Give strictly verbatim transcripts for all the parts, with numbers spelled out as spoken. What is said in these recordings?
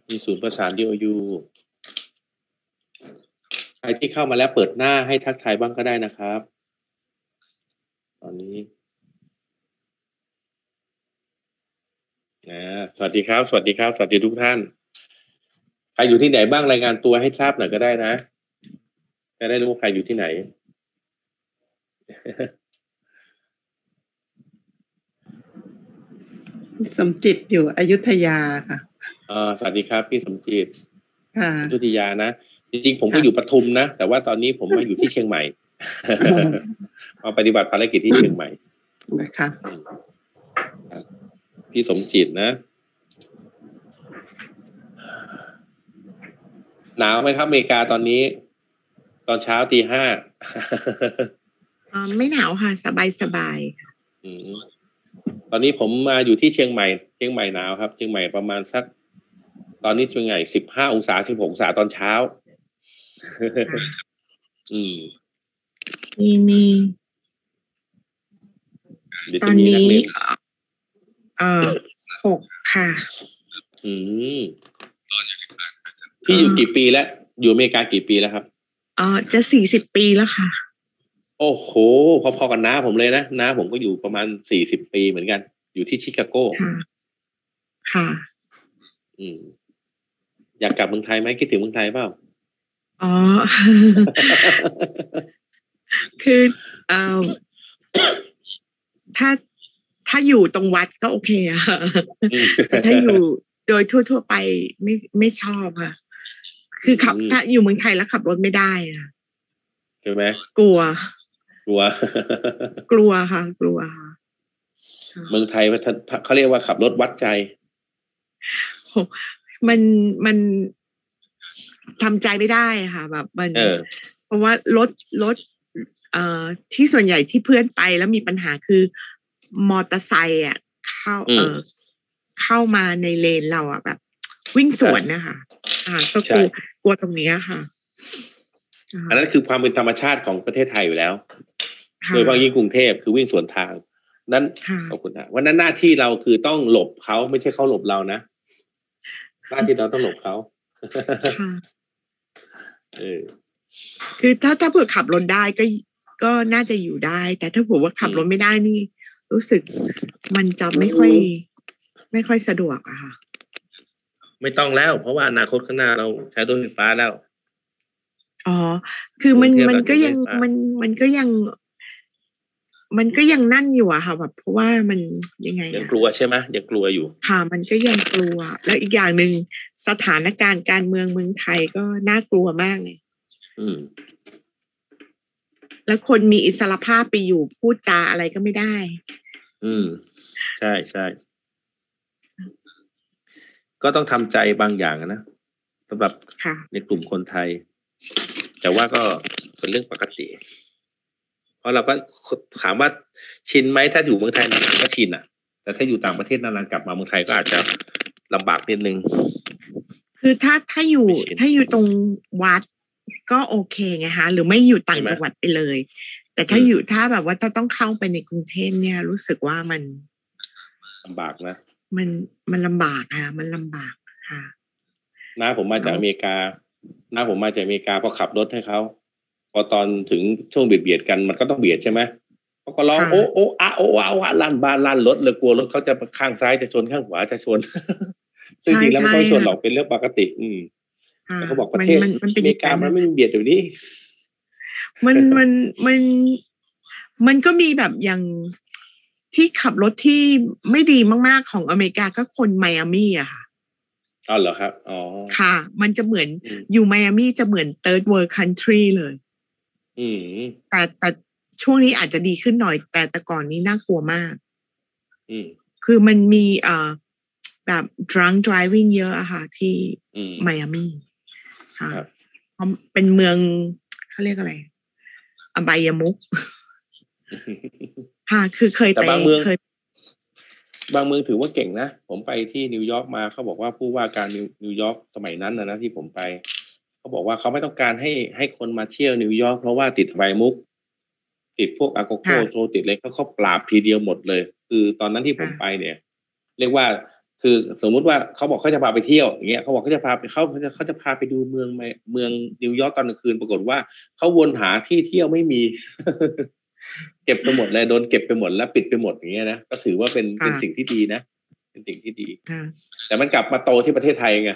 มีศูนย์ประสาน ดี โอ ยู ใครที่เข้ามาแล้วเปิดหน้าให้ทักทายบ้างก็ได้นะครับตอนนี้นะสวัสดีครับสวัสดีครับสวัสดีทุกท่านใครอยู่ที่ไหนบ้างรายงานตัวให้ทราบหน่อยก็ได้นะจะได้รู้ว่าใครอยู่ที่ไหนสมจิตอยู่อยุธยาค่ะอ่าสวัสดีครับพี่สมจิตค่ะอยุธยานะจริงๆผมก็อยู่ปทุมนะแต่ว่าตอนนี้ผมมาอยู่ที่เชียงใหม่ มาปฏิบัติภารกิจที่เชียงใหม่นะคะพี่สมจิตนะหนาวไหมครับอเมริกาตอนนี้ตอนเช้าตีห้าอ๋อไม่หนาวค่ะสบายสบายตอนนี้ผมมาอยู่ที่เชียงใหม่เชียงใหม่หนาวครับเชียงใหม่ประมาณสักตอนนี้เชียงใหม่สิบห้าองศาสิบหกองศาตอนเช้าอืมนี่นี่ตอนนี้เอ่อหกค่ะอืมพี่อยู่กี่ปีแล้วอยู่อเมริกากี่ปีแล้วครับอ๋อจะสี่สิบปีแล้วค่ะโอ้โหพอๆกันน้าผมเลยนะน้าผมก็อยู่ประมาณสี่สิบปีเหมือนกันอยู่ที่ชิคาโกค่ะค่ะอืมอยากกลับเมืองไทยไหมคิดถึงเมืองไทยเปล่าอ๋อ คือเอ่อถ้าถ้าอยู่ตรงวัดก็โอเคอะแต่ถ้าอยู่โดยทั่วๆไปไม่ไม่ชอบค่ะคือขับถ้าอยู่เมืองไทยแล้วขับรถไม่ได้อะใช่ไหมกลัวกลัวกลัวค่ะกลัวค่ะเมืองไทยเขาเรียกว่าขับรถวัดใจมันมันทำใจไม่ได้ค่ะแบบมันเพราะว่ารถรถเอ่อที่ส่วนใหญ่ที่เพื่อนไปแล้วมีปัญหาคือมอเตอร์ไซค์อ่ะเข้าเออเข้ามาในเลนเราอ่ะแบบวิ่งสวนนะคะอ่าก็กลัวกลัวตรงนี้ค่ะอันนั้นคือความเป็นธรรมชาติของประเทศไทยอยู่แล้วโดยเฉพาะยิ่งกรุงเทพคือวิ่งสวนทางนั้นขอบคุณนะวันนั้นหน้าที่เราคือต้องหลบเขาไม่ใช่เขาหลบเรานะหน้าที่เราต้องหลบเขาเออคือถ้าถ้าเผื่อขับรถได้ก็ก็น่าจะอยู่ได้แต่ถ้าเผื่อว่าขับรถไม่ได้นี่รู้สึกมันจะไม่ค่อยไม่ค่อยสะดวกอะค่ะไม่ต้องแล้วเพราะว่าอนาคตข้างหน้าเราใช้รถไฟฟ้าแล้วอ๋อคือมันมันก็ยังมันมันก็ยังมันก็ยังนั่นอยู่อะค่ะแบบเพราะว่ามันยังไงยังกลัวใช่ไหมยังกลัวอยู่ค่ะมันก็ยังกลัวแล้วอีกอย่างหนึ่งสถานการณ์การเมืองเมืองไทยก็น่ากลัวมากเลยอืมแล้วคนมีอิสรภาพไปอยู่พูดจาอะไรก็ไม่ได้อืมใช่ใช่ก็ต้องทำใจบางอย่างนะสำหรับในกลุ่มคนไทยแต่ว่าก็เป็นเรื่องปกติเพราะเราก็ถามว่าชินไหมถ้าอยู่เมืองไทยนานๆก็ชินอ่ะแต่ถ้าอยู่ต่างประเทศนานๆกลับมาเมืองไทยก็อาจจะลำบากนิดนึงคือถ้าถ้าอยู่ถ้าอยู่ตรงวัดก็โอเคไงคะหรือไม่อยู่ต่างจังหวัดไปเลยแต่ถ้าอยู่ถ้าแบบว่าถ้าต้องเข้าไปในกรุงเทพเนี่ยรู้สึกว่ามันลำบากนะมันมันลำบากค่ะมันลำบากค่ะน้าผมมาจากอเมริกาน้าผมมาจากอเมริกาพอขับรถให้เขาพอตอนถึงช่วงเบียดเบียดกันมันก็ต้องเบียดใช่ไหมเขาก็ร้องโอ้โอ้อาโอ้อาโอ้ลั่นบ้านลั่นรถเลยกลัวรถเขาจะข้างซ้ายจะชนข้างขวาจะชนจริงๆแล้วไม่ต้องชนหรอกเป็นเรื่องปกติอืมแต่เขาบอกประเทศอเมริกามันไม่มีเบียดอยู่นี่มันมันมันมันก็มีแบบอย่างที่ขับรถที่ไม่ดีมากๆของอเมริกาก็คนไมอามี่อะค่ะอ๋อเหรอครับอ๋อค่ะมันจะเหมือนอยู่ไมอามี่จะเหมือน third world country เลยอืมแต่แต่ช่วงนี้อาจจะดีขึ้นหน่อยแต่แต่ก่อนนี้น่ากลัวมากอืมคือมันมีเอ่อแบบ drunk driving เยอะอะค่ะที่ไมอามี่ค่ะเพราะเป็นเมืองเขาเรียกอะไรอบายมุขค่ะคือเคยไปเคยบางเมืองถือว่าเก่งนะผมไปที่นิวยอร์กมาเขาบอกว่าผู้ว่าการนิวยอร์กสมัยนั้นนะนะที่ผมไปเขาบอกว่าเขาไม่ต้องการให้ให้คนมาเที่ยวนิวยอร์กเพราะว่าติดอบายมุขติดพวกแอลกอฮอล์โทรติดอะไรเขาเขาปราบทีเดียวหมดเลยคือตอนนั้นที่ผมไปเนี่ยเรียกว่าคือสมมุติว่าเขาบอกเขาจะพาไปเที่ยวอย่างเงี้ยเขาบอกเขาจะพาไปเขาเขาจะเขาจะพาไปดูเมืองเมืองนิวยอร์กตอนกลางคืนปรากฏว่าเขาวนหาที่เที่ยวไม่มี เก็บไปหมดเลยโดนเก็บไปหมดแล้วปิดไปหมดอย่างเงี้ยนะก็ถือว่าเป็นเป็นสิ่งที่ดีนะเป็นสิ่งที่ดีแต่มันกลับมาโตที่ประเทศไทยไง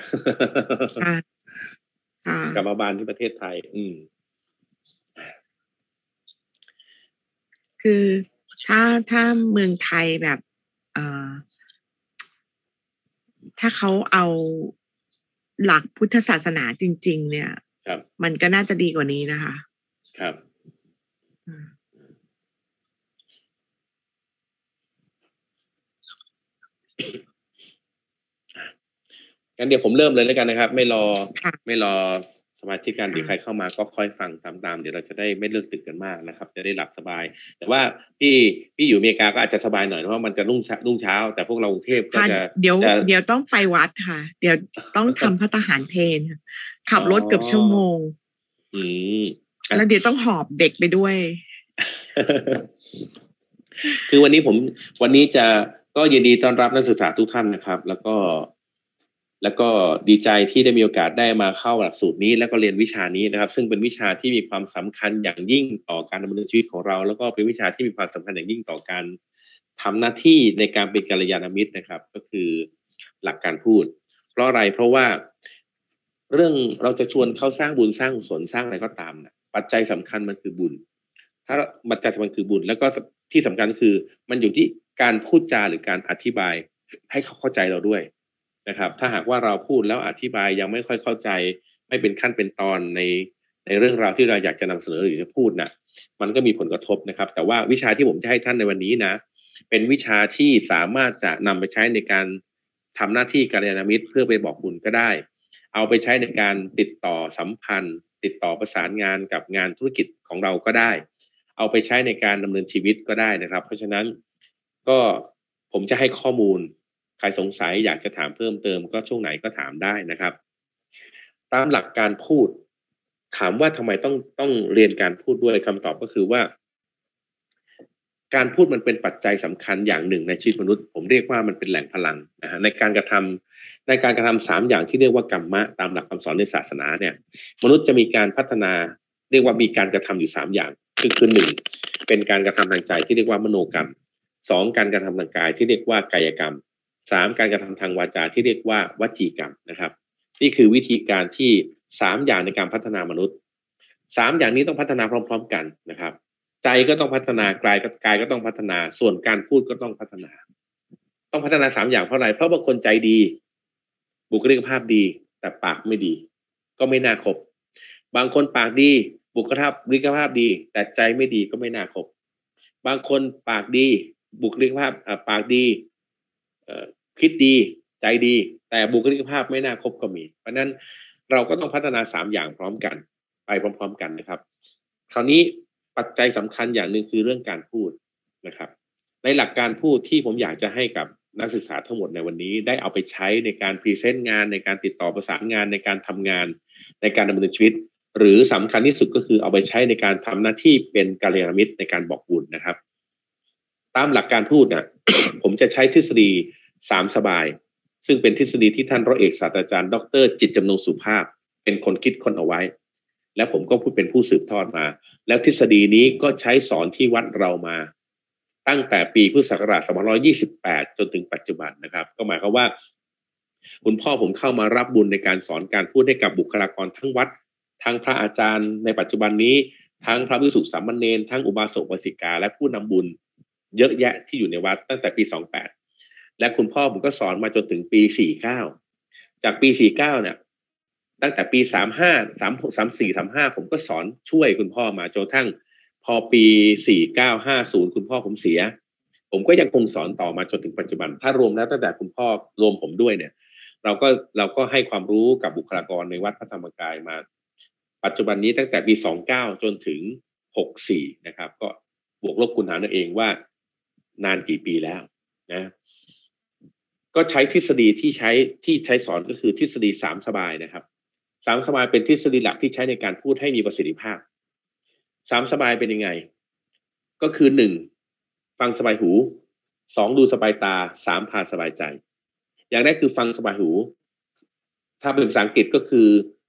กลับมาบานที่ประเทศไทยอืมคือถ้าถ้าเมืองไทยแบบเอ่อถ้าเขาเอาหลักพุทธศาสนาจริงๆเนี่ยมันก็น่าจะดีกว่านี้นะคะครับงั้นเดี๋ยวผมเริ่มเลยแล้วกันนะครับไม่รอไม่รอสมาชิกกันเดี๋ยวใครเข้ามาก็ค่อยฟังตามๆเดี๋ยวเราจะได้ไม่เลิกตึกกันมากนะครับจะได้หลับสบายแต่ว่าพี่พี่อยู่อเมริกาก็อาจจะสบายหน่อยเพราะมันจะรุ่งรุ่งเช้าแต่พวกเรากรุงเทพก็จะเดี๋ยวเดี๋ยวต้องไปวัดค่ะเดี๋ยวต้องทำพระทหารเพลขับรถเกือบชั่วโมงอืมแล้วเดี๋ยวต้องหอบเด็กไปด้วยคือวันนี้ผมวันนี้จะก็ยินดีต้อนรับนักศึกษาทุกท่านนะครับแล้วก็แล้วก็ดีใจที่ได้มีโอกาสได้มาเข้าหลักสูตรนี้แล้วก็เรียนวิชานี้นะครับซึ่งเป็นวิชาที่มีความสำคัญอย่างยิ่งต่อการดำเนินชีวิตของเราแล้วก็เป็นวิชาที่มีความสำคัญอย่างยิ่งต่อการทำหน้าที่ในการเป็นกัลยาณมิตรนะครับก็คือหลักการพูดเพราะอะไรเพราะว่าเรื่องเราจะชวนเขาสร้างบุญสร้างกุศลสร้างอะไรก็ตามนะปัจจัยสำคัญมันคือบุญถ้าปัจจัยสำคัญคือบุญแล้วก็ที่สำคัญคือมันอยู่ที่การพูดจาหรือการอธิบายให้เขาเข้าใจเราด้วยนะครับถ้าหากว่าเราพูดแล้วอธิบายยังไม่ค่อยเข้าใจไม่เป็นขั้นเป็นตอนในในเรื่องราวที่เราอยากจะนำเสนอหรือจะพูดนะมันก็มีผลกระทบนะครับแต่ว่าวิชาที่ผมจะให้ท่านในวันนี้นะเป็นวิชาที่สามารถจะนำไปใช้ในการทำหน้าที่กัลยาณมิตรเพื่อไปบอกบุญก็ได้เอาไปใช้ในการติดต่อสัมพันธ์ติดต่อประสานงานกับงานธุรกิจของเราก็ได้เอาไปใช้ในการดำเนินชีวิตก็ได้นะครับเพราะฉะนั้นก็ผมจะให้ข้อมูลใครสงสัยอยากจะถามเพิ่มเติมก็ช่วงไหนก็ถามได้นะครับตามหลักการพูดถามว่าทำไมต้องต้องเรียนการพูดด้วยคำตอบก็คือว่าการพูดมันเป็นปัจจัยสำคัญอย่างหนึ่งในชีวิตมนุษย์ผมเรียกว่ามันเป็นแหล่งพลังนะฮะในการกระทำในการกระทำสามอย่างที่เรียกว่ากรรมะตามหลักคำสอนในศาสนาเนี่ยมนุษย์จะมีการพัฒนาเรียกว่ามีการกระทำอยู่สามอย่างคือคือหนึ่งเป็นการกระทำทางใจที่เรียกว่ามโนกรรมสองการกระทำทางกายที่เรียกว่ากายกรรมสามการกระทำทางวาจาที่เรียกว่าวจีกรรมนะครับนี่คือวิธีการที่สามอย่างในการพัฒนามนุษย์สามอย่างนี้ต้องพัฒนาพร้อมๆกันนะครับใจก็ต้องพัฒนากายก็กายก็ต้องพัฒนาส่วนการพูดก็ต้องพัฒนาต้องพัฒนาสามอย่างเพราะอะไรเพราะบางคนใจดีบุคลิกภาพดีแต่ปากไม่ดีก็ไม่น่าคบบางคนปากดีบุคลิกภาพดีแต่ใจไม่ดีก็ไม่น่าคบบางคนปากดีบุคลิกภาพปากดีคิดดีใจดีแต่บุคลิกภาพไม่น่าคบก็มีเพราะนั้นเราก็ต้องพัฒนาสามอย่างพร้อมกันไปพร้อมๆกันนะครับคราวนี้ปัจจัยสำคัญอย่างหนึ่งคือเรื่องการพูดนะครับในหลักการพูดที่ผมอยากจะให้กับนักศึกษาทั้งหมดในวันนี้ได้เอาไปใช้ในการพรีเซนต์งานในการติดต่อประสานงานในการทำงานในการดำเนินชีวิตหรือสำคัญที่สุดก็คือเอาไปใช้ในการทำหน้าที่เป็นกัลยาณมิตรในการบอกบุญนะครับตามหลักการพูดนะ ผมจะใช้ทฤษฎีสามสบายซึ่งเป็นทฤษฎีที่ท่านร้อยเอกศาสตราจารย์ดร.จิตรจำนงสุภาพเป็นคนคิดค้นเอาไว้และผมก็พูดเป็นผู้สืบทอดมาแล้วทฤษฎีนี้ก็ใช้สอนที่วัดเรามาตั้งแต่ปีพุทธศักราชสองพันห้าร้อยยี่สิบแปดจนถึงปัจจุบันนะครับก็หมายความว่าคุณพ่อผมเข้ามารับบุญในการสอนการพูดให้กับบุคลากรทั้งวัดทั้งพระอาจารย์ในปัจจุบันนี้ทั้งพระภิกษุสามเณรทั้งอุบาสกอุบาสิกาและผู้นำบุญเยอะแยะที่อยู่ในวัดตั้งแต่ปีสองพันแปดและคุณพ่อผมก็สอนมาจนถึงปีสี่สิบเก้าจากปีสี่สิบเก้าเนี่ยตั้งแต่ปีสามสิบห้า สามสิบ สามสิบสี่ สามสิบห้าผมก็สอนช่วยคุณพ่อมาจนทั้งพอปีสี่สิบเก้า ห้าสิบคุณพ่อผมเสียผมก็ยังคงสอนต่อมาจนถึงปัจจุบันถ้ารวมแล้วตั้งแต่คุณพ่อรวมผมด้วยเนี่ยเราก็เราก็ให้ความรู้กับบุคลากรในวัดพระธรรมกายมาปัจจุบันนี้ตั้งแต่ปีสองสิบเก้าจนถึงหกสิบสี่นะครับก็บวกลบคูณหารเอาเองว่านานกี่ปีแล้วนะก็ใช้ทฤษฎีที่ใช้ที่ใช้สอนก็คือทฤษฎีสามสบายนะครับสามสบายเป็นทฤษฎีหลักที่ใช้ในการพูดให้มีประสิทธิภาพสามสบายเป็นยังไงก็คือหนึ่งฟังสบายหูสองดูสบายตาสามพาสบายใจอย่างแรกคือฟังสบายหูถ้าเป็นภาษาอังกฤษก็คือ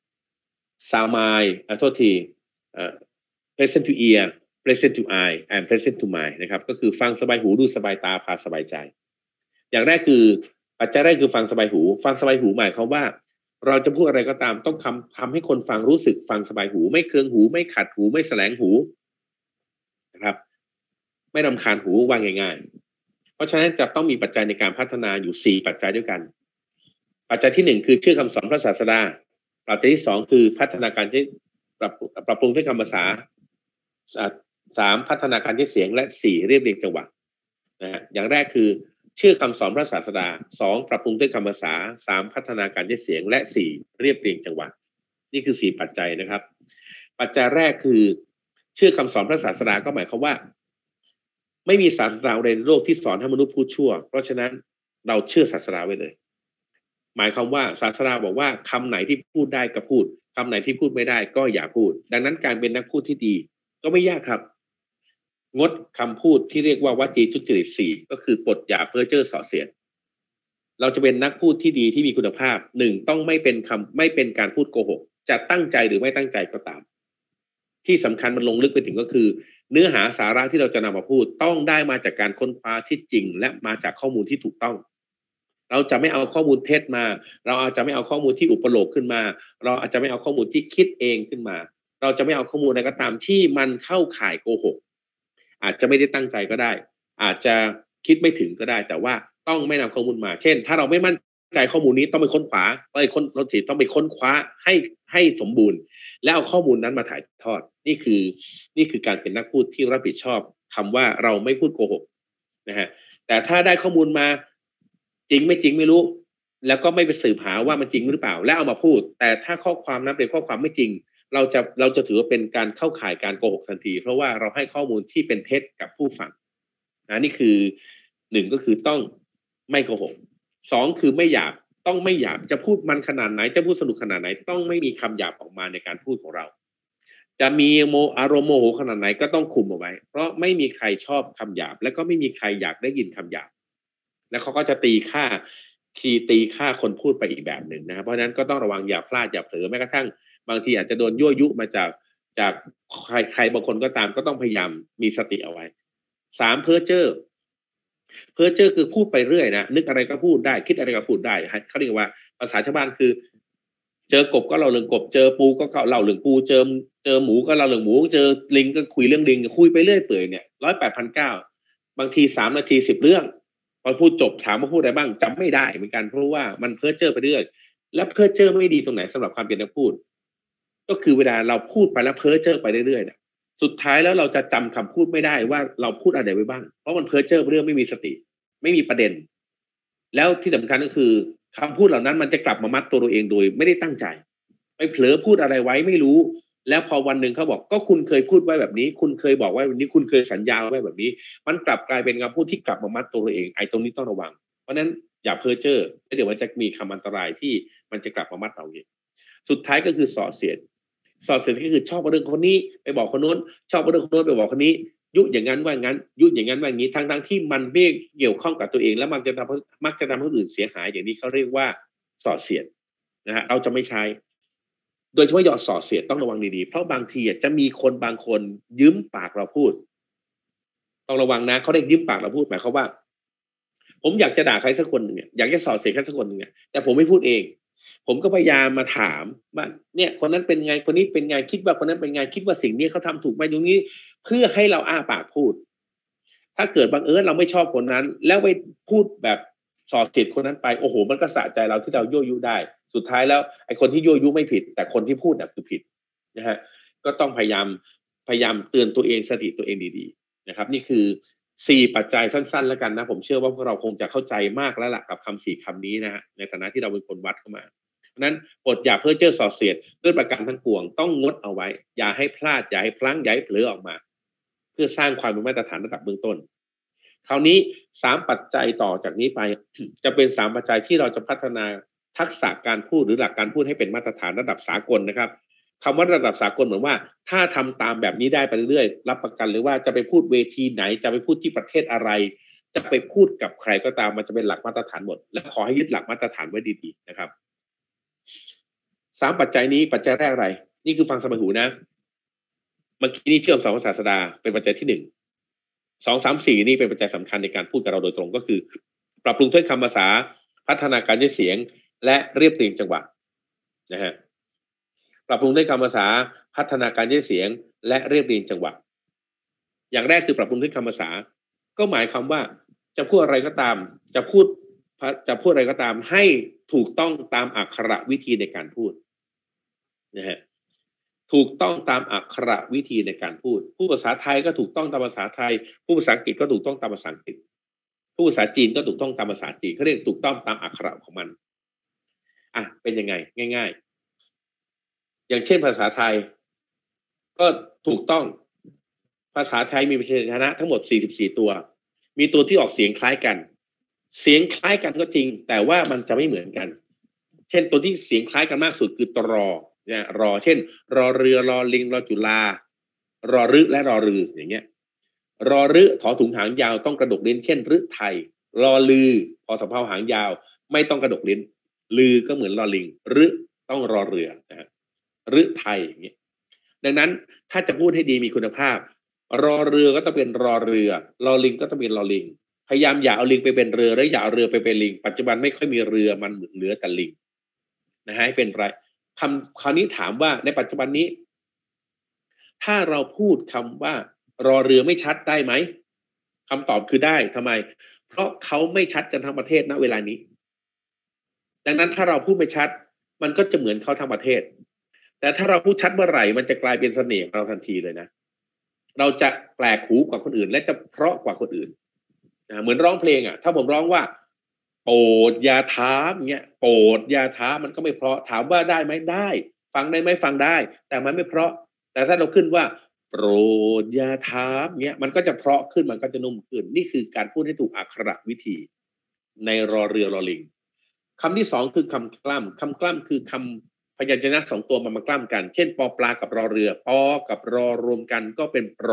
sound mind อ่ะโทษทีเอ่อ pleasant to ear pleasant to eye and pleasant to mind นะครับก็คือฟังสบายหูดูสบายตาพาสบายใจอย่างแรกคือปัจจัยแรกคือฟังสบายหูฟังสบายหูหมายความว่าเราจะพูดอะไรก็ตามต้องทำทำให้คนฟังรู้สึกฟังสบายหูไม่เคืองหูไม่ขัดหูไม่แสลงหูนะครับไม่รำคาญหูว่าง่ายๆเพราะฉะนั้นจะต้องมีปัจจัยในการพัฒนาอยู่สี่ปัจจัยด้วยกันปัจจัยที่หนึ่งคือเชื่อคำสอนพระศาสดาปัจจัยที่สองคือพัฒนาการใช้ปรับปรับปรุงด้วยคำภาษาสามพัฒนาการใช้เสียงและสี่เรียบเรียงจังหวะนะฮะอย่างแรกคือเชื่อคำสอนพระศาสดาสองปรับปรุงด้วยคำภาษาสามพัฒนาการใช้เสียงและสี่เรียบเรียงจังหวะนี่คือสี่ปัจจัยนะครับปัจจัยแรกคือเชื่อคำสอนพระศาสดาก็หมายความว่าไม่มีศาสดาในโลกที่สอนให้มนุษย์พูดชั่วเพราะฉะนั้นเราเชื่อศาสดาไว้เลยหมายความว่าศาสดาบอกว่าคำไหนที่พูดได้ก็พูดคำไหนที่พูดไม่ได้ก็อย่าพูดดังนั้นการเป็นนักพูดที่ดีก็ไม่ยากครับงดคำพูดที่เรียกว่าวจีทุจริตสี่ก็คือปดหยาเพ้อเจ้อส่อเสียดเราจะเป็นนักพูดที่ดีที่มีคุณภาพหนึ่งต้องไม่เป็นคำไม่เป็นการพูดโกหกจะตั้งใจหรือไม่ตั้งใจก็ตามที่สำคัญมันลงลึกไปถึงก็คือเนื้อหาสาระที่เราจะนำมาพูดต้องได้มาจากการค้นคว้าที่จริงและมาจากข้อมูลที่ถูกต้องเราจะไม่เอาข้อมูลเท็จมาเราอาจจะไม่เอาข้อมูลที่อุปโลกขึ้นมาเราอาจจะไม่เอาข้อมูลที่คิดเองขึ้นมาเราจะไม่เอาข้อมูลอะไรก็ตามที่มันเข้าข่ายโกหกอาจจะไม่ได้ตั้งใจก็ได้อาจจะคิดไม่ถึงก็ได้แต่ว่าต้องไม่นำข้อมูลมาเช่นถ้าเราไม่มั่นใจข้อมูลนี้ต้องไปค้นคว้าไปค้นเราต้องไปค้นคว้าให้ให้สมบูรณ์แล้วเอาข้อมูลนั้นมาถ่ายทอดนี่คือนี่คือการเป็นนักพูดที่รับผิดชอบคำว่าเราไม่พูดโกหกนะฮะแต่ถ้าได้ข้อมูลมาจริงไม่จริงไม่รู้แล้วก็ไม่ไปสืบหาว่ามันจริงหรือเปล่าแล้วเอามาพูดแต่ถ้าข้อความนั้นเป็นข้อความไม่จริงเราจะเราจะถือว่าเป็นการเข้าข่ายการโกหกทันทีเพราะว่าเราให้ข้อมูลที่เป็นเท็จกับผู้ฟังนะนี่คือหนึ่งก็คือต้องไม่โกหกสองคือไม่หยาบต้องไม่หยาบจะพูดมันขนาดไหนจะพูดสนุกขนาดไหนต้องไม่มีคำหยาบออกมาในการพูดของเราจะมีโมอารมณ์โมโหขนาดไหนก็ต้องคุมเอาไว้เพราะไม่มีใครชอบคำหยาบและก็ไม่มีใครอยากได้ยินคำหยาบแล้วเขาก็จะตีค่าคีตีค่าคนพูดไปอีกแบบหนึ่งนะครับเพราะฉะนั้นก็ต้องระวังอย่าพลาดอย่าเผลอแม้กระทั่งบางทีอาจจะโดนยั่วยุมาจากจากใครใครบางคนก็ตามก็ต้องพยายามมีสติเอาไว้สามเพ้อเจ้อเพ้อเจ้อคือพูดไปเรื่อยนะนึกอะไรก็พูดได้คิดอะไรก็พูดได้เขาเรียกว่าภาษาชาวบ้านคือเจอกบก็เล่าเรื่องกบเจอปูก็เล่าเรื่องปูเจอเจอหมูก็เล่าเรื่องหมูเจอลิงก็คุยเรื่องลิงคุยไปเรื่อยเปื่อยเนี่ยร้อยแปดพันเก้าบางทีสามนาทีสิบเรื่องพอพูดจบถามว่าพูดอะไรบ้างจำไม่ได้เหมือนกันเพราะว่ามันเพ้อเจ้อไปเรื่อยและเพ้อเจ้อไม่ดีตรงไหนสำหรับความเป็นนักพูดก็คือเวลาเราพูดไปแล้วเพ้อเจ้อไปเรื่อยๆเนี่ยสุดท้ายแล้วเราจะจำคำพูดไม่ได้ว่าเราพูดอะไรไว้บ้างเพราะมันเพ้อเจ้อไปเรื่อยไม่มีสติไม่มีประเด็นแล้วที่สำคัญก็คือคำพูดเหล่านั้นมันจะกลับมามัดตัวเราเองโดยไม่ได้ตั้งใจไปเผลอพูดอะไรไว้ไม่รู้แล้วพอวันหนึ่งเขาบอกก็คุณเคยพูดไว้แบบนี้คุณเคยบอกไว้แบบนี้คุณเคยสัญญาไว้แบบนี้มันกลับกลายเป็นคำพูดที่กลับมามัดตัวเราเองไอ้ตรงนี้ต้องระวังเพราะนั้นอย่าเพ้อเจ้อแล้วเดี๋ยวมันจะมีคำอันตรายที่มันจะกลับมามัดเราเองสุดท้ายก็คือส่อเสียดส่อเสียดก็คือชอบเรื่องคนนี้ไปบอกคนโน้นชอบเรื่องคนโน้นไปบอกคนนี้ยุอย่างนั้นว่างั้นยุอย่างนั้นว่าอย่างนี้ทั้งทั้งที่มันไม่เกี่ยวข้องกับตัวเองแล้วมันจะทำมักจะทำให้คนอื่นเสียหายอย่างนี้เขาเรียกว่าส่อเสียดนะฮะเราจะไม่ใช้โดยเฉพาะหยอดส่อเสียดต้องระวังดีๆเพราะบางทีจะมีคนบางคนยืมปากเราพูดต้องระวังนะเขาได้ยืมปากเราพูดหมายความว่าผมอยากจะด่าใครสักคนหนึ่งเนี่ยอยากจะส่อเสียดใครสักคนหนึ่งเนี่ยแต่ผมไม่พูดเองผมก็พยายามมาถามว่าเนี่ยคนนั้นเป็นไงคนนี้เป็นไงคิดว่าคนนั้นเป็นไงคิดว่าสิ่งนี้เขาทำถูกไหมตรงนี้เพื่อให้เราอ้าปากพูดถ้าเกิดบังเอิญเราไม่ชอบคนนั้นแล้วไปพูดแบบส่อเสียดคนนั้นไปโอ้โหมันก็สะใจเราที่เรายั่วยุได้สุดท้ายแล้วไอ้คนที่ยั่วยุไม่ผิดแต่คนที่พูดน่ะคือผิดนะฮะก็ต้องพยายามพยายามเตือนตัวเองสติตัวเองดีๆนะครับนี่คือสี่ปัจจัยสั้นๆแล้วกันนะผมเชื่อว่าพวกเราคงจะเข้าใจมากแล้วล่ะกับคำสี่คำนี้นะฮะในฐานะที่เราเป็นคนวัดเข้ามาเพราะนั้นอดอย่าเพ้อเจ้อส่อเสียดด้วยประการทั้งปวงต้องงดเอาไว้อย่าให้พลาดอย่าให้พลั้งอย่าให้เผลอออกมาเพื่อสร้างความเป็นมาตรฐานระดับเบื้องต้นคราวนี้สามปัจจัยต่อจากนี้ไป จะเป็นสามปัจจัยที่เราจะพัฒนาทักษะการพูดหรือหลักการพูดให้เป็นมาตรฐานระดับสากลนะครับคำว่าระดับสากลเหมือนว่าถ้าทำตามแบบนี้ได้ไปเรื่อยๆรับประกันเลยว่าจะไปพูดเวทีไหนจะไปพูดที่ประเทศอะไรจะไปพูดกับใครก็ตามมันจะเป็นหลักมาตรฐานหมดและขอให้ยึดหลักมาตรฐานไว้ดีๆนะครับสามปัจจัยนี้ปัจจัยแรกอะไรนี่คือฟังสมัยหูนะเมื่อกี้นี่เชื่อมสองภาษาสดาเป็นปัจจัยที่หนึ่งสองสามสี่นี่เป็นปัจจัยสำคัญในการพูดกับเราโดยตรงก็คือปรับปรุงถ้อยคำภาษาพัฒนาการใช้เสียงและเรียบเรียงจังหวะนะฮะปรับปรุงถ้อยคำภาษาพัฒนาการใช้เสียงและเรียบเรียงจังหวะอย่างแรกคือปรับปรุงถ้อยคำภาษาก็หมายความว่าจะพูดอะไรก็ตามจะพูดจะพูดอะไรก็ตามให้ถูกต้องตามอักขระวิธีในการพูดนะฮะถูกต้องตามอักขระวิธีในการพูดผู้ภาษาไทยก็ถูกต้องตามภาษาไทยผู้ภาษาอังกฤษก็ถูกต้องตามภาษาอังกฤษผู้ภาษาจีนก็ถูกต้องตามภาษาจีนเขาเรียกถูกต้องตามอักขระของมันอ่ะเป็นยังไงง่ายๆอย่างเช่นภาษาไทยก็ถูกต้องภาษาไทยมีพยัญชนะทั้งหมดสี่สิบสี่ตัวมีตัวที่ออกเสียงคล้ายกันเสียงคล้ายกันก็จริงแต่ว่ามันจะไม่เหมือนกันเช่นตัวที่เสียงคล้ายกันมากสุดคือตรอเนี่ยรอเช่นรอเรือรอลิงรอจุฬารอรึและรอรืออย่างเงี้ยรอรึถอถุงหางยาวต้องกระดกลิ้นเช่นรึไทยรอลือพอสำเภาหางยาวไม่ต้องกระดกลิ้นลือก็เหมือนรอลิงรึต้องรอเรือนะฮะรึไทยอย่างเงี้ยดังนั้นถ้าจะพูดให้ดีมีคุณภาพรอเรือก็ต้องเป็นรอเรือรอลิงก็ต้องเป็นรอลิงพยายามอย่าเอาลิงไปเป็นเรือและอย่าเอาเรือไปเป็นลิงปัจจุบันไม่ค่อยมีเรือมันเหลือแต่ลิงนะฮะให้เป็นไรคำคราวนี้ถามว่าในปัจจุบันนี้ถ้าเราพูดคำว่ารอเรือไม่ชัดได้ไหมคำตอบคือได้ทำไมเพราะเขาไม่ชัดกันทั้งประเทศณเวลานี้ดังนั้นถ้าเราพูดไม่ชัดมันก็จะเหมือนเขาทั้งประเทศแต่ถ้าเราพูดชัดเมื่อไหร่มันจะกลายเป็นเสน่ห์ของเราทันทีเลยนะเราจะแปลกหูกว่าคนอื่นและจะเพราะกว่าคนอื่นนะเหมือนร้องเพลงอ่ะถ้าผมร้องว่าโปรดอย่าท้าเงี้ยโปรดอย่าท้ามันก็ไม่เพราะถามว่าได้ไหมได้ฟังได้ไหมฟังได้แต่มันไม่เพราะแต่ถ้าเราขึ้นว่าโปรดอย่าท้าเงี้ยมันก็จะเพราะขึ้นมันก็จะนุ่มขึ้นนี่คือการพูดให้ถูกอักขระวิธีในรอเรือรอลิงคำที่สองคือคำกล้ำคำกล้ำคือคำพยัญชนะสองตัวมันมากล้ำกันเช่นปอปลากับรอเรือปอกับรอรวมกันก็เป็นปร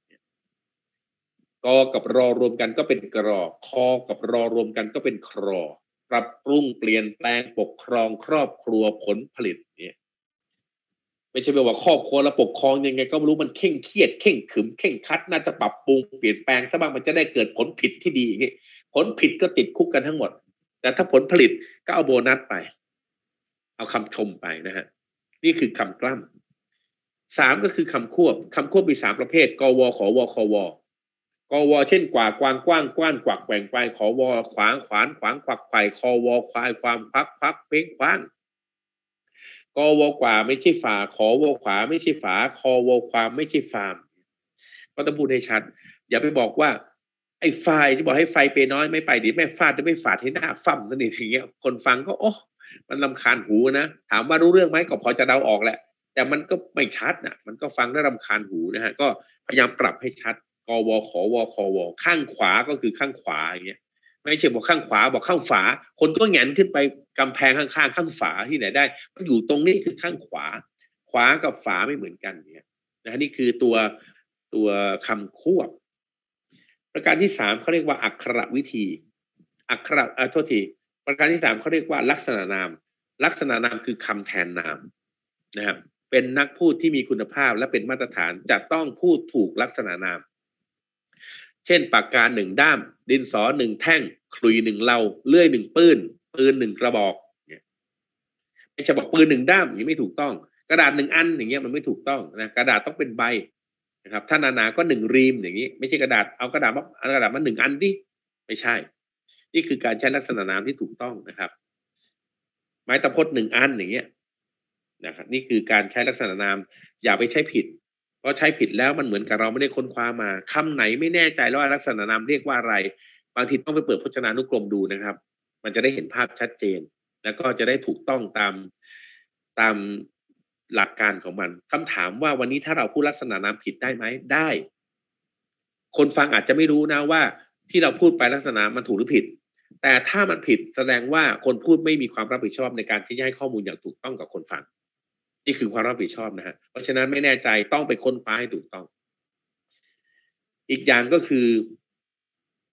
กอกับรอรวมกันก็เป็นกรอคอกับรอรวมกันก็เป็นครอปรับปรุงเปลี่ยนแปลงปกครองครอบครัวผลผลิตเนี่ยไม่ใช่แบบว่าครอบครัวแล้วปกครองยังไงก็ไม่รู้มันเข่งเครียดเข่งขึมเข่งคัดน่าจะปรับปรุงเปลี่ยนแปลงซะบ้างมันจะได้เกิดผลผิดที่ดีอย่างนี้ผลผิดก็ติดคุกกันทั้งหมดแต่ถ้าผลผลิตก็เอาโบนัสไปเอาคำชมไปนะฮะนี่คือคำกล้ำสามก็คือคำควบคำควบมีสามประเภทกวขวควกวเช่นกว่ากวางกว้างกว้านกวักแกว่งไปขอวขวางขวานขวางขวักไข่คอวควายความควักควักเพ่งคว้างกวกว่าไม่ใช่ฝาขอวขวาไม่ใช่ฝาคอวความไม่ใช่ฟาร์มก็ต้องพูดให้ชัดอย่าไปบอกว่าไอ้ไฟจะบอกให้ไฟไปน้อยไม่ไปดิแม่ฟาดจะไม่ฟาดให้หน้าฟั่มนั่นเองอย่างเงี้ยคนฟังก็โอ้มันรำคาญหูนะถามว่ารู้เรื่องไหมก็พอจะเดาออกแหละแต่มันก็ไม่ชัดนะมันก็ฟังได้รำคาญหูนะฮะก็พยายามปรับให้ชัดกวขวควข้างขวาก็คือข้างขวาอย่างเงี้ยไม่ใช่บอกข้างขวาบอกข้างฝาคนก็แหงนขึ้นไปกำแพงข้างๆข้างฝาที่ไหนได้มันอยู่ตรงนี้คือข้างขวาขวากับฝาไม่เหมือนกันเนี่ยนะนี่คือตัวตัวคำควบประการที่สามเขาเรียกว่าอักขระวิธีอักขระอ่าโทษทีประการที่สามเขาเรียกว่าลักษณะนามลักษณะนามคือคำแทนนามนะครับเป็นนักพูดที่มีคุณภาพและเป็นมาตรฐานจะต้องพูดถูกลักษณะนามเช่นปากกาหนึ่งด้ามดินสอหนึ่งแท่งขลุยหนึ่งเหลาเลื่อยหนึ่งปื้นปืนหนึ่งกระบอกเนี่ยไม่ใช่บอกปืนหนึ่งด้ามอย่างนี้ไม่ถูกต้องกระดาษหนึ่งอันอย่างเงี้ยมันไม่ถูกต้องนะกระดาษต้องเป็นใบนะครับถ้าหนาๆก็หนึ่งรีมอย่างนี้ไม่ใช่กระดาษเอากระดาษมาเอากระดาษมาหนึ่งอันดิไม่ใช่นี่คือการใช้ลักษณะนามที่ถูกต้องนะครับไม้ตะพดหนึ่งอันอย่างเงี้ยนะครับนี่คือการใช้ลักษณะนามอย่าไปใช้ผิดเพราะใช้ผิดแล้วมันเหมือนกับเราไม่ได้ค้นคว้ามาคำไหนไม่แน่ใจว่าลักษณะนามเรียกว่าอะไรบางทีต้องไปเปิดพจนานุกรมดูนะครับมันจะได้เห็นภาพชัดเจนแล้วก็จะได้ถูกต้องตามตามหลักการของมันคำถามว่าวันนี้ถ้าเราพูดลักษณะนามผิดได้ไหมได้คนฟังอาจจะไม่รู้นะว่าที่เราพูดไปลักษณะมันถูกหรือผิดแต่ถ้ามันผิดแสดงว่าคนพูดไม่มีความรับผิดชอบในการที่จะให้ข้อมูลอย่างถูกต้องกับคนฟังนี่คือความรับผิดชอบนะฮะเพราะฉะนั้นไม่แน่ใจต้องไปค้นคว้าให้ถูกต้องอีกอย่างก็คือ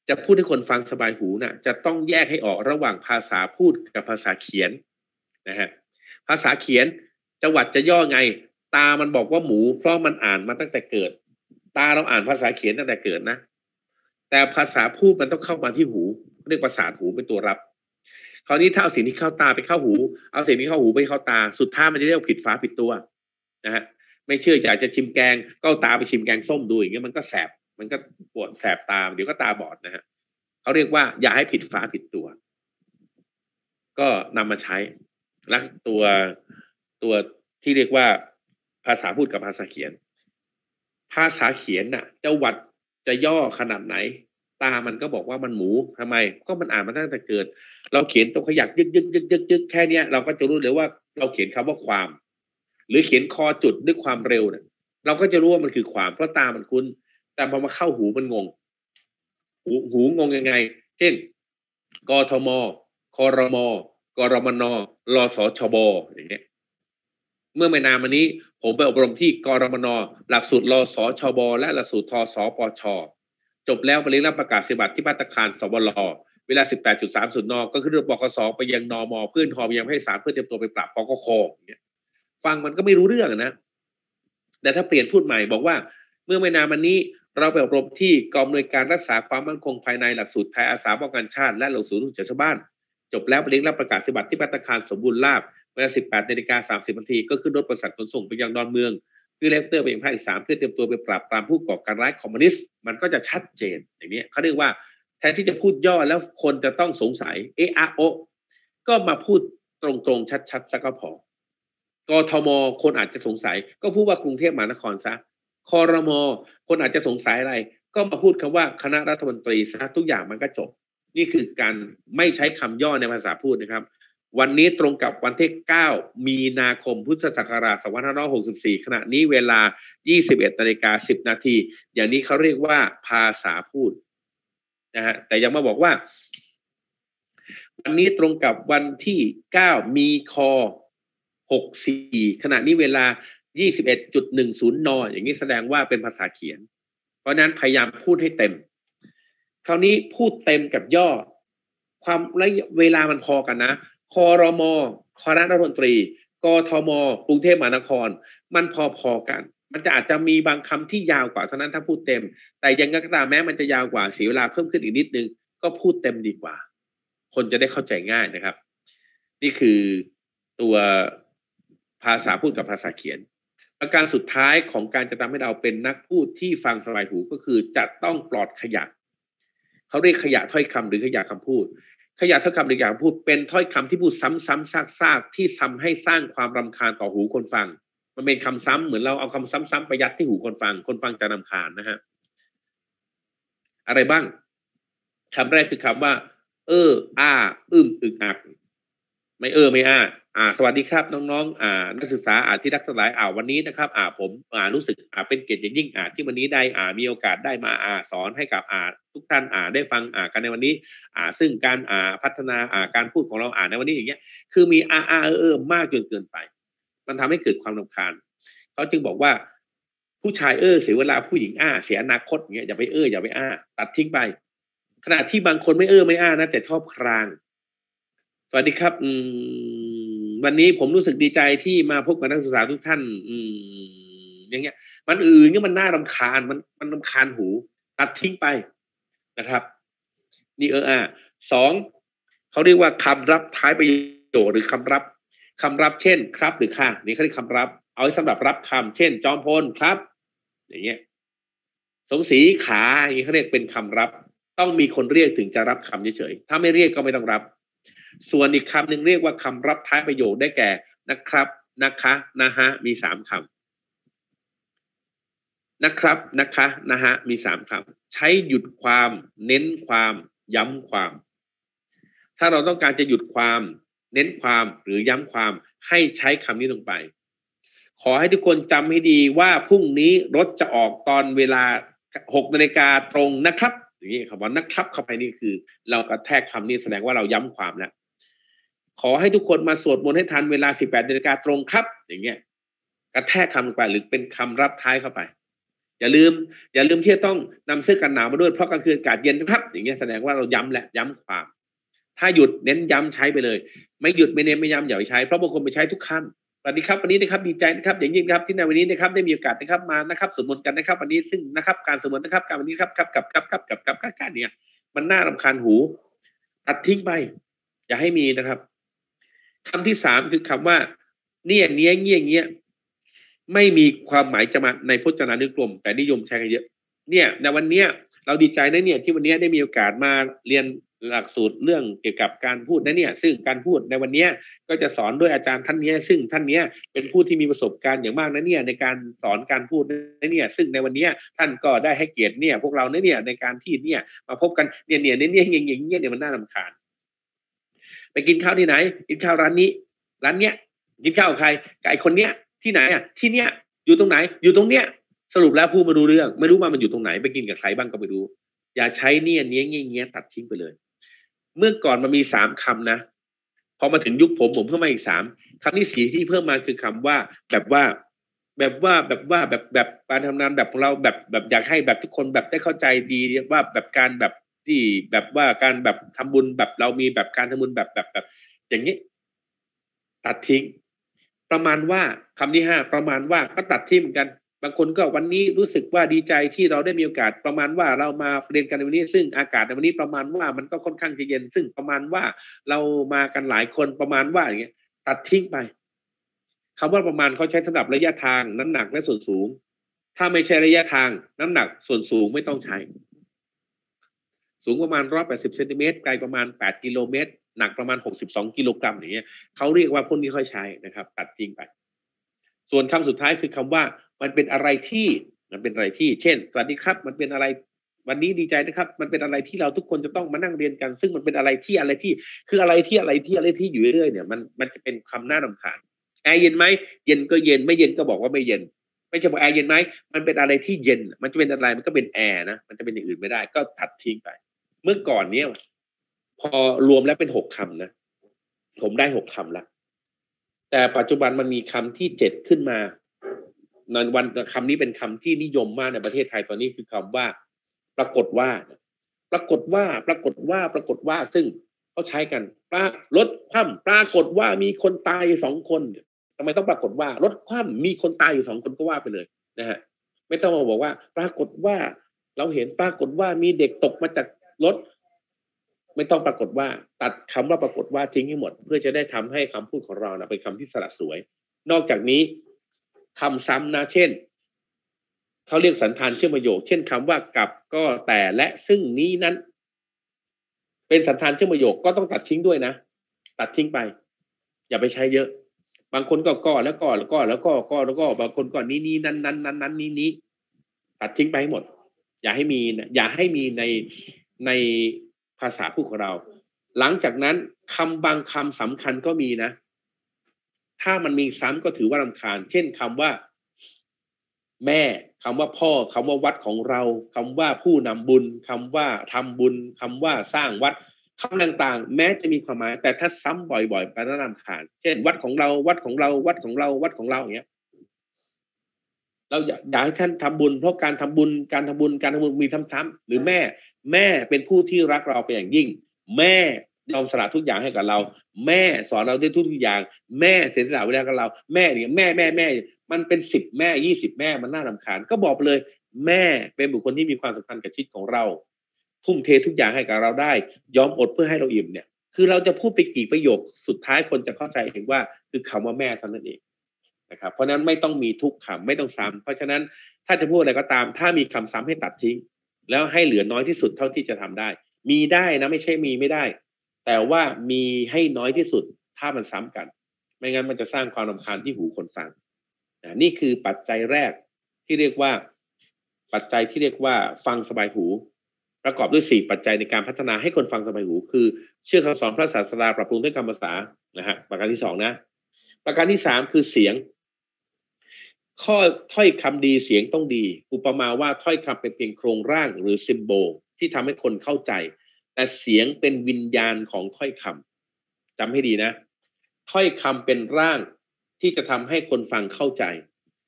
จะพูดให้คนฟังสบายหูน่ะจะต้องแยกให้ออกระหว่างภาษาพูดกับภาษาเขียนนะฮะภาษาเขียนจังหวัดจะย่อไงตามันบอกว่าหมูเพราะมันอ่านมาตั้งแต่เกิดตาเราอ่านภาษาเขียนตั้งแต่เกิดนะแต่ภาษาพูดมันต้องเข้ามาที่หูเรียกประสาทหูเป็นตัวรับคราวนี้ถ้าเอาสิ่งที่เข้าตาไปเข้าหูเอาสิ่งที่เข้าหูไปเข้าตาสุดท้ายมันจะเรียกผิดฝาผิดตัวนะฮะไม่เชื่ออยากจะชิมแกงก็เอาตาไปชิมแกงส้มดูอย่างเงี้ยมันก็แสบมันก็ปวดแสบตาเดี๋ยวก็ตาบอดนะฮะเขาเรียกว่าอย่าให้ผิดฝาผิดตัวก็นำมาใช้และตัวตัวที่เรียกว่าภาษาพูดกับภาษาเขียนภาษาเขียนน่ะจะวัดจะย่อขนาดไหนตามันก็บอกว่ามันหมูทำไมก็มันอ่านมาตั้งแต่เกิดเราเขียนตัวขยักยึกยึกยึกยึกยึกแค่เนี้ยเราก็จะรู้เลยว่าเราเขียนคำว่าความหรือเขียนคอจุดด้วยความเร็วเนี่ยเราก็จะรู้ว่ามันคือความเพราะตามันคุ้นแต่พอมาเข้าหูมันงงหูหูงงยังไงเช่นกทมครมกรมนรสชบอย่างเงี้ยเมื่อไม่นานมานี้ผมไปอบรมที่กรมนหลักสูตรรสชบและหลักสูตรทสปชจบแล้วไปเรียนรับประกาศสิบัตรที่ภัตตาคารสวรเวลา สิบแปดจุดสามศูนย์ นก็คือเรื่องบกสไปยังนมเพื่อนหอมยังให้สารเพื่อเตรียมตัวไปปราบปกคอย่างเงี้ยฟังมันก็ไม่รู้เรื่องนะแต่ถ้าเปลี่ยนพูดใหม่บอกว่าเมื่อไม่นานมานี้เราไปอบรมที่กองอำนวยการรักษาความมั่นคงภายในหลักสูตรไทยอาสาป้องกันชาติและหลักสูตรลูกเสือชาวบ้านจบแล้วไปเรียนรับประกาศสิบัตรที่ภัตตาคารสมบูรณ์ลาภเวลา สิบแปดนาฬิกาสามสิบ นาทีก็ขึ้นรถบริษัทขนส่งไปยังดอนเมืองเพื่อเลฟเตอร์ไปยังภาคอีสานเพื่อเตรียมตัวไปปราบปรามผู้ก่อการร้ายคอมมิวนิสต์มันก็จะชัดเจนอย่างนี้เขาเรียกว่าแทนที่จะพูดย่อแล้วคนจะต้องสงสัยเอะอะโอก็มาพูดตรงๆชัดๆซะก็พอกทมคนอาจจะสงสัยก็พูดว่ากรุงเทพมหานครซะครมคนอาจจะสงสัยอะไรก็มาพูดคำว่าคณะรัฐมนตรีซะทุกอย่างมันก็จบนี่คือการไม่ใช้คำย่อในภาษาพูดนะครับวันนี้ตรงกับวันที่เก้ามีนาคมพุทธศักราชสองพันห้าร้อยหกสิบสี่ขณะนี้เวลา ยี่สิบเอ็ดนาฬิกาสิบ นาทีอย่างนี้เขาเรียกว่าภาษาพูดนะฮะแต่ยังมาบอกว่าวันนี้ตรงกับวันที่เก้ามีคหกสิบสี่ขณะนี้เวลา ยี่สิบเอ็ดจุดหนึ่งศูนย์ นอย่างนี้แสดงว่าเป็นภาษาเขียนเพราะนั้นพยายามพูดให้เต็มคราวนี้พูดเต็มกับย่อความระยะเวลามันพอกันนะครมคณะรัฐมนตรีกทมกรุงเทพมหานครมันพอๆกันมันจะอาจจะมีบางคำที่ยาวกว่าเท่านั้นถ้าพูดเต็มแต่ยังไงก็ตามแม้มันจะยาวกว่าเสียเวลาเพิ่มขึ้นอีกนิดนึงก็พูดเต็มดีกว่าคนจะได้เข้าใจง่ายนะครับนี่คือตัวภาษาพูดกับภาษาเขียนประการสุดท้ายของการจะทำให้เราเป็นนักพูดที่ฟังสบายหูก็คือจะต้องปลอดขยะเขาเรียกขยะถ้อยคำหรือขยะคำพูดขยะถ้อยคำหรืออย่างพูดเป็นถ้อยคำที่พูดซ้ำๆซากๆที่ทำให้สร้างความรำคาญต่อหูคนฟังมันเป็นคำซ้ำเหมือนเราเอาคำซ้ำๆไปยัดที่หูคนฟังคนฟังจะรำคาญนะฮะอะไรบ้างคำแรกคือคำว่าเอออ้าอึ้มอึกอักไม่เออไม่อ้าอ่าสวัสดีครับน้องๆอ่านักศึกษาอ่าที่รักสลายอ่าวันนี้นะครับอ่าผมอ่ารู้สึกอ่าเป็นเกียรติอย่างยิ่งอ่าที่วันนี้ได้อ่ามีโอกาสได้มาอ่าสอนให้กับอ่าทุกท่านอ่าได้ฟังอ่ากันในวันนี้อ่าซึ่งการอ่าพัฒนาอ่าการพูดของเราอ่าในวันนี้อย่างเงี้ยคือมีอ่าอ่าเออเออมากจนเกินไปมันทำให้เกิดความรำคาญเขาจึงบอกว่าผู้ชายเออเสียเวลาผู้หญิงอ้าเสียอนาคตอย่างเงี้ยอย่าไปเอออย่าไปอ้าตัดทิ้งไปขณะที่บางคนไม่เออไม่อ้านะแต่ชอบครางสวัสดีครับอืมวันนี้ผมรู้สึกดีใจที่มาพบกับนักศึกษาทุกท่านอืมอย่างเงี้ยมันอื่นเนี่ยมันน่ารำคาญมันมันรำคาญหูตัดทิ้งไปนะครับนี่เอออ่ะสองเขาเรียกว่าคำรับท้ายประโยคหรือคำรับคำรับเช่นครับหรือค่ะนี่เขาเรียกคำรับเอาไว้สำหรับรับคำเช่นจอมพลครับอย่างเงี้ยสมศรีขาอย่างนี้เขาเรียกเป็นคำรับต้องมีคนเรียกถึงจะรับคำเฉยๆถ้าไม่เรียกก็ไม่ต้องรับส่วนอีกคำหนึ่งเรียกว่าคำรับท้ายประโยคได้แก่นะครับนะคะนะฮะมีสามคำนะครับนะคะนะฮะมีสามคำใช้หยุดความเน้นความย้ำความถ้าเราต้องการจะหยุดความเน้นความหรือย้ำความให้ใช้คำนี้ลงไปขอให้ทุกคนจำให้ดีว่าพรุ่งนี้รถจะออกตอนเวลาหกนาฬิกาตรงนะครับอย่างนี้คำว่านะครับเข้าไปนี่คือเรากระแทกคำนี้แสดงว่าเราย้ำความแล้วขอให้ทุกคนมาสวดมนต์ให้ทันเวลาสิบแปดนาฬิกาตรงครับอย่างเงี้ยกระแทกคำลงไปหรือเป็นคำรับท้ายเข้าไปอย่าลืมอย่าลืมที่จะต้องนำเสื้อกันหนาวมาด้วยเพราะกลางคืนอากาศเย็นนะครับอย่างเงี้ยแสดงว่าเราย้ำและย้ำความถ้าหยุดเน้นย้ำใช้ไปเลยไม่หยุดไม่เน้นไม่ย้ำอย่าไปใช้เพราะบางคนไปใช้ทุกคำสวัสดีครับวันนี้นะครับดีใจนะครับอย่างยิ่งครับที่ในวันนี้นะครับได้มีโอกาสนะครับมานะครับสวดมนต์กันนะครับวันนี้ซึ่งนะครับการสวดมนต์นะครับการวันนี้ครับครับกับกับกับกับกับกับการเนี่ยมันน่ารำคาญหูตัดทิ้งไปอย่าให้มีนะครับคำที่สามคือคำว่าเนี่ยเนี้ยเงี้ยเงี้ยไม่มีความหมายจะมาในพจนานุกรมแต่นิยมใช้กันเยอะเนี่ยในวันเนี้ยเราดีใจนะเนี่ยที่วันนี้ได้มีโอกาสมาเรียนหลักสูตรเรื่องเกี่ยวกับการพูดนะเนี่ยซึ่งการพูดในวันนี้ก็จะสอนด้วยอาจารย์ท่านนี้ซึ่งท่านนี้เป็นผู้ที่มีประสบการณ์อย่างมากนะเนี่ยในการสอนการพูดนะเนี่ยซึ่งในวันนี้ท่านก็ได้ให้เกียรติเนี่ยพวกเราเนี่ยในการที่เนี่ยมาพบกันเนี่ยเนี่ยเนี่ยเนี่ยอย่างเงี้ยเนี่ยมันน่ารำคาญไปกินข้าวที่ไหนกินข้าวร้านนี้ร้านเนี้ยกินข้าวกับใครกับไอ้คนเนี้ยที่ไหนอ่ะที่เนี้ยอยู่ตรงไหนอยู่ตรงเนี้ยสรุปแล้วพูดมาดูเรื่องไม่รู้ว่ามันอยู่ตรงไหนไปกินกับใครบ้างก็ไม่รู้อย่าใช้เนี่ยเนี้ยเงี้ยเงี้ยตัดทิ้งไปเลยเมื่อก่อนมันมีสามคำนะพอมาถึงยุคผมผมเพิ่มมาอีกสามคำที่สี่ที่เพิ่มมาคือคำว่าแบบว่าแบบว่าแบบว่าแบบแบบการทำงานแบบของเราแบบแบบอยากให้แบบทุกคนแบบได้เข้าใจดีว่าแบบการแบบที่แบบว่าการแบบทำบุญแบบเรามีแบบการทำบุญแบบแบบแบบอย่างนี้ตัดทิ้งประมาณว่าคำที่ห้าประมาณว่าก็ตัดทิ้งเหมือนกันบางคนก็วันนี้รู้สึกว่าดีใจที่เราได้มีโอกาสประมาณว่าเรามาเรียนกันในวันนี้ซึ่งอากาศในวันนี้ประมาณว่ามันก็ค่อนข้างจะเย็นซึ่งประมาณว่าเรามากันหลายคนประมาณว่าอย่างเงี้ยตัดทิ้งไปคำว่าประมาณเขาใช้สำหรับระยะทางน้ำหนักและส่วนสูงถ้าไม่ใช่ระยะทางน้ำหนักส่วนสูงไม่ต้องใช้สูงประมาณหนึ่งร้อยแปดสิบเซนติเมตรไกลประมาณแปดกิโลเมตรหนักประมาณหกสิบสองกิโลกรัมอย่างเงี้ยเขาเรียกว่าพวกนี้ค่อยใช้นะครับตัดทิ้งไปส่วนคำสุดท้ายคือคำว่ามันเป็นอะไรที่มันเป็นอะไรที่เช่นสวัสดีครับมันเป็นอะไรวันนี้ดีใจนะครับมันเป็นอะไรที่เราทุกคนจะต้องมานั่งเรียนกันซึ่งมันเป็นอะไรที่อะไรที่คืออะไรที่อะไรที่อะไรที่อยู่เรื่อยๆเนี่ยมันมันจะเป็นคำน่ารำคาญแอร์เย็นไหมเย็นก็เย็นไม่เย็นก็บอกว่าไม่เย็นไม่ใช่บอกแอร์เย็นไหมมันเป็นอะไรที่เย็นมันจะเป็นอะไรมันก็เป็นแอร์นะมันจะเป็นอย่างอื่นไม่ได้ก็ตัดทิ้งไปเมื่อก่อนเนี้ยพอรวมแล้วเป็นหกคำนะผมได้หกคำละแต่ปัจจุบันมันมีคำที่เจ็ดขึ้นมาในวันคำนี้เป็นคำที่นิยมมากในประเทศไทยตอนนี้คือคำว่าปรากฏว่าปรากฏว่าปรากฏว่าปรากฏว่าซึ่งเขาใช้กันปรารถคว่ำปรากฏว่ามีคนตายสองคนทำไมต้องปรากฏว่ารถคว่ำมีคนตายอยู่สองคนก็ว่าไปเลยนะฮะไม่ต้องมาบอกว่าปรากฏว่าเราเห็นปรากฏว่ามีเด็กตกมาจากรถไม่ต้องปรากฏว่าตัดคำว่าปรากฏว่าทิ้งให้หมดเพื่อจะได้ทำให้คำพูดของเรานะเป็นคำที่สละสวยนอกจากนี้คำซ้ำนะเช่นเขาเรียกสันธานเชื่อมประโยคเช่นคำว่ากับก็แต่และซึ่งนี้นั้นเป็นสันธานเชื่อมประโยคก็ต้องตัดทิ้งด้วยนะตัดทิ้งไปอย่าไปใช้เยอะบางคนก็ก็แล้วก็แล้วก็แล้วก็ก็แล้วก็บางคนก็นี้นี้นั้นนั้นนั้นนั้นนี้นี้ตัดทิ้งไปให้หมดอย่าให้มีอย่าให้มีในในภาษาพูดของเราหลังจากนั้นคำบางคำสำคัญก็มีนะถ้ามันมีซ้ำก็ถือว่ารำคาญเช่นคำว่าแม่คำว่าพ่อคำว่าวัดของเราคำว่าผู้นำบุญคำว่าทำบุญคำว่าสร้างวัดคำต่างๆแม้จะมีความหมายแต่ถ้าซ้ำบ่อยๆไปน่ารำคาญเช่นวัดของเราวัดของเราวัดของเราวัดของเราอย่างเงี้ยเราอยากให้ท่านทำบุญเพราะการทำบุญการทำบุญการทำบุญมีซ้ำๆหรือแม่แม่เป็นผู้ที่รักเราเป็นอย่างยิ่งแม่ยอมสละทุกอย่างให้กับเราแม่สอนเราได้ทุกอย่างแม่เสียสละเวลากับเราแม่เนี่ยแม่แม่แม่มันเป็นสิบแม่ยี่สิบแม่มันน่ารำคาญก็บอกเลยแม่เป็นบุคคลที่มีความสำคัญกับชีวิตของเราทุ่มเททุกอย่างให้กับเราได้ยอมอดเพื่อให้เราอิ่มเนี่ยคือเราจะพูดไปกี่ประโยคสุดท้ายคนจะเข้าใจเองว่าคือคำว่าแม่เท่านั้นเองนะครับเพราะนั้นไม่ต้องมีทุกคำไม่ต้องซ้ำเพราะฉะนั้นถ้าจะพูดอะไรก็ตามถ้ามีคำซ้ำให้ตัดทิ้งแล้วให้เหลือน้อยที่สุดเท่าที่จะทำได้มีได้นะไม่ใช่มีไม่ได้แต่ว่ามีให้น้อยที่สุดถ้ามันซ้ำกันไม่งั้นมันจะสร้างความรำคาญที่หูคนฟังนี่คือปัจจัยแรกที่เรียกว่าปัจจัยที่เรียกว่าฟังสบายหูประกอบด้วยสี่ปัจจัยในการพัฒนาให้คนฟังสบายหูคือเชื่อคำสอนพระศาสดาปรับปรุงด้วยคำภาษานะฮะประการที่สองนะประการที่สามคือเสียงข้อถ้อยคำดีเสียงต้องดีอุปมาว่าถ้อยคำเป็นเพียงโครงร่างหรือซิมโบลที่ทำให้คนเข้าใจแต่เสียงเป็นวิญญาณของถ้อยคำจำให้ดีนะถ้อยคำเป็นร่างที่จะทำให้คนฟังเข้าใจ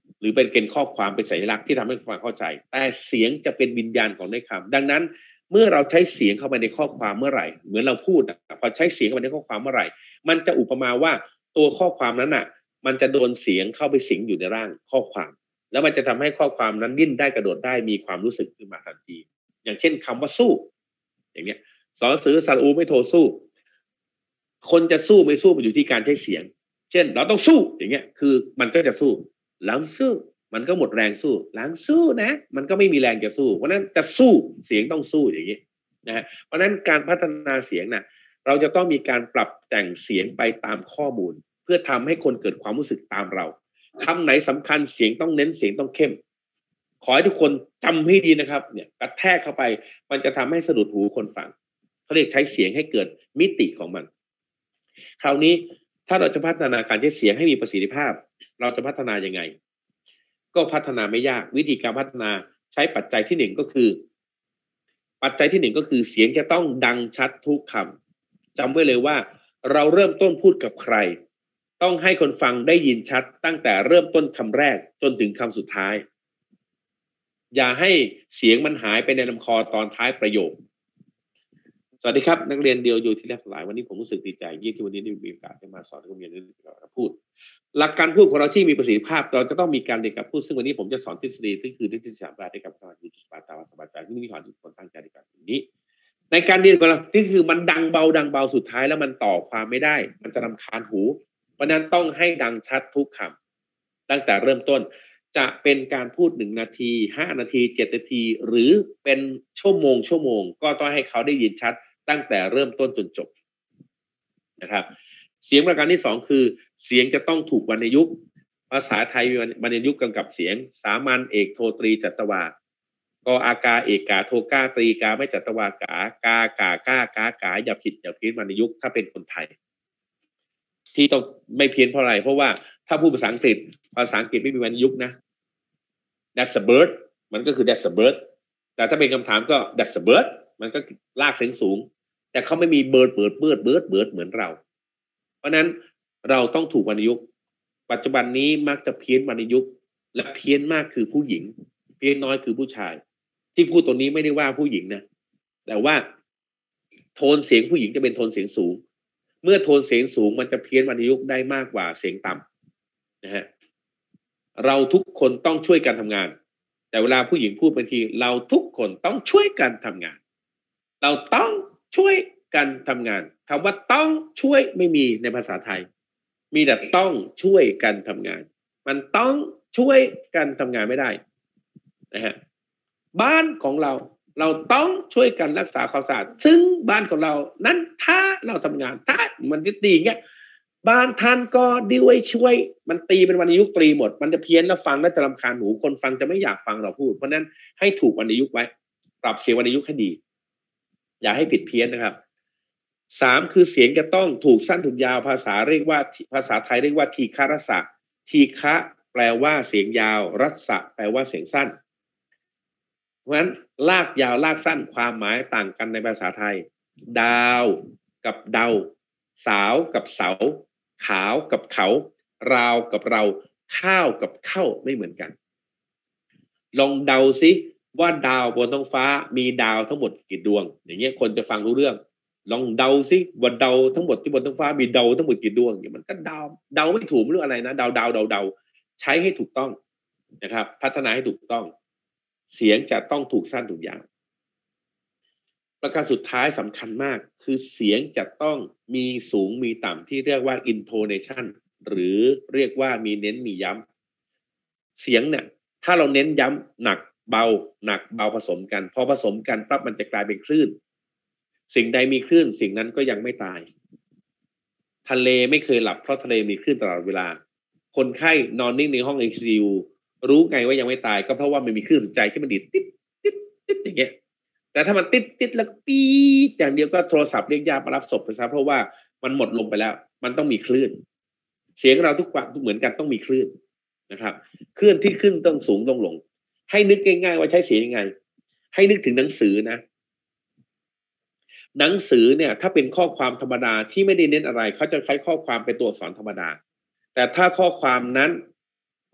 หรือเป็นเกณฑ์ข้อความเป็นสัญลักษณ์ที่ทำให้ฟังเข้าใจแต่เสียงจะเป็นวิญญาณของในคำดังนั้นเมื่อเราใช้เสียงเข้าไปในข้อความเมื่อไหร่เหมือนเราพูดพอใช้เสียงเข้าไปในข้อความเมื่อไหร่มันจะอุปมาว่าตัวข้อความนั้นน่ะมันจะโดนเสียงเข้าไปสิงอยู่ในร่างข้อความแล้วมันจะทำให้ข้อความนั้นดิ้นได้กระโดดได้มีความรู้สึกขึ้นมาทันทีอย่างเช่นคำว่าสู้อย่างเงี้ยสอสือสระอูไม่โทสู้คนจะสู้ไม่สู้มันอยู่ที่การใช้เสียงเช่นเราต้องสู้อย่างเงี้ยคือมันก็จะสู้หลังสู้มันก็หมดแรงสู้หลังสู้นะมันก็ไม่มีแรงจะสู้เพราะนั้นจะสู้เสียงต้องสู้อย่างนี้นะฮะเพราะนั้นการพัฒนาเสียงน่ะเราจะต้องมีการปรับแต่งเสียงไปตามข้อมูลเพื่อทำให้คนเกิดความรู้สึกตามเราคำไหนสำคัญเสียงต้องเน้นเสียงต้องเข้มขอให้ทุกคนจำให้ดีนะครับเนี่ยกระแทกเข้าไปมันจะทำให้สะดุดหูคนฟังเขาเรียกใช้เสียงให้เกิดมิติของมันคราวนี้ถ้าเราจะพัฒนาการใช้เสียงให้มีประสิทธิภาพเราจะพัฒนายังไงก็พัฒนาไม่ยากวิธีการพัฒนาใช้ปัจจัยที่หนึ่งก็คือปัจจัยที่หนึ่งก็คือเสียงจะต้องดังชัดทุกคำจำไว้เลยว่าเราเริ่มต้นพูดกับใครต้องให้คนฟังได้ยินชัดตั้งแต่เริ่มต้นคำแรกจนถึงคำสุดท้ายอย่าให้เสียงมันหายไปในลำคอตอนท้ายประโยคสวัสดีครับนักเรียนเดียวอยู่ที่แรกหลายวันนี้ผมรู้สึกดีใจยิ่งที่วันนี้ได้มีโอกาสได้มาสอนนักเรียนเรื่องพูดหลักการพูดของเราที่มีประสิทธิภาพเราจะต้องมีการเรียนการพูดซึ่งวันนี้ผมจะสอนทฤษฎีที่คือทฤษฎีสามประการในการสมาธิสมาธิสมาธิที่มีความทุกคนตั้งใจในการนี้ในการเรียนของเราที่คือมันดังเบาดังเบาสุดท้ายแล้วมันต่อความไม่ได้มันจะรำคาญหูเพราะนั้นต้องให้ดังชัดทุกคำตั้งแต่เริ่มต้นจะเป็นการพูดหนึ่งนาทีห้านาทีเจ็ดนาทีหรือเป็นชั่วโมงชั่วโมงก็ต้องให้เขาได้ยินชัดตั้งแต่เริ่มต้นจนจบนะครับเสียงประการที่สองคือเสียงจะต้องถูกวรรณยุกต์ภาษาไทยวรรณยุกต์กำกับเสียงสามัญเอกโทตรีจัตวากออากาเอกกาโทกาตรีกาไม่จัตวากากากาก้ากากาอย่าผิดอย่าเพี้ยนวรรณยุกต์ถ้าเป็นคนไทยที่ต้องไม่เพี้ยนเพราะอะไรเพราะว่าถ้าพูดภาษาอังกฤษภาษาอังกฤษไม่มีวรรณยุกต์นะ that's a bird มันก็คือ that's a bird แต่ถ้าเป็นคำถามก็ that's a bird มันก็ลากเสียงสูงแต่เขาไม่มี bird bird bird bird bird เหมือนเราเพราะนั้นเราต้องถูกวรรณยุกต์ปัจจุบันนี้มักจะเพี้ยนวรรณยุกต์และเพี้ยนมากคือผู้หญิงเพี้ยนน้อยคือผู้ชายที่พูดตัวนี้ไม่ได้ว่าผู้หญิงนะแต่ว่าโทนเสียงผู้หญิงจะเป็นโทนเสียงสูงเมื่อโทนเสียงสูงมันจะเพี้ยนวรรณยุกต์ได้มากกว่าเสียงต่ำนะฮะเราทุกคนต้องช่วยกันทำงานแต่เวลาผู้หญิงพูดบางทีเราทุกคนต้องช่วยกันทำงานเราต้องช่วยกันทำงานคำว่าต้องช่วยไม่มีในภาษาไทยมีแต่ต้องช่วยกันทำงานมันต้องช่วยกันทำงานไม่ได้นะฮะบ้านของเราเราต้องช่วยกันรักษาความสะอาดซึ่งบ้านของเรานั้นถ้าเราทำงานถ้ามันจะตีอย่างเงี้ยบ้านท่านก็ด้วยช่วยมันตีเป็นวรรณยุกต์ตรีหมดมันจะเพี้ยนแล้วฟังแล้วจะรำคาญหูคนฟังจะไม่อยากฟังเราพูดเพราะนั้นให้ถูกวรรณยุกต์ไว้ปรับเสียงวรรณยุกต์ให้ดีอย่าให้ผิดเพี้ยนนะครับสามคือเสียงจะต้องถูกสั้นถูกยาวภาษาเรียกว่าภาษาไทยเรียกว่าทีฆรสะทีฆะแปลว่าเสียงยาวรัสะแปลว่าเสียงสั้นเพราะฉะนั้นลากยาวลากสั้นความหมายต่างกันในภาษาไทยดาวกับเดาสาวกับเสาขาวกับเขาราวกับเราข้าวกับเข้าไม่เหมือนกันลองเดาซิว่าดาวบนท้องฟ้ามีดาวทั้งหมดกี่ดวงอย่างเงี้ยคนจะฟังรู้เรื่องลองเดาซิว่าเดาทั้งหมดที่บนท้องฟ้ามีดาวทั้งหมดกี่ดวงอย่างมันก็เดาเดาไม่ถูกไม่รู้อะไรนะเดาเดาเดาเดาใช้ให้ถูกต้องนะครับพัฒนาให้ถูกต้องเสียงจะต้องถูกสั้นถูกยาวประการสุดท้ายสำคัญมากคือเสียงจะต้องมีสูงมีต่ำที่เรียกว่า intonation หรือเรียกว่ามีเน้นมีย้ำเสียงเนี่ยถ้าเราเน้นย้ำหนักเบาหนักเบาผสมกันพอผสมกันปั๊บมันจะกลายเป็นคลื่นสิ่งใดมีคลื่นสิ่งนั้นก็ยังไม่ตายทะเลไม่เคยหลับเพราะทะเลมีคลื่นตลอดเวลาคนไข้นอนนิ่งในห้อง ไอ ซี ยู รู้ไงว่ายังไม่ตายก็เพราะว่ามันมีคลื่นหัวใจที่มันดิดติ๊ดติ๊ดติ๊ดอย่างเงี้ยแต่ถ้ามันติดติดแล้วปี๊ดอย่างเดียวก็โทรศัพท์เรียกญาติมารับศพไปซะเพราะว่ามันหมดลมไปแล้วมันต้องมีคลื่นเสียงเราทุกความเหมือนกันต้องมีคลื่นนะครับคลื่นที่ขึ้นต้องสูงต้องลงให้นึกง่ายๆว่าใช้เสียงยังไงให้นึกถึงหนังสือนะหนังสือเนี่ยถ้าเป็นข้อความธรรมดาที่ไม่ได้เน้นอะไรเขาจะใช้ข้อความเป็นตัวอักษรธรรมดาแต่ถ้าข้อความนั้น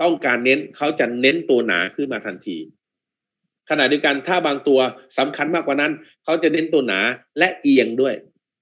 ต้องการเน้นเขาจะเน้นตัวหนาขึ้นมาทันทีขณะเดียวกันถ้าบางตัวสำคัญมากกว่านั้นเขาจะเน้นตัวหนาและเอียงด้วย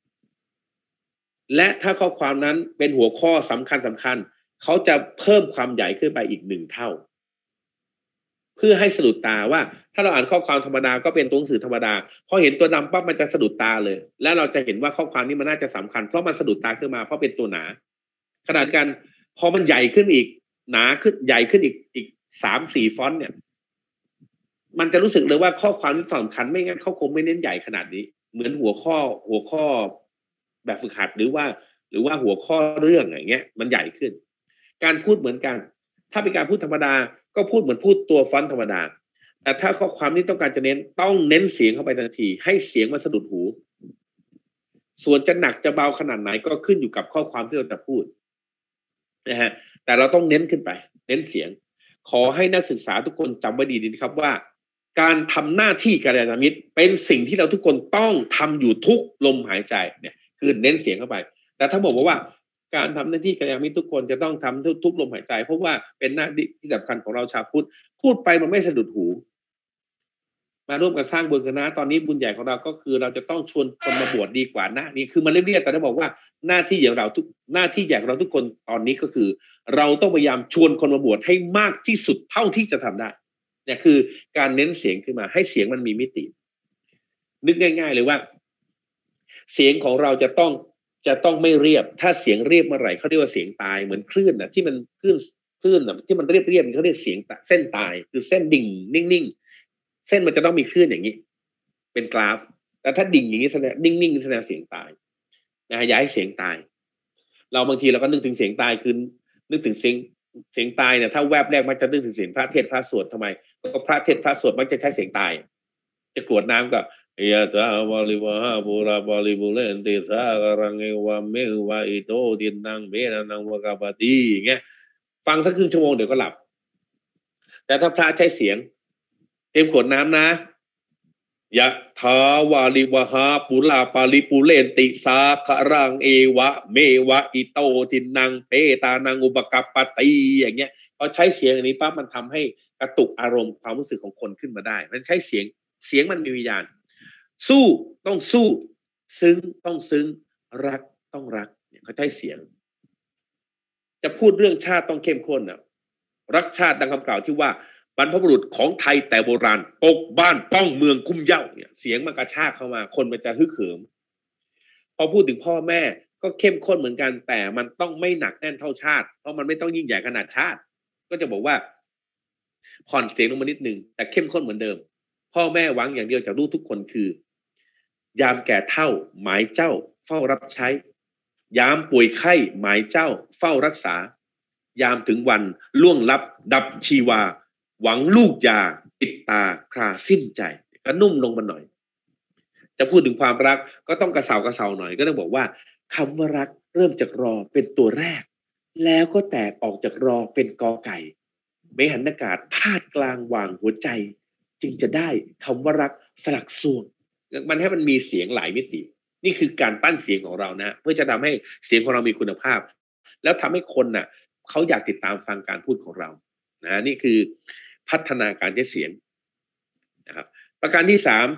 และถ้าข้อความนั้นเป็นหัวข้อสำคัญสำคัญเขาจะเพิ่มความใหญ่ขึ้นไปอีกหนึ่งเท่าเพื่อให้สะดุดตาว่าถ้าเราอ่านข้อความธรรมดาก็เป็นตัวหนังสือธรรมดาพอเห็นตัวดำปั๊บมันจะสะดุดตาเลยและเราจะเห็นว่าข้อความนี้มันน่าจะสำคัญเพราะมันสะดุดตาขึ้นมาเพราะเป็นตัวหนาขนาดกันพอมันใหญ่ขึ้นอีกหนาขึ้นใหญ่ขึ้นอีกอีกสามสี่ฟอนต์เนี่ยมันจะรู้สึกเลยว่าข้อความนี้สำคัญไม่งั้นเขาคงไม่เน้นใหญ่ขนาดนี้เหมือนหัวข้อหัวข้อแบบฝึกหัดหรือว่าหรือว่าหัวข้อเรื่องอย่างเงี้ยมันใหญ่ขึ้นการพูดเหมือนกันถ้าเป็นการพูดธรรมดาก็พูดเหมือนพูดตัวฟอนต์ธรรมดาแต่ถ้าข้อความนี้ต้องการจะเน้นต้องเน้นเสียงเข้าไปทันทีให้เสียงมันสะดุดหูส่วนจะหนักจะเบาขนาดไหนก็ขึ้นอยู่กับข้อความที่เราจะพูดนะฮะแต่เราต้องเน้นขึ้นไปเน้นเสียงขอให้นักศึกษาทุกคนจำไว้ดีๆนะครับว่าการทำหน้าที่กัลยาณมิตรเป็นสิ่งที่เราทุกคนต้องทำอยู่ทุกลมหายใจเนี่ยคือเน้นเสียงเข้าไปแต่ถ้าบอกว่าการทำหน้าที่กัลยาณมิตรทุกคนจะต้องทำทุกทุกลมหายใจเพราะว่าเป็นหน้าที่ที่สำคัญของเราชาวพุทธพูดไปมันไม่สะดุดหูมาร่วมกันสร้างบุญกันนะตอนนี้บุญใหญ่ของเราก็คือเราจะต้องชวนคนมาบวชดีกว่านะนี่คือมันเรียบๆแต่ได้บอกว่าหน้าที่อย่างเราทุกหน้าที่อย่างเราทุกคนตอนนี้ก็คือเราต้องพยายามชวนคนมาบวชให้มากที่สุดเท่าที่จะทำได้เนี่ยคือการเน้นเสียงขึ้นมาให้เสียงมันมีมิตินึกง่ายๆเลยว่าเสียงของเราจะต้องจะต้องไม่เรียบถ้าเสียงเรียบเมื่อไหร่เขาเรียกว่าเสียงตายเหมือนคลื่นนะที่มันคลื่นคลื่นนะที่มันเรียบเรียบเขาเรียกเสียงเส้นตายคือเส้นดิ่งนิ่งๆเส้นมันจะต้องมีคลื่นอย่างนี้เป็นกราฟแต่ถ้าดิ่งอย่างนี้แสดงนิ่งๆแสดงเสียงตายนะอย่าให้เสียงตายเราบางทีเราก็นึกถึงเสียงตายคือนึกถึงเสียงเสียงตายเนี่ยถ้าแวบแรกมันจะนึกถึงเสียงพระเทศน์พระสวดทำไมก็พระเทศน์พระสวดมันจะใช้เสียงตายจะกรวดน้ำกับยะตาวาลิวะฮาบูราบาลิบุเลนติสากังเอวะเมวะอิโตดินนังเมนังวะกาบาดีอย่างเงี้ยฟังสักครึ่งชั่วโมงเดี๋ยวก็หลับแต่ถ้าพระใช้เสียงเตรียมกรวดน้ำนะยะทาวาลิวะฮาปุลาปาลิปุเลนติสาครังเอวะเมวะอิโตดินนังเปตานังอุปกัปปติอย่างเงี้ยพอใช้เสียงอันนี้ปั๊บมันทำให้กระตุกอารมณ์ความรู้สึกของคนขึ้นมาได้มันใช้เสียงเสียงมันมีวิญญาณสู้ต้องสู้ซึ้งต้องซึ้งรักต้องรักเนี่ยเขาใช้เสียงจะพูดเรื่องชาติต้องเข้มข้นนะรักชาติดังคำกล่าวที่ว่าบรรพบุรุษของไทยแต่โบราณปกบ้านป้องเมืองคุ้มเหย้าเนี่ยเสียงมันกระชากเข้ามาคนมันจะฮึกเหิมพอพูดถึงพ่อแม่ก็เข้มข้นเหมือนกันแต่มันต้องไม่หนักแน่นเท่าชาติเพราะมันไม่ต้องยิ่งใหญ่ขนาดชาติก็จะบอกว่าผ่อนเสียงลงมานิดนึงแต่เข้มข้นเหมือนเดิมพ่อแม่หวังอย่างเดียวจากลูกทุกคนคือยามแก่เฒ่าหมายเจ้าเฝ้ารับใช้ยามป่วยไข้หมายเจ้าเฝ้ารักษายามถึงวันล่วงลับดับชีวาหวังลูกยาติดตาคลาสิ้นใจก็นุ่มลงมาหน่อยจะพูดถึงความรักก็ต้องกระเซากระเซาหน่อยก็ต้องบอกว่าคำว่ารักเริ่มจากรอเป็นตัวแรกแล้วก็แตกออกจากรอเป็นกอไก่เมหันอากาศพาดกลางวางหัวใจจึงจะได้คำว่ารักสลักสวงมันให้มันมีเสียงหลายมิตินี่คือการปั้นเสียงของเรานะเพื่อจะทำให้เสียงของเรามีคุณภาพแล้วทำให้คนน่ะเขาอยากติดตามฟังการพูดของเรานะนี่คือพัฒนาการใช้เสียงนะครับประการที่สาม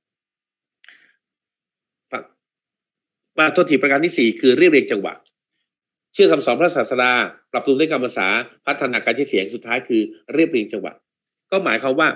มาโทษทีประการที่สี่คือเรียบเรียงจังหวะเชื่อคำสอนพระศาสดาปรับปรุงด้วยกรรมภาษาพัฒนาการใช้เสียงสุดท้ายคือเรียบเรียงจังหวะก็หมายความว่า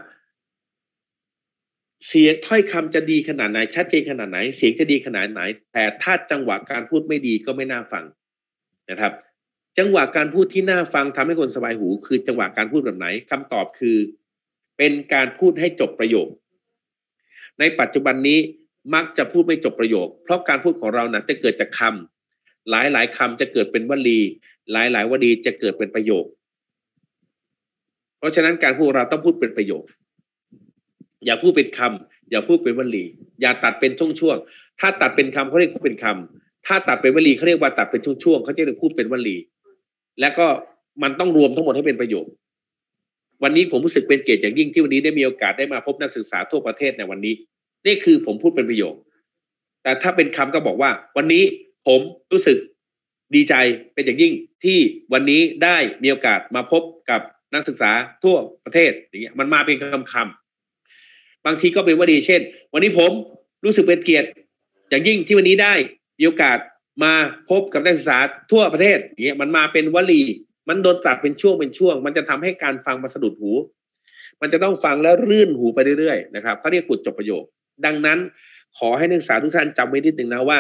เสียงถ้อยคำจะดีขนาดไหนชัดเจนขนาดไหนเสียงจะดีขนาดไหนแต่ถ้าจังหวะการพูดไม่ดีก็ไม่น่าฟังนะครับจังหวะการพูดที่น่าฟังทำให้คนสบายหูคือจังหวะการพูดแบบไหนคำตอบคือเป็นการพูดให้จบประโยคในปัจจุบันนี้มักจะพูดไม่จบประโยคเพราะการพูดของเรานะจะเกิดจากคำหลายหลายคำจะเกิดเป็นวลีหลายหลายวลีจะเกิดเป็นประโยคเพราะฉะนั้นการพูดเราต้องพูดเป็นประโยคอย่าพูดเป็นคำอย่าพูดเป็นวลีอย่าตัดเป็นช่วงๆถ้าตัดเป็นคำเขาเรียกพูดเป็นคำถ้าตัดเป็นวลีเขาเรียกว่าตัดเป็นช่วงๆเขาจะเรียกพูดเป็นวลีและก็มันต้องรวมทั้งหมดให้เป็นประโยควันนี้ผมรู้สึกเป็นเกียรติอย่างยิ่งที่วันนี้ได้มีโอกาสได้มาพบนักศึกษาทั่วประเทศในวันนี้นี่คือผมพูดเป็นประโยคแต่ถ้าเป็นคำก็บอกว่าวันนี้ผมรู้สึกดีใจเป็นอย่างยิ่งที่วันนี้ได้มีโอกาสมาพบกับนักศึกษาทั่วประเทศอย่างเงี้ยมันมาเป็นคำคำบางทีก็เป็นวลีเช่นวันนี้ผมรู้สึกเป็นเกียรติอย่างยิ่งที่วันนี้ได้มีโอกาสมาพบกับนักศึกษาทั่วประเทศอย่างเงี้ยมันมาเป็นวลีมันโดนตัดเป็นช่วงเป็นช่วงมันจะทำให้การฟังมันสะดุดหูมันจะต้องฟังแล้วรื่นหูไปเรื่อยๆนะครับเขาเรียกกุดจบประโยคดังนั้นขอให้นักศึกษาทุกท่านจำไว้นิดนึงนะว่า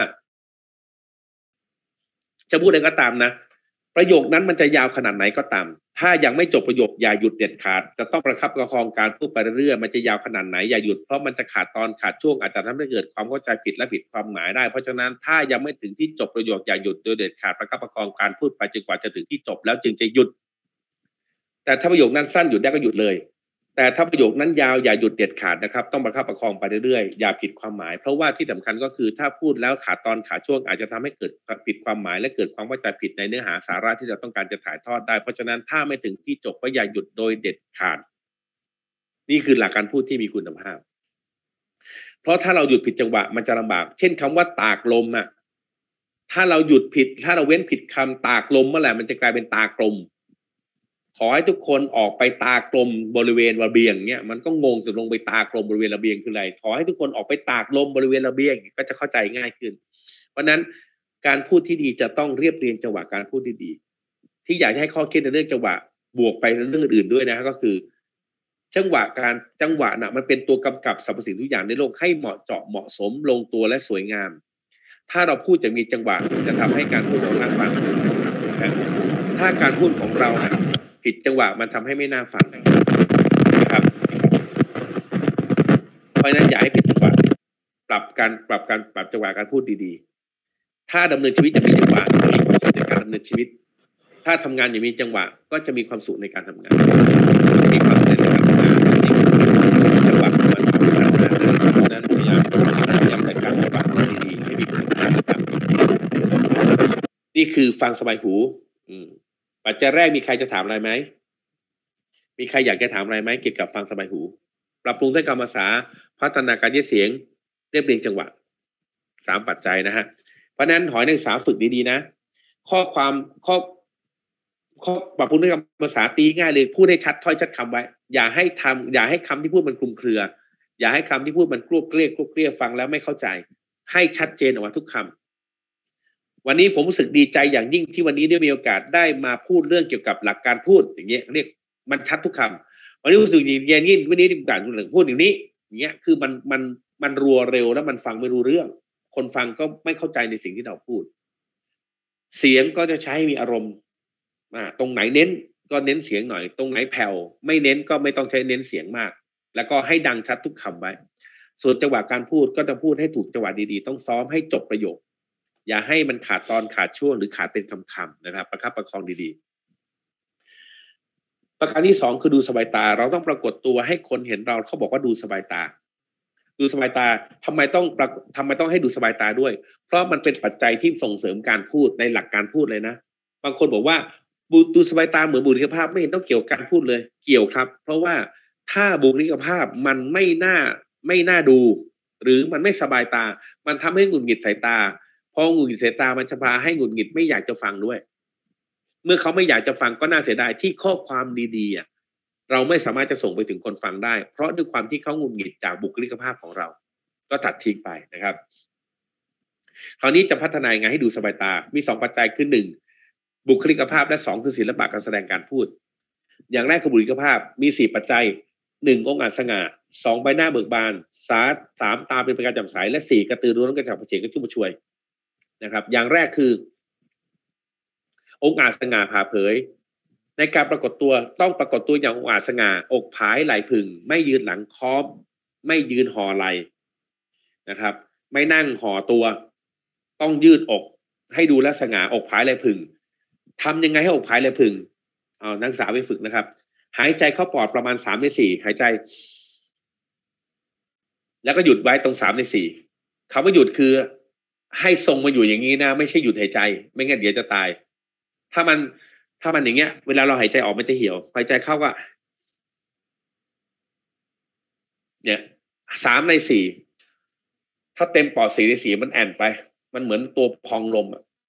จะพูดอะไรก็ตามนะประโยคนั้นมันจะยาวขนาดไหนก็ตามถ้ายังไม่จบประโยคอย่าหยุดเด็ดขาดจะต้องประคับประคองการพูดไปเรื่อยๆมันจะยาวขนาดไหนอย่าหยุดเพราะมันจะขาดตอนขาดช่วงอาจจะทำให้เกิดความเข้าใจผิดและผิดความหมายได้เพราะฉะนั้นถ้ายังไม่ถึงที่จบประโยคอย่าหยุดโดยเด็ดขาดประคับประคองการพูดไปจนกว่าจะถึงที่จบแล้วจึงจะหยุดแต่ถ้าประโยคนั้นสั้นหยุดได้ก็หยุดเลยแต่ถ้าประโยคนั้นยาวอย่าหยุดเด็ดขาดนะครับต้องประคับประคองไปเรื่อยๆอย่าผิดความหมายเพราะว่าที่สำคัญก็คือถ้าพูดแล้วขาดตอนขาดช่วงอาจจะทำให้เกิดผิดความหมายและเกิดความเข้าใจผิดในเนื้อหาสาระที่เราต้องการจะถ่ายทอดได้เพราะฉะนั้นถ้าไม่ถึงที่จบก็อย่าหยุดโดยเด็ดขาดนี่คือหลักการพูดที่มีคุณภาพเพราะถ้าเราหยุดผิดจังหวะมันจะลำบากเช่นคำว่าตากลมอ่ะถ้าเราหยุดผิดถ้าเราเว้นผิดคำตากลมเมื่อไหร่มันจะกลายเป็นตากลมขอให้ทุกคนออกไปตากลมบริเวณระเบียงเนี่ยมันก็งงสุดลงไปตากลมบริเวณระเบียงคืออะไรขอให้ทุกคนออกไปตากลมบริเวณระเบียงก็จะเข้าใจง่ายขึ้นเพราะนั้นการพูดที่ดีจะต้องเรียบเรียงจังหวะการพูดที่ดีที่อยากให้ข้อคิดในเรื่องจังหวะบวกไปเรื่องอื่นๆด้วยนะก็คือจังหวะการจังหวะน่ะมันเป็นตัวกำกับสรรพสิ่งทุกอย่างในโลกให้เหมาะเจาะเหมาะสมลงตัวและสวยงามถ้าเราพูดจะมีจังหวะจะทำให้การพูดของเราฟังถ้าการพูดของเราผิดจังหวะมันทำให้ไม่น่าฟังนะครับเพราะฉะนั้นอย่าให้ผิดจังหวะปรับการปรับการปรับจังหวะการพูดดีๆถ้าดำเนินชีวิตจะมีจังหวะมีความสุขในการดำเนินชีวิตถ้าทำงานอย่างมีจังหวะก็จะมีความสุขในการทำงานมีความสุขในการทำงานจังหวะมันสำคัญนะเพราะฉะนั้นพยายามพยายามในการจังหวะดีๆให้มีคุณภาพครับนี่คือฟังสบายหูอืมปัจจัยแรกมีใครจะถามอะไรไหมมีใครอยากจะถามอะไรไหมเกี่ยวกับฟังสบายหูปรับปรุงด้วยกรรมภาษาพัฒนาการเย็บเสียงเรียบเรียงจังหวะสามปัจจัยนะฮะเพราะนั้นหอยนักศึกษาฝึกดีๆนะข้อความข้อข้อปรับปรุงด้วยกรรมภาษาตีง่ายเลยพูดให้ชัดถ้อยชัดคำไว้อย่าให้ทำอย่าให้คำที่พูดมันคลุมเครืออย่าให้คำที่พูดมันกลุ้วเกลี้ยกลุ้วเกลี้ยฟังแล้วไม่เข้าใจให้ชัดเจนออกมาทุกคำวันนี้ผมรู้สึกดีใจอย่างยิ่งที่วันนี้ได้มีโอกาสได้มาพูดเรื่องเกี่ยวกับหลักการพูดอย่างเงี้ยเรียกมันชัดทุกคำวันนี้รู้สึกดีเย็นยิ่งวันนี้ได้มีโอกาสพูดอย่างนี้อย่างเงี้ยคือมันมันมันรัวเร็วแล้วมันฟังไม่รู้เรื่องคนฟังก็ไม่เข้าใจในสิ่งที่เราพูดเสียงก็จะใช้มีอารมณ์อ่าตรงไหนเน้นก็เน้นเสียงหน่อยตรงไหนแผ่วไม่เน้นก็ไม่ต้องใช้เน้นเสียงมากแล้วก็ให้ดังชัดทุกคำไว้ส่วนจังหวะการพูดก็จะพูดให้ถูกจังหวะดีๆต้องซ้อมให้จบประโยคอย่าให้มันขาดตอนขาดช่วงหรือขาดเป็นคำๆนะครับประคับประคองดีๆประการที่สองคือดูสบายตาเราต้องปรากฏตัวให้คนเห็นเราเขาบอกว่าดูสบายตาดูสบายตาทำไมต้องทำไมต้องให้ดูสบายตาด้วยเพราะมันเป็นปัจจัยที่ส่งเสริมการพูดในหลักการพูดเลยนะบางคนบอกว่าดูสบายตาเหมือนบุคลิกภาพไม่เห็นต้องเกี่ยวกับการพูดเลยเกี่ยวครับเพราะว่าถ้าบุคลิกภาพมันไม่น่าไม่น่าดูหรือมันไม่สบายตามันทำให้หงุดหงิดสายตาพอหงุดหงิดสายตามันจะพาให้หงุดหงิดไม่อยากจะฟังด้วยเมื่อเขาไม่อยากจะฟังก็น่าเสียดายที่ข้อความดีๆอ่ะเราไม่สามารถจะส่งไปถึงคนฟังได้เพราะด้วยความที่เขาหงุดหงิดจากบุคลิกภาพของเราก็ตัดทิ้งไปนะครับคราวนี้จะพัฒนายังไงให้ดูสบายตามีสองปัจจัยคือหนึ่งบุคลิกภาพและสองคือศิลปะการแสดงการพูดอย่างแรกคือบุคลิกภาพมีสี่ปัจจัยหนึ่งองค์อาจสง่าสองใบหน้าเบิกบานสามสามตาเป็นประกายแจ่มใสและสี่กระตือรือร้นกระฉับกระเฉงกระชุ่มกระชวยนะครับอย่างแรกคือองค์อาจสง่าผ่าเผยในการปรากฏตัวต้องปรากฏตัวอย่างองค์อาจสง่าอกผายไหล่พึงไม่ยืนหลังค้อมไม่ยืนห่อไหล่นะครับไม่นั่งห่อตัวต้องยืดอกให้ดูแลสง่าอกผายไหล่พึงทำยังไงให้อกผายไหล่พึงเอานักศึกษาไปฝึกนะครับหายใจเข้าปอดประมาณสามในสี่หายใจแล้วก็หยุดไว้ตรงสามในสี่คำว่าหยุดคือให้ทรงมาอยู่อย่างนี้นะไม่ใช่หยุดหายใจไม่งั้นเดี๋ยวจะตายถ้ามันถ้ามันอย่างเงี้ยเวลาเราหายใจออกมันจะเหี่ยวหายใจเข้าก็เนี่ยสามในสี่ถ้าเต็มปอดสี่ในสี่มันแอนไปมันเหมือนตัวพองลม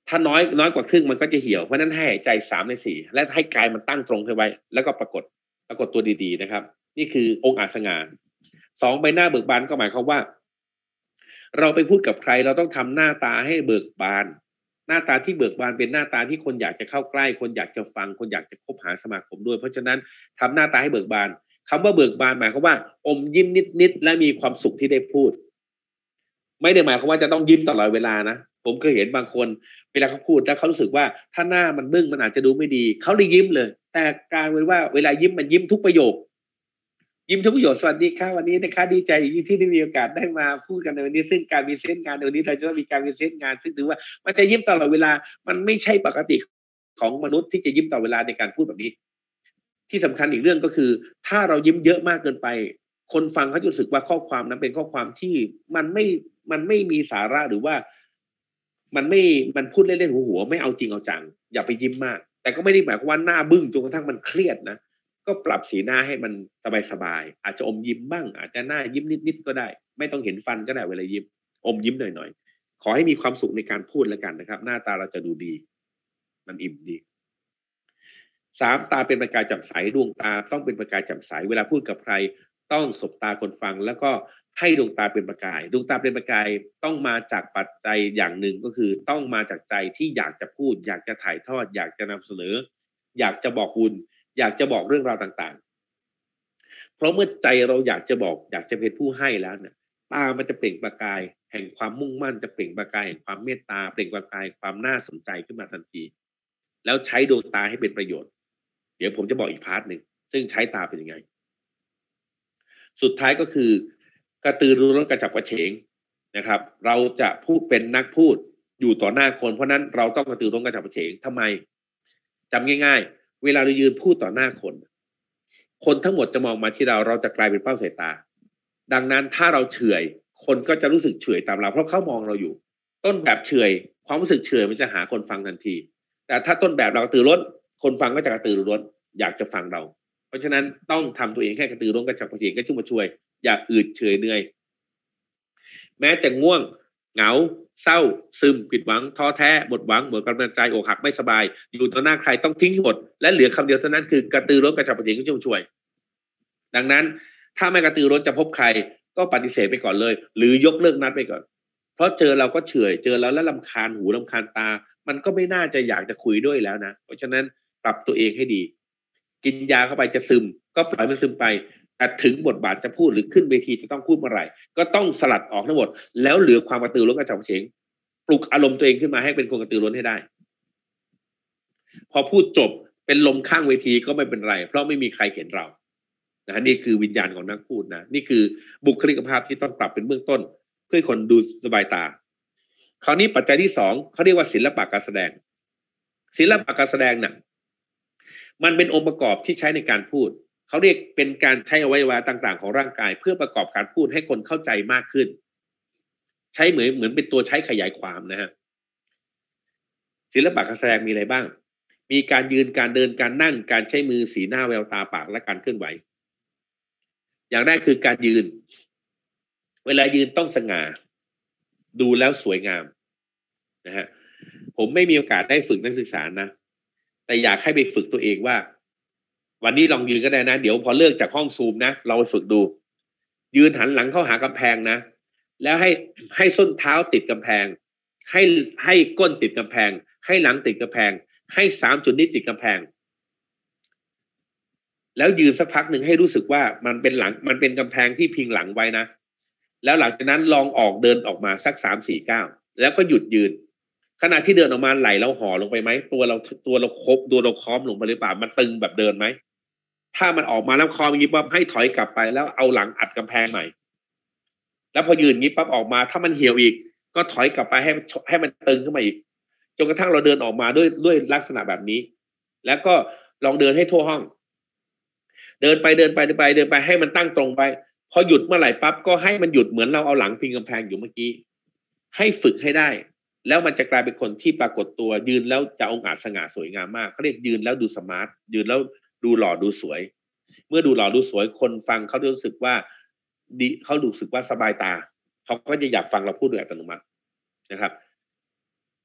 ถ้าน้อยน้อยกว่าครึ่งมันก็จะเหี่ยวเพราะนั้นให้หายใจสามในสี่และให้กายมันตั้งตรงให้ไว้แล้วก็ปรากฏปรากฏตัวดีๆนะครับนี่คือองค์อาจสง่าสองใบหน้าเบิกบานก็หมายความว่าเราไปพูดกับใครเราต้องทำหน้าตาให้เบิกบานหน้าตาที่เบิกบานเป็นหน้าตาที่คนอยากจะเข้าใกล้คนอยากจะฟังคนอยากจะคบหาสมาคมด้วยเพราะฉะนั้นทำหน้าตาให้เบิกบานคำว่าเบิกบานหมายความว่าอมยิ้มนิดๆและมีความสุขที่ได้พูดไม่ได้หมายความว่าจะต้องยิ้มตลอดเวลานะผมเคยเห็นบางคนเวลาเขาพูดแล้วเขารู้สึกว่าถ้าหน้ามันบึ้งมันอาจจะดูไม่ดีเขาเลยยิ้มเลยแต่การเว้นว่าเวลายิ้มมันยิ้มทุกประโยคยิ้มทุกประโยคสวัสดีค่ะวันนี้นะคะดีใจที่ได้มีโอกาสได้มาพูดกันในวันนี้ซึ่งการมีเส้นงานในวันนี้เราจะต้องมีการมีเส้นงานซึ่งถือว่ามันจะยิ้มตลอดเวลามันไม่ใช่ปกติของมนุษย์ที่จะยิ้มตลอดเวลาในการพูดแบบนี้ที่สำคัญอีกเรื่องก็คือถ้าเรายิ้มเยอะมากเกินไปคนฟังเขาจะรู้สึกว่าข้อความนั้นเป็นข้อความที่มันไม่มันไม่มีสาระหรือว่ามันไม่มันพูดเล่นๆหัวๆไม่เอาจริงเอาจังอย่าไปยิ้มมากแต่ก็ไม่ได้หมายความว่าหน้าบึ้งจนกระทั่งมันเครียดนะก็ปรับสีหน้าให้มันสบายๆอาจจะอมยิ้มบ้างอาจจะหน้ายิ้มนิดๆก็ได้ไม่ต้องเห็นฟันก็ได้เวลายิ้มอมยิ้มหน่อยๆขอให้มีความสุขในการพูดแล้วกันนะครับหน้าตาเราจะดูดีมันอิ่มดีสามตาเป็นประกายแจ่มใสดวงตาต้องเป็นประกายแจ่มใสเวลาพูดกับใครต้องสบตาคนฟังแล้วก็ให้ดวงตาเป็นประกายดวงตาเป็นประกายต้องมาจากปัจจัยอย่างหนึ่งก็คือต้องมาจากใจที่อยากจะพูดอยากจะถ่ายทอดอยากจะนำเสนออยากจะบอกบุญอยากจะบอกเรื่องราวต่างๆเพราะเมื่อใจเราอยากจะบอกอยากจะเป็นผู้ให้แล้วเนี่ยตามันจะเปล่งประกายแห่งความมุ่งมั่นจะเปล่งประกายแห่งความเมตตาเปล่งประกายความน่าสนใจขึ้นมาทันทีแล้วใช้ดวงตาให้เป็นประโยชน์เดี๋ยวผมจะบอกอีกพาร์ทหนึ่งซึ่งใช้ตาเป็นยังไงสุดท้ายก็คือกระตือรือร้นกระฉับกระเฉงนะครับเราจะพูดเป็นนักพูดอยู่ต่อหน้าคนเพราะนั้นเราต้องกระตือรือร้นกระฉับกระเฉงทำไมจำง่ายๆเวลาเรายืนพูดต่อหน้าคนคนทั้งหมดจะมองมาที่เราเราจะกลายเป็นเป้าสายตาดังนั้นถ้าเราเฉยคนก็จะรู้สึกเฉยตามเราเพราะเขามองเราอยู่ต้นแบบเฉยความรู้สึกเฉยมันจะหาคนฟังทันทีแต่ถ้าต้นแบบเรากระตือรือร้นคนฟังก็จะกระตือรือร้นอยากจะฟังเราเพราะฉะนั้นต้องทำตัวเองแค่กระตือรือร้นกระฉับกระเฉงก็ชุ่มช่วยอย่าอืดเฉยเหนื่อยแม้จะง่วงเหงาเศร้าซึมผิดหวังท้อแท้หมดหวังหมดกำลังใจอกหักไม่สบายอยู่ต่อหน้าใครต้องทิ้งให้หมดและเหลือคำเดียวเท่านั้นคือกระตือรือร้นกระฉับกระเฉงก็ชุ่มช่วยดังนั้นถ้าไม่กระตือรือร้นจะพบใครก็ปฏิเสธไปก่อนเลยหรือยกเลิกนัดไปก่อนเพราะเจอเราก็เฉยเจอแล้วแล้วรำคาญหูรำคาญตามันก็ไม่น่าจะอยากจะคุยด้วยแล้วนะเพราะฉะนั้นปรับตัวเองให้ดีกินยาเข้าไปจะซึมก็ปล่อยมันซึมไปแต่ถึงบทบาทจะพูดหรือขึ้นเวทีจะต้องพูดเมื่อไหร่ก็ต้องสลัดออกทั้งหมดแล้วเหลือความกระตือรือร้นกระฉับกระเฉงปลุกอารมณ์ตัวเองขึ้นมาให้เป็นคนกระตือรือร้นให้ได้พอพูดจบเป็นลมข้างเวทีก็ไม่เป็นไรเพราะไม่มีใครเห็นเรานะนี่คือวิญญาณของนักพูดนะนี่คือบุคลิกภาพที่ต้องปรับเป็นเบื้องต้นเพื่อให้คนดูสบายตาคราวนี้ปัจจัยที่สองเขาเรียกว่าศิลปะการแสดงศิลปะการแสดงน่ะมันเป็นองค์ประกอบที่ใช้ในการพูดเขาเรียกเป็นการใช้อวัยวะต่างๆของร่างกายเพื่อประกอบการพูดให้คนเข้าใจมากขึ้นใช้เหมือนเหมือนเป็นตัวใช้ขยายความนะฮะศิลปะการแสดงมีอะไรบ้างมีการยืนการเดินการนั่งการใช้มือสีหน้าแววตาปากและการเคลื่อนไหวอย่างแรกคือการยืนเวลายืนต้องสง่าดูแล้วสวยงามนะฮะผมไม่มีโอกาสได้ฝึกนักศึกษานะแต่อยากให้ไปฝึกตัวเองว่าวันนี้ลองยืนก็ได้นะเดี๋ยวพอเลิกจากห้องซูมนะเราไปฝึกดูยืนหันหลังเข้าหากำแพงนะแล้วให้ให้ส้นเท้าติดกำแพงให้ให้ก้นติดกำแพงให้หลังติดกำแพงให้สามจุดนี้ติดกำแพงแล้วยืนสักพักหนึ่งให้รู้สึกว่ามันเป็นหลังมันเป็นกำแพงที่พิงหลังไว้นะแล้วหลังจากนั้นลองออกเดินออกมาสักสามสี่ก้าวแล้วก็หยุดยืนขณะที่เดินออกมาไหลเราห่อลงไปไหมตัวเราตัวเราครบตัวเราค้อมลงไปหรือเปล่ามันตึงแบบเดินไหมถ้ามันออกมาแล้วคอมอย่างนี้ปั๊บให้ถอยกลับไปแล้วเอาหลังอัดกำแพงใหม่แล้วพอยืนงี้ปั๊บออกมาถ้ามันเหี่ยวอีกก็ถอยกลับไปให้ให้มันตึงขึ้นมาอีกจนกระทั่งเราเดินออกมาด้วยด้วยลักษณะแบบนี้แล้วก็ลองเดินให้ทั่วห้องเดินไปเดินไปเดินไปเดินไปให้มันตั้งตรงไปพอหยุดเมื่อไหร่ปั๊บก็ให้มันหยุดเหมือนเราเอาหลังพิงกำแพงอยู่เมื่อกี้ให้ฝึกให้ได้แล้วมันจะกลายเป็นคนที่ปรากฏตัวยืนแล้วจะองอาจสง่าสวยงามมากเขาเรียกยืนแล้วดูสมาร์ทยืนแล้วดูหล่อดูสวยเมื่อดูหล่อดูสวยคนฟังเขาจะรู้สึกว่าดีเขารู้สึกว่าสบายตาเขาก็จะอยากฟังเราพูดโดยอัตโนมัตินะครับ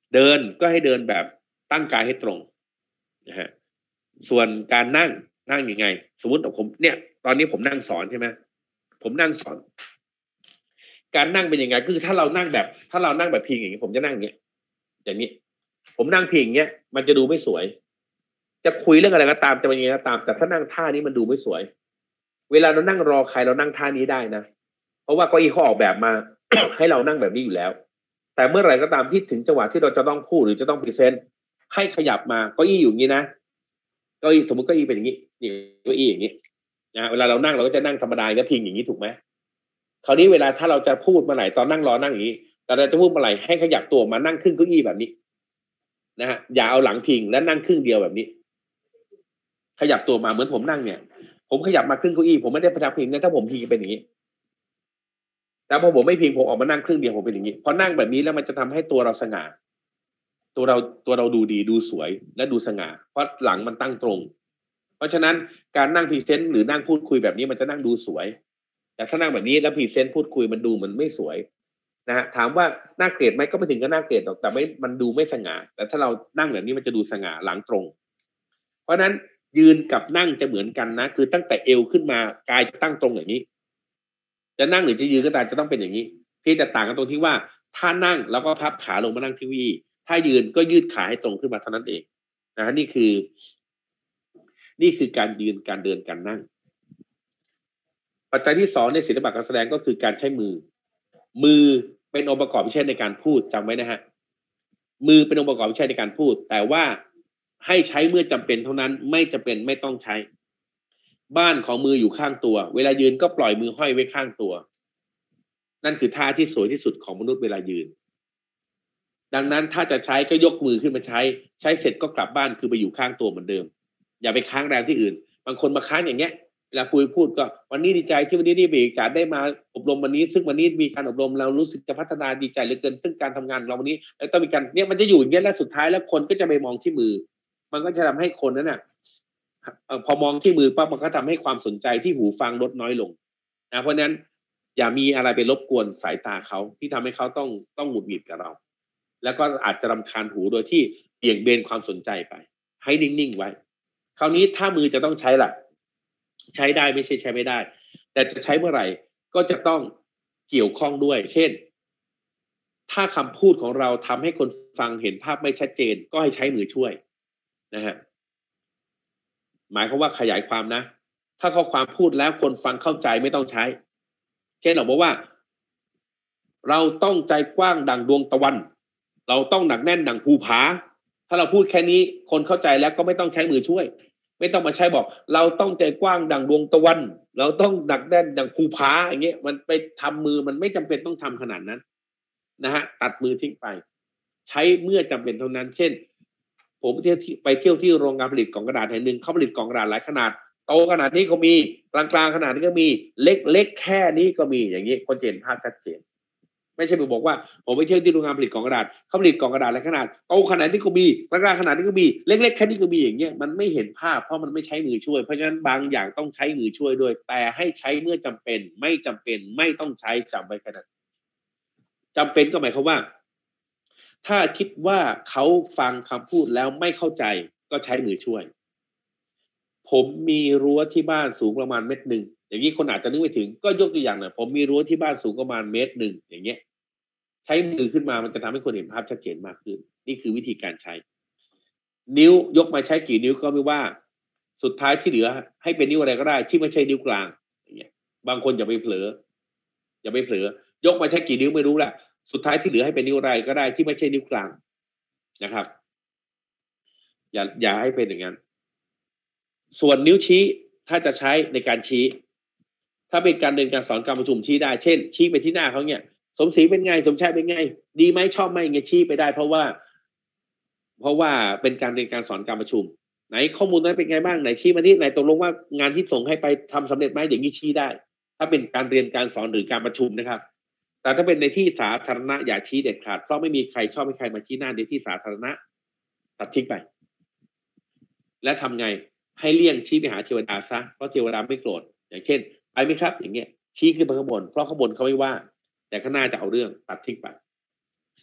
เดินก็ให้เดินแบบตั้งกายให้ตรงนะฮะส่วนการนั่งนั่งยังไงสมมติผมเนี่ยตอนนี้ผมนั่งสอนใช่ไหมผมนั่งสอนการนั่งเป็นยังไงคือถ้าเรานั่งแบบถ้าเรานั่งแบบพิงอย่างนี้ผมจะนั่งอย่างนี้อย่างนี้ผมนั่งพิงอย่างเงี้ยมันจะดูไม่สวยจะคุยเรื่องอะไรก็ตามจะเป็นยังไงก็ตามแต่ถ้านั่งท่านี้มันดูไม่สวยเวลาเรานั่งรอใครเรานั่งท่านี้ได้นะเพราะว่าเก้าอี้เขาออกแบบมา ให้เรานั่งแบบนี้อยู่แล้วแต่เมื่อไหร่ก็ตามที่ถึงจังหวะที่เราจะต้องพูดหรือจะต้องพรีเซนต์ให้ขยับมาเก้าอี้อยู่อย่างนี้นะเก้าอี้สมมติเก้าอี้เป็นอย่างนี้นี่เก้าอี้อย่างนี้นะเวลาเรานั่งเราก็จะนั่งธรรมดาก็พิงอย่างนี้ถูกไหมคราวนี้เวลาถ้าเราจะพูดเมื่อไหร่ตอนนั่งรอนั่งอย่างนี้แต่เราจะพูดเมื่อไหร่ให้ขยับตัวมานั่งครึ่งเก้าอี้แบบนี้นะฮะอย่าเอาหลังพิงและนั่งครึ่งเดียวแบบนี้ขยับตัวมาเหมือนผมนั่งเนี่ยผมขยับมาครึ่งเก้าอี้ผมไม่ได้พยักพิงนะถ้าผมพิงเป็นอย่างนี้แต่พอผมไม่พิงผมออกมานั่งครึ่งเดียวผมเป็นอย่างนี้พอนั่งแบบนี้แล้วมันจะทำให้ตัวเราสง่าตัวเราตัวเราดูดีดูสวยและดูสง่าเพราะหลังมันตั้งตรงเพราะฉะนั้นการนั่งพรีเซนต์หรือนั่งพูดคุยแบบนี้มันจะนั่งดูสวยแต่ถ้านั่งแบบนี้แล้วพรีเซนต์พูดคุยมันดูมันไม่สวยนะฮะถามว่าน่าเกลียดไหมก็ไม่ถึงกับน่าเกลียดหรอกแต่ไม่มันดูไม่สง่าแต่ถ้าเรานั่งแบบนี้มันจะดูสง่าหลังตรงเพราะฉะนั้นยืนกับนั่งจะเหมือนกันนะคือตั้งแต่เอวขึ้นมากายจะตั้งตรงอย่างนี้จะนั่งหรือจะยืนก็ตามจะต้องเป็นอย่างนี้ที่จะต่างกันตรงที่ว่าถ้านั่งแล้วก็พับขาลงมานั่งที่วีถ้ายืนก็ยืดขาให้ตรงขึ้นมาเท่านั้นเองนะฮะนี่คือนี่คือการยืนการเดินการนั่งปัจจัยที่สองในศิลปะการแสดงก็คือการใช้มือมือเป็นองค์ประกอบที่ใช้ในการพูดจำไว้นะฮะมือเป็นองค์ประกอบที่ใช้ในการพูดแต่ว่าให้ใช้เมื่อจำเป็นเท่านั้นไม่จำเป็นไม่ต้องใช้บ้านของมืออยู่ข้างตัวเวลายืนก็ปล่อยมือห้อยไว้ข้างตัวนั่นคือท่าที่สวยที่สุดของมนุษย์เวลายืนดังนั้นถ้าจะใช้ก็ยกมือขึ้นมาใช้ใช้เสร็จก็กลับบ้านคือไปอยู่ข้างตัวเหมือนเดิมอย่าไปค้างแรงที่อื่นบางคนมาค้างอย่างเงี้ยเวลาคุยพูดก็วันนี้ดีใจที่วันนี้ได้มีโอกาสได้มาอบรมวันนี้ซึ่งวันนี้มีการอบรมเรารู้สึกจะพัฒนาดีใจเหลือเกินซึ่งการทำงานเราวันนี้แล้วต้องมีการเนี่ยมันจะอยู่อย่างเงี้ยแล้วสุดท้ายแล้วคนก็จะไปมองที่มือมันก็จะทำให้คนนั้นน่ะพอมองที่มือปั๊บมันก็ทำให้ความสนใจที่หูฟังลดน้อยลงนะเพราะฉะนั้นอย่ามีอะไรไปรบกวนสายตาเขาที่ทำให้เขาต้องต้องหงุดหงิดกับเราแล้วก็อาจจะรำคาญหูโดยที่เบี่ยงเบนความสนใจไปให้นิ่งๆไว้คราวนี้ถ้ามือจะต้องใช้ล่ะใช้ได้ไม่ใช่ใช้ไม่ได้แต่จะใช้เมื่อไหร่ก็จะต้องเกี่ยวข้องด้วยเช่นถ้าคำพูดของเราทำให้คนฟังเห็นภาพไม่ชัดเจนก็ให้ใช้มือช่วยนะฮะหมายความว่าขยายความนะถ้าข้อความพูดแล้วคนฟังเข้าใจไม่ต้องใช้เช่นเราบอกว่าเราต้องใจกว้างดั่งดวงตะวันเราต้องหนักแน่นดั่งภูผาถ้าเราพูดแค่นี้คนเข้าใจแล้วก็ไม่ต้องใช้มือช่วยไม่ต้องมาใช้บอกเราต้องใจกว้างดั่งดวงตะวันเราต้องหนักแน่นดั่งภูผาอย่างเงี้ยมันไปทำมือมันไม่จำเป็นต้องทำขนาดนั้นนะฮะตัดมือทิ้งไปใช้เมื่อจำเป็นเท่านั้นเช่นผมไปเที่ยวที่ไปเที่ยวที่โรงงานผลิตกล่องกระดาษแห่งหนึ่งเขาผลิตกล่องกระดาษหลายขนาดโตขนาดนี้ก็มีกลางๆขนาดนี้ก็มีเล็กๆแค่นี้ก็มีอย่างนี้คนเห็นภาพชัดเจนไม่ใช่ไปบอกว่าผมไปเที่ยวที่โรงงานผลิตกล่องกระดาษเขาผลิตกล่องกระดาษหลายขนาดโตขนาดนี้ก็มีกลางๆขนาดนี้ก็มีเล็กๆแค่นี้ก็มีอย่างเงี้ยมันไม่เห็นภาพเพราะมันไม่ใช้มือช่วยเพราะฉะนั้นบางอย่างต้องใช้มือช่วยด้วยแต่ให้ใช้เมื่อจำเป็นไม่จำเป็นไม่ต้องใช้จำไว้แค่นั้นจำเป็นก็หมายความว่าถ้าคิดว่าเขาฟังคำพูดแล้วไม่เข้าใจก็ใช้มือช่วยผมมีรั้วที่บ้านสูงประมาณเมตรหนึ่งอย่างนี้คนอาจจะนึกไม่ถึงก็ยกตัวอย่างหน่อยผมมีรั้วที่บ้านสูงประมาณเมตรหนึ่งอย่างเงี้ยใช้มือขึ้นมามันจะทำให้คนเห็นภาพชัดเจนมากขึ้นนี่คือวิธีการใช้นิ้วยกมาใช้กี่นิ้วก็ไม่ว่าสุดท้ายที่เหลือให้เป็นนิ้วอะไรก็ได้ที่ไม่ใช่นิ้วกลางอย่างเงี้ยบางคนอย่าไปเผลออย่าไปเผลอยกมาใช้กี่นิ้วไม่รู้แหละสุดท้ายที่เหลือให้เป็นนิ้วอะไรก็ได้ที่ไม่ใช่นิ้วกลางนะครับอย่าอย่าให้เป็นอย่างนั้นส่วนนิ้วชี้ถ้าจะใช้ในการชี้ถ้าเป็นการเรียนการสอนการประชุมชี้ได้เช่นชี้ไปที่หน้าเขาเนี่ยสมศรีเป็นไงสมชายเป็นไงดีไหมชอบไหมอย่างเงี้ยชี้ไปได้เพราะว่าเพราะว่าเป็นการเรียนการสอนการประชุมไหนข้อมูลนั้นเป็นไงบ้างไหนชี้มาที่ไหนตกลงว่างานที่ส่งให้ไปทำสำเร็จไหมอย่างนี้ชี้ได้ถ้าเป็นการเรียนการสอนหรือการประชุมนะครับแต่ถ้าเป็นในที่สาธารณะอย่าชี้เด็ดขาดเพราะไม่มีใครชอบให้ใครมาชี้หน้าในที่สาธารณะตัดทิ้งไปและทำไงให้เลี่ยงชี้ไปหาเทวดาซะเพราะเทวดาไม่โกรธอย่างเช่นไปไหมครับอย่างเงี้ยชี้ขึ้นไปข้างบนเพราะข้างบนเขาไม่ว่าแต่ข้างหน้าจะเอาเรื่องตัดทิ้งไป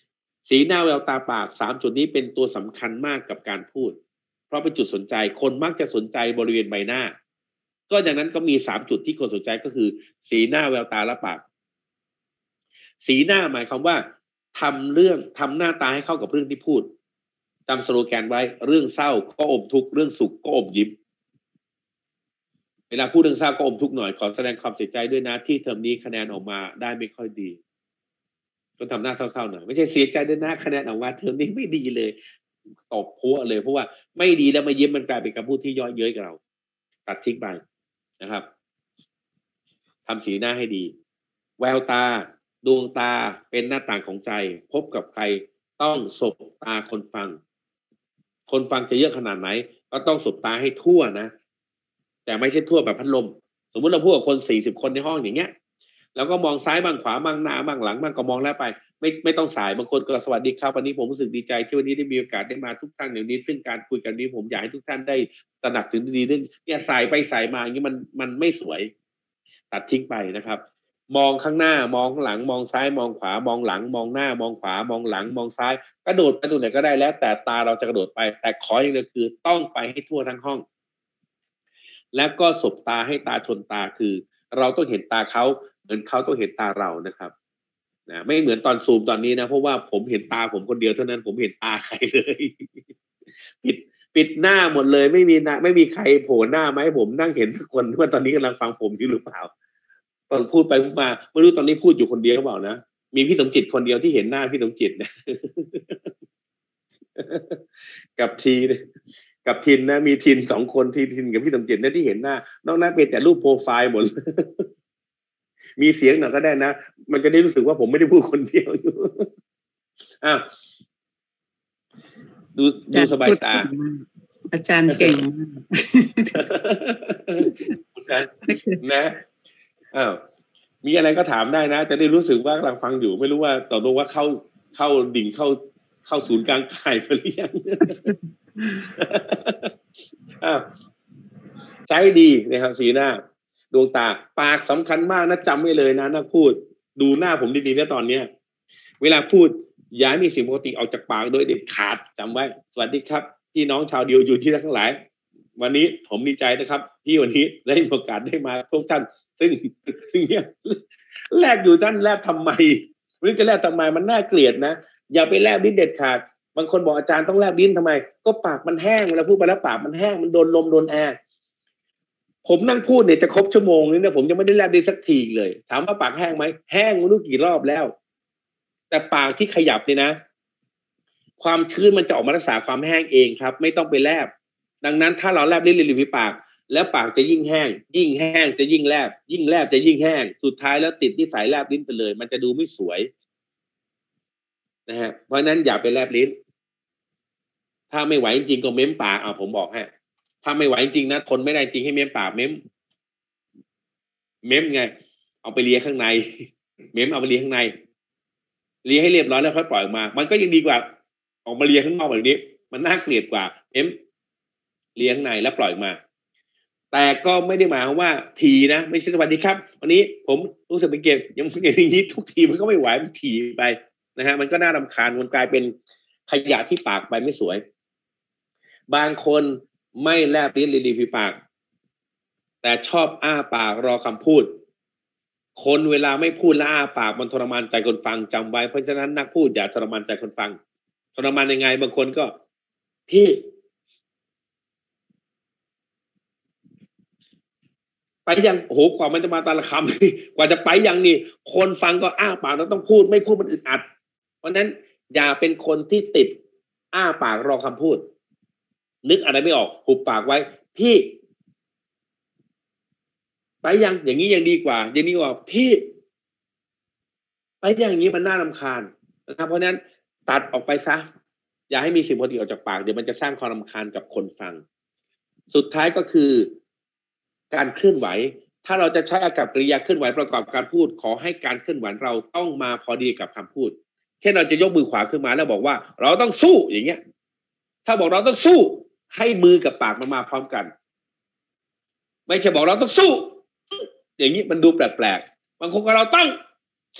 สีหน้าแววตาปากสามจุดนี้เป็นตัวสำคัญมากกับการพูดเพราะเป็นจุดสนใจคนมักจะสนใจบริเวณใบหน้าก็ดังนั้นก็มีสามจุดที่คนสนใจก็คือสีหน้าแววตาและปากสีหน้าหมายความว่าทำเรื่องทำหน้าตาให้เข้ากับเรื่องที่พูดจำสโลแกนไว้เรื่องเศร้าก็อมทุกข์เรื่องสุขก็อมยิ้มเวลาพูดเรื่องเศร้าก็อมทุกข์หน่อยขอแสดงความเสียใจด้วยนะที่เทอมนี้คะแนนออกมาได้ไม่ค่อยดีก็ทำหน้าเศร้าๆหน่อยไม่ใช่เสียใจด้วยนะคะแนนออกมาเทอมนี้ไม่ดีเลยตบพัวเลยเพราะว่าไม่ดีแล้วมายิ้มมันกลายเป็นคำพูดที่ย่อเย้ยกับเราตัดทิ้งไปนะครับทำสีหน้าให้ดีแววตาดวงตาเป็นหน้าต่างของใจพบกับใครต้องสบตาคนฟังคนฟังจะเยอะขนาดไหนก็ต้องสบตาให้ทั่วนะแต่ไม่ใช่ทั่วแบบพัดลมสมมุติเราพูดกับคนสี่สิบคนในห้องอย่างเงี้ยแล้วก็มองซ้ายบ้างขวาบ้างหน้าบ้างหลังบ้างก็มองแล้วไปไม่ไม่ต้องสายบางคนก็สวัสดีครับวันนี้ผมรู้สึกดีใจที่วันนี้ได้มีโอกาสได้มาทุกท่านอย่างนี้ซึ่งการคุยกันนี้ผมอยากให้ทุกท่านได้ตระหนักถึงดีๆเรื่องเนี่ยสายไปสายมาอย่างนี้มันมันไม่สวยตัดทิ้งไปนะครับมองข้างหน้ามองข้างหลังมองซ้ายมองขวามองหลังมองหน้ามองขวามองหลังมองซ้ายกระโดดไปตรงไหนก็ได้แล้วแต่ตาเราจะกระโดดไปแต่ขออย่างเดียวคือต้องไปให้ทั่วทั้งห้องแล้วก็สบตาให้ตาชนตาคือเราต้องเห็นตาเขาเหมือนเขาต้องเห็นตาเรานะครับนะไม่เหมือนตอนซูมตอนนี้นะเพราะว่าผมเห็นตาผมคนเดียวเท่านั้นผมเห็นตาใครเลยปิดปิดหน้าหมดเลยไม่มีนะไม่มีใครโผล่หน้ามาให้ผมนั่งเห็นทุกคนว่าตอนนี้กำลังฟังผมอยู่หรือเปล่าตอนพูดไปพูดมาไม่รู้ตอนนี้พูดอยู่คนเดียวหรือเปล่านะมีพี่สมจิตคนเดียวที่เห็นหน้าพี่สมจิตนะ กับทีกับทินนะมีทินสองคนที่ทินกับพี่สมจิตนะที่เห็นหน้านอกนั้นเป็นแต่รูปโปรไฟล์หมด มีเสียงหน่อยก็ได้นะมันจะได้รู้สึกว่าผมไม่ได้พูดคนเดียวอยู่อ้าวดูดูสบายตาอาจารย์เก่งนะอ้าวมีอะไรก็ถามได้นะจะได้รู้สึกว่ากำลังฟังอยู่ไม่รู้ว่าตกลงว่าเข้าเข้าดิ่งเข้าเข้าศูนย์กลางกายไปหรือยังอ้าวใช้ดีนะครับสีหน้าดวงตาปากสำคัญมากนะจำไว้เลยนะนักพูดดูหน้าผมดีๆนะตอนเนี้ยเวลาพูดอย่ามีสิ่งปกติออกจากปากโดยเด็ดขาดจำไว้สวัสดีครับพี่น้องชาวเดียวอยู่ที่ทั้งหลายวันนี้ผมดีใจนะครับที่วันนี้ได้มีโอกาสได้มาพบท่านซึ่งซึ่งเนี้ยแลกอยู่ท่านแลกทำไมไม่รู้จะแลกทำไมมันน่าเกลียดนะอย่าไปแลกดิ้นเด็ดขาดบางคนบอกอาจารย์ต้องแลกดิ้นทำไมก็ปากมันแห้งเวลาพูดไปแล้วปากมันแห้งมันโดนลมโดนแอร์ผมนั่งพูดเนี่ยจะครบชั่วโมงนี้เนี่ยผมยังไม่ได้แลบดิ้นสักทีเลยถามว่าปากแห้งไหมแห้งไม่รู้กี่รอบแล้วแต่ปากที่ขยับเนี่ยนะความชื้นมันจะออกมารักษาความแห้งเองครับไม่ต้องไปแลบดังนั้นถ้าเราแลบลิ้นริมฝีปากแล้วปากจะยิ่งแห้งยิ่งแห้งจะยิ่งแลบยิ่งแลบจะยิ่งแห้งสุดท้ายแล้วติดนิสัยแลบลิ้นไปเลยมันจะดูไม่สวยนะฮะเพราะฉะนั้นอย่าไปแลบลิ้นถ้าไม่ไหวจริงๆก็เม้มปากเอาผมบอกให้ถ้าไม่ไหวจริงนะทนไม่ได้จริงให้เม้มปากเม้มเม้มไงเอาไปเลียข้างในเม้มเอาไปเลียข้างในเลียให้เรียบร้อยแล้วค่อยปล่อยออกมามันก็ยังดีกว่าออกมาเลียข้างนอกแบบนี้มันน่าเกลียดกว่าเม้มเลียข้างในแล้วปล่อยมาแต่ก็ไม่ได้หมายความว่าทีนะไม่ใช่สวัสดีครับวันนี้ผมรู้สึกเป็นเกมยังอย่างนี้ทุกทีมันก็ไม่ไหวมันทีไปนะฮะมันก็น่ารำคาญมันกลายเป็นขยะที่ปากไปไม่สวยบางคนไม่แลบลิ้นริมฝีปากแต่ชอบอ้าปากรอคำพูดคนเวลาไม่พูดแล้วอ้าปากมันทรมานใจคนฟังจำไว้เพราะฉะนั้นนักพูดอย่าทรมานใจคนฟังทรมานยังไงบางคนก็พี่ไปยังโอ้โหกว่ามันจะมาแต่ละคำกว่าจะไปยังนี่คนฟังก็อ้าปากแล้วต้องพูดไม่พูดมันอึดอัดเพราะฉะนั้นอย่าเป็นคนที่ติดอ้าปากรอคำพูดนึกอะไรไม่ออกหุบปากไว้พี่ไปยังอย่างนี้ยังดีกว่าอย่างนี้กว่าพี่ไปอย่างนี้มันน่ารำคาญนะครับเพราะฉะนั้นตัดออกไปซะอย่าให้มีสิ่งปกติออกจากปากเดี๋ยวมันจะสร้างความรำคาญกับคนฟังสุดท้ายก็คือการเคลื่อนไหวถ้าเราจะใช้อากับกริยาเคลื่อนไหวประกอบการพูดขอให้การเคลื่อนไหวเราต้องมาพอดีกับคำพูดเช่นเราจะยกมือขวาขึ้นมาแล้วบอกว่าเราต้องสู้อย่างเงี้ยถ้าบอกเราต้องสู้ให้มือกับปากมันมาพร้อมกันไม่ใช่บอกเราต้องสู้อย่างนี้มันดูแปลกๆบางคนก็เราต้องสู้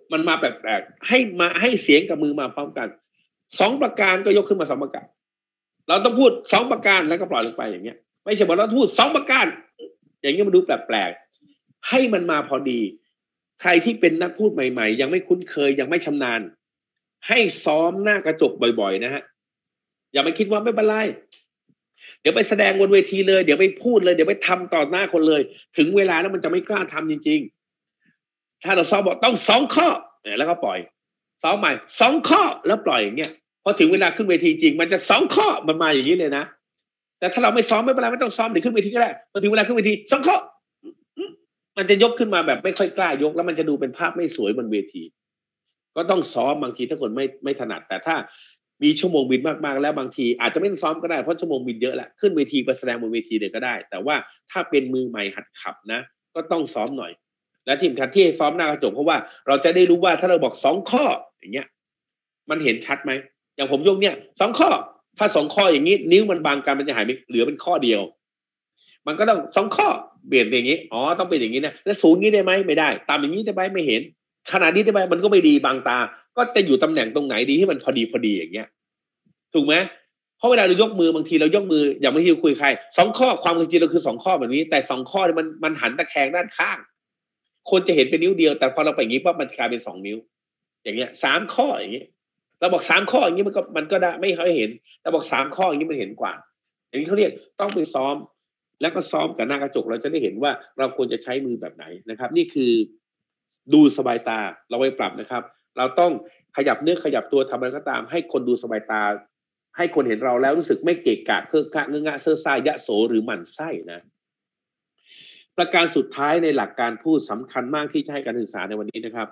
มันมาแปลกๆให้มาให้เสียงกับมือมาพร้อมกันสองประการก็ยกขึ้นมาสองประการเราต้องพูดสองประการแล้วก็ปล่อยลงไปอย่างเงี้ยไม่ใช่บอกเราพูดสองประการอย่างเงี้ยมันดูแปลกๆให้มันมาพอดีใครที่เป็นนักพูดใหม่ๆยังไม่คุ้นเคยยังไม่ชำนาญให้ซ้อมหน้ากระจกบ่อยๆนะฮะอย่าไปคิดว่าไม่เป็นไรเดี๋ยวไปแสดงบนเวทีเลยเดี๋ยวไปพูดเลยเดี๋ยวไปทำต่อหน้าคนเลยถึงเวลาแล้วมันจะไม่กล้าทำจริงๆถ้าเราซ้อมบอกต้องสองข้อแล้วก็ปล่อยซ้อมใหม่สองข้อแล้วปล่อยอย่างเงี้ยพอถึงเวลาขึ้นเวทีจริงมันจะสองข้อมันมาอย่างนี้เลยนะแต่ถ้าเราไม่ซ้อมไม่เป็นไรไม่ต้องซ้อมเดี๋ยวขึ้นเวทีก็ได้พอถึงเวลาขึ้นเวทีสองข้อมันจะยกขึ้นมาแบบไม่ค่อยกล้ายกแล้วมันจะดูเป็นภาพไม่สวยบนเวทีก็ต้องซ้อมบางทีถ้าคนไม่ไม่ถนัดแต่ถ้ามีชั่วโมงบินมากๆแล้วบางทีอาจจะไม่ต้องซ้อมก็ได้เพราะชั่วโมงบินเยอะแล้วขึ้นเวทีไปแสดงบนเวทีเดี๋ยวก็ได้แต่ว่าถ้าเป็นมือใหม่หัดขับนะก็ต้องซ้อมหน่อยและทีมขัดที่ซ้อมหน้ากระจกเพราะว่าเราจะได้รู้ว่าถ้าเราบอกสองข้ออย่างเงี้ยมันเห็นชัดไหมอย่างผมยกเนี่ยสองข้อถ้าสองข้ออย่างนี้นิ้วมันบางกันมันจะหายไปเหลือเป็นข้อเดียวมันก็ต้องสองข้อเปลี่ยนอย่างนี้อ๋อต้องเป็นอย่างนี้นะแล้วสูงนี้ได้ไหมไม่ได้ต่ำอย่างนี้ได้ไหมไม่เห็นขนาดนี้ได้ไหมมันก็ไม่ดีบางตาก็จะอยู่ตำแหน่งตรงไหนดีที่มันพอดีพอดีอย่างเงี้ยถูกไหมเพราะเวลาเรายกมือบางทีเรายกมืออย่างบางทีเราคุยใครสองข้อความจริงเราคือสองข้อแบบนี้แต่สองข้อมันมันหันตะแคงด้านข้างคนจะเห็นเป็นนิ้วเดียวแต่พอเราไปอย่างนี้ปั๊บมันกลายเป็นสองนิ้วอย่างเงี้ยสามข้ออย่างเงี้ยเราบอกสามข้ออย่างนี้มันก็มันก็ได้ไม่ค่อยเห็นแต่บอกสามข้ออย่างนี้มันเห็นกว่าอย่างนี้เขาเรียกต้องไปซ้อมแล้วก็ซ้อมกับหน้ากระจกเราจะได้เห็นว่าเราควรจะใช้มือแบบไหนนะครับนี่คือดูสบายตาเราไปปรับนะครับเราต้องขยับเนื้อขยับตัวทำอะไรก็ตามให้คนดูสบายตาให้คนเห็นเราแล้วรู้สึกไม่เกะกะเคอะกะเงอะงะเซ่อซ่ายะโสหรือหมั่นไส้นะประการสุดท้ายในหลักการพูดสำคัญมากที่จะให้การศึกษาในวันนี้นะครับ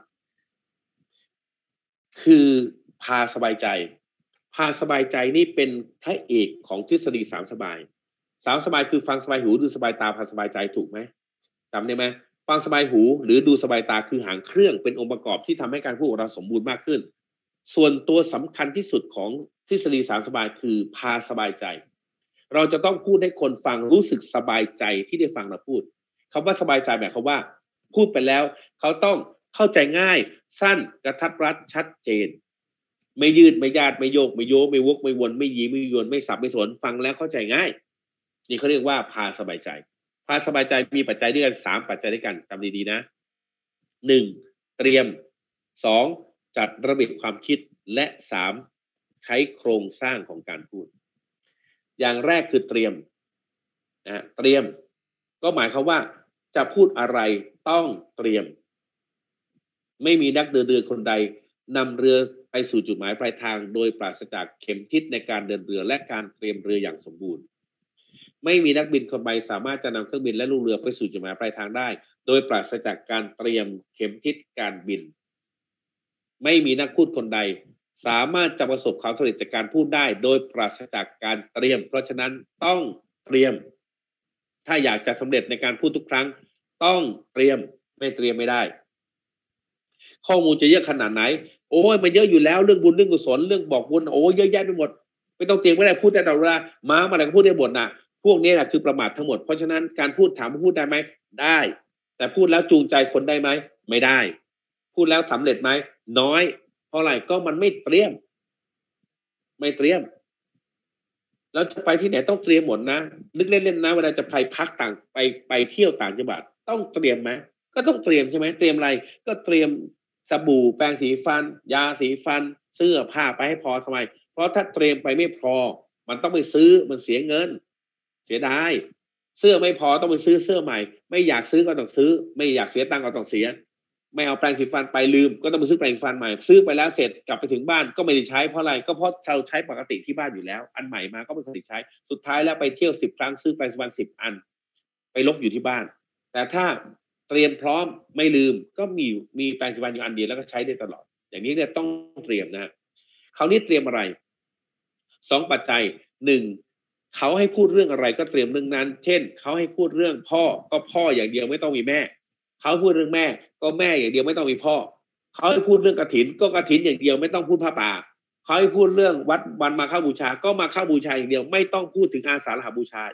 คือพาสบายใจพาสบายใจนี่เป็นพระเอกของทฤษฎีสามสบายสามสบายคือฟังสบายหูดูสบายตาพาสบายใจถูกไหมจำได้ไหมฟังสบายหูหรือดูสบายตาคือหางเครื่องเป็นองค์ประกอบที่ทำให้การพูดของเราสมบูรณ์มากขึ้นส่วนตัวสำคัญที่สุดของทฤษฎีสามสบายคือพาสบายใจเราจะต้องพูดให้คนฟังรู้สึกสบายใจที่ได้ฟังเราพูดคำว่าสบายใจหมายความว่าพูดไปแล้วเขาต้องเข้าใจง่ายสั้นกระทัดรัดชัดเจนไม่ยืดไม่ยาดไม่โยกไม่โยกไม่วกไม่วนไม่ยีไม่ยวนไม่สับไม่สนฟังแล้วเข้าใจง่ายนี่เขาเรียกว่าพาสบายใจพาสบายใจมีปัจจัยด้วยกันสามปัจจัยด้วยกันจำดีๆนะหนึ่งเตรียมสองจัดระเบียบความคิดและสามใช้โครงสร้างของการพูดอย่างแรกคือเตรียมนะเตรียมก็หมายความว่าจะพูดอะไรต้องเตรียมไม่มีนักเดินเรือคนใดนำเรือไปสู่จุดหมายปลายทางโดยปราศจากเข็มทิศในการเดินเรือและการเตรียมเรืออย่างสมบูรณ์ไม่มีนักบินคนใดสามารถจะนำเครื่องบินและลูกเรือไปสู่จุดหมายปลายทางได้โดยปราศจากการเตรียมเข็มทิศการบินไม่มีนักพูดคนใดสามารถจะประสบความสำเร็จจากการพูดได้โดยปราศจากการเตรียมเพราะฉะนั้นต้องเตรียมถ้าอยากจะสำเร็จในการพูดทุกครั้งต้องเตรียมไม่เตรียมไม่ได้ข้อมูลจะเยอะขนาดไหนโอ้ยมันเยอะอยู่แล้วเรื่องบุญเรื่องกุศลเรื่องบอกบุญโอ้ยเยอะแยะไปหมดไม่ต้องเตรียมไม่ได้พูดได้ตลอดเวลามาอะไรก็พูดได้หมดน่ะพวกนี้แหละคือประมาททั้งหมดเพราะฉะนั้นการพูดถามว่าพูดได้ไหมได้แต่พูดแล้วจูงใจคนได้ไหมไม่ได้พูดแล้วสำเร็จไหมน้อยเพราะอะไรก็มันไม่เตรียมไม่เตรียมแล้วจะไปที่ไหนต้องเตรียมหมดนะนึกเล่นๆนะเวลาจะไปพักต่างไปไปเที่ยวต่างจังหวัดต้องเตรียมไหมก็ต้องเตรียมใช่ไหมเตรียมอะไรก็เตรียมสบู่แปรงสีฟันยาสีฟันเสื้อผ้าไปให้พอทำไมเพราะถ้าเตรียมไปไม่พอมันต้องไปซื้อมันเสียเงินเสียดายเสื้อไม่พอต้องไปซื้อเสื้อใหม่ไม่อยากซื้อก็ต้องซื้อไม่อยากเสียตังค์ก็ต้องเสียไม่เอาแปรงสีฟันไปลืมก็ต้องไปซื้อแปรงฟันใหม่ซื้อไปแล้วเสร็จกลับไปถึงบ้านก็ไม่ได้ใช้เพราะอะไรก็เพราะเราใช้ปกติที่บ้านอยู่แล้วอันใหม่มาก็ไม่เคยใช้สุดท้ายแล้วไปเที่ยวสิบครั้งซื้อแปรงสีฟันสิบอันไปลบอยู่ที่บ้านแต่ถ้าเตรียมพร้อมไม่ลืมก็มีมีแปรงสีฟันอยู่อันเดียวแล้วก็ใช้ได้ตลอดอย่างนี้เนี่ยต้องเตรียมนะคราวนี้เตรียมอะไรสองปัจจัยหนึ่งเขาให้พูดเรื่องอะไรก็เตรียมเรื่องนั้นเช่นเขาให้พูดเรื่องพ่อก็พ่ออย่างเดียวไม่ต้องมีแม่เขาพูดเรื่องแม่ก็แม่อย่างเดียวไม่ต้องมีพ่อเขาให้พูดเรื่องกฐินก็กฐินอย่างเดียวไม่ต้องพูดผ้าป่าเขาให้พูดเรื่องวัดวันมาฆบูชาก็มาฆบูชาอย่างเดียวไม่ต้องพูดถึงอาสาฬหบูชา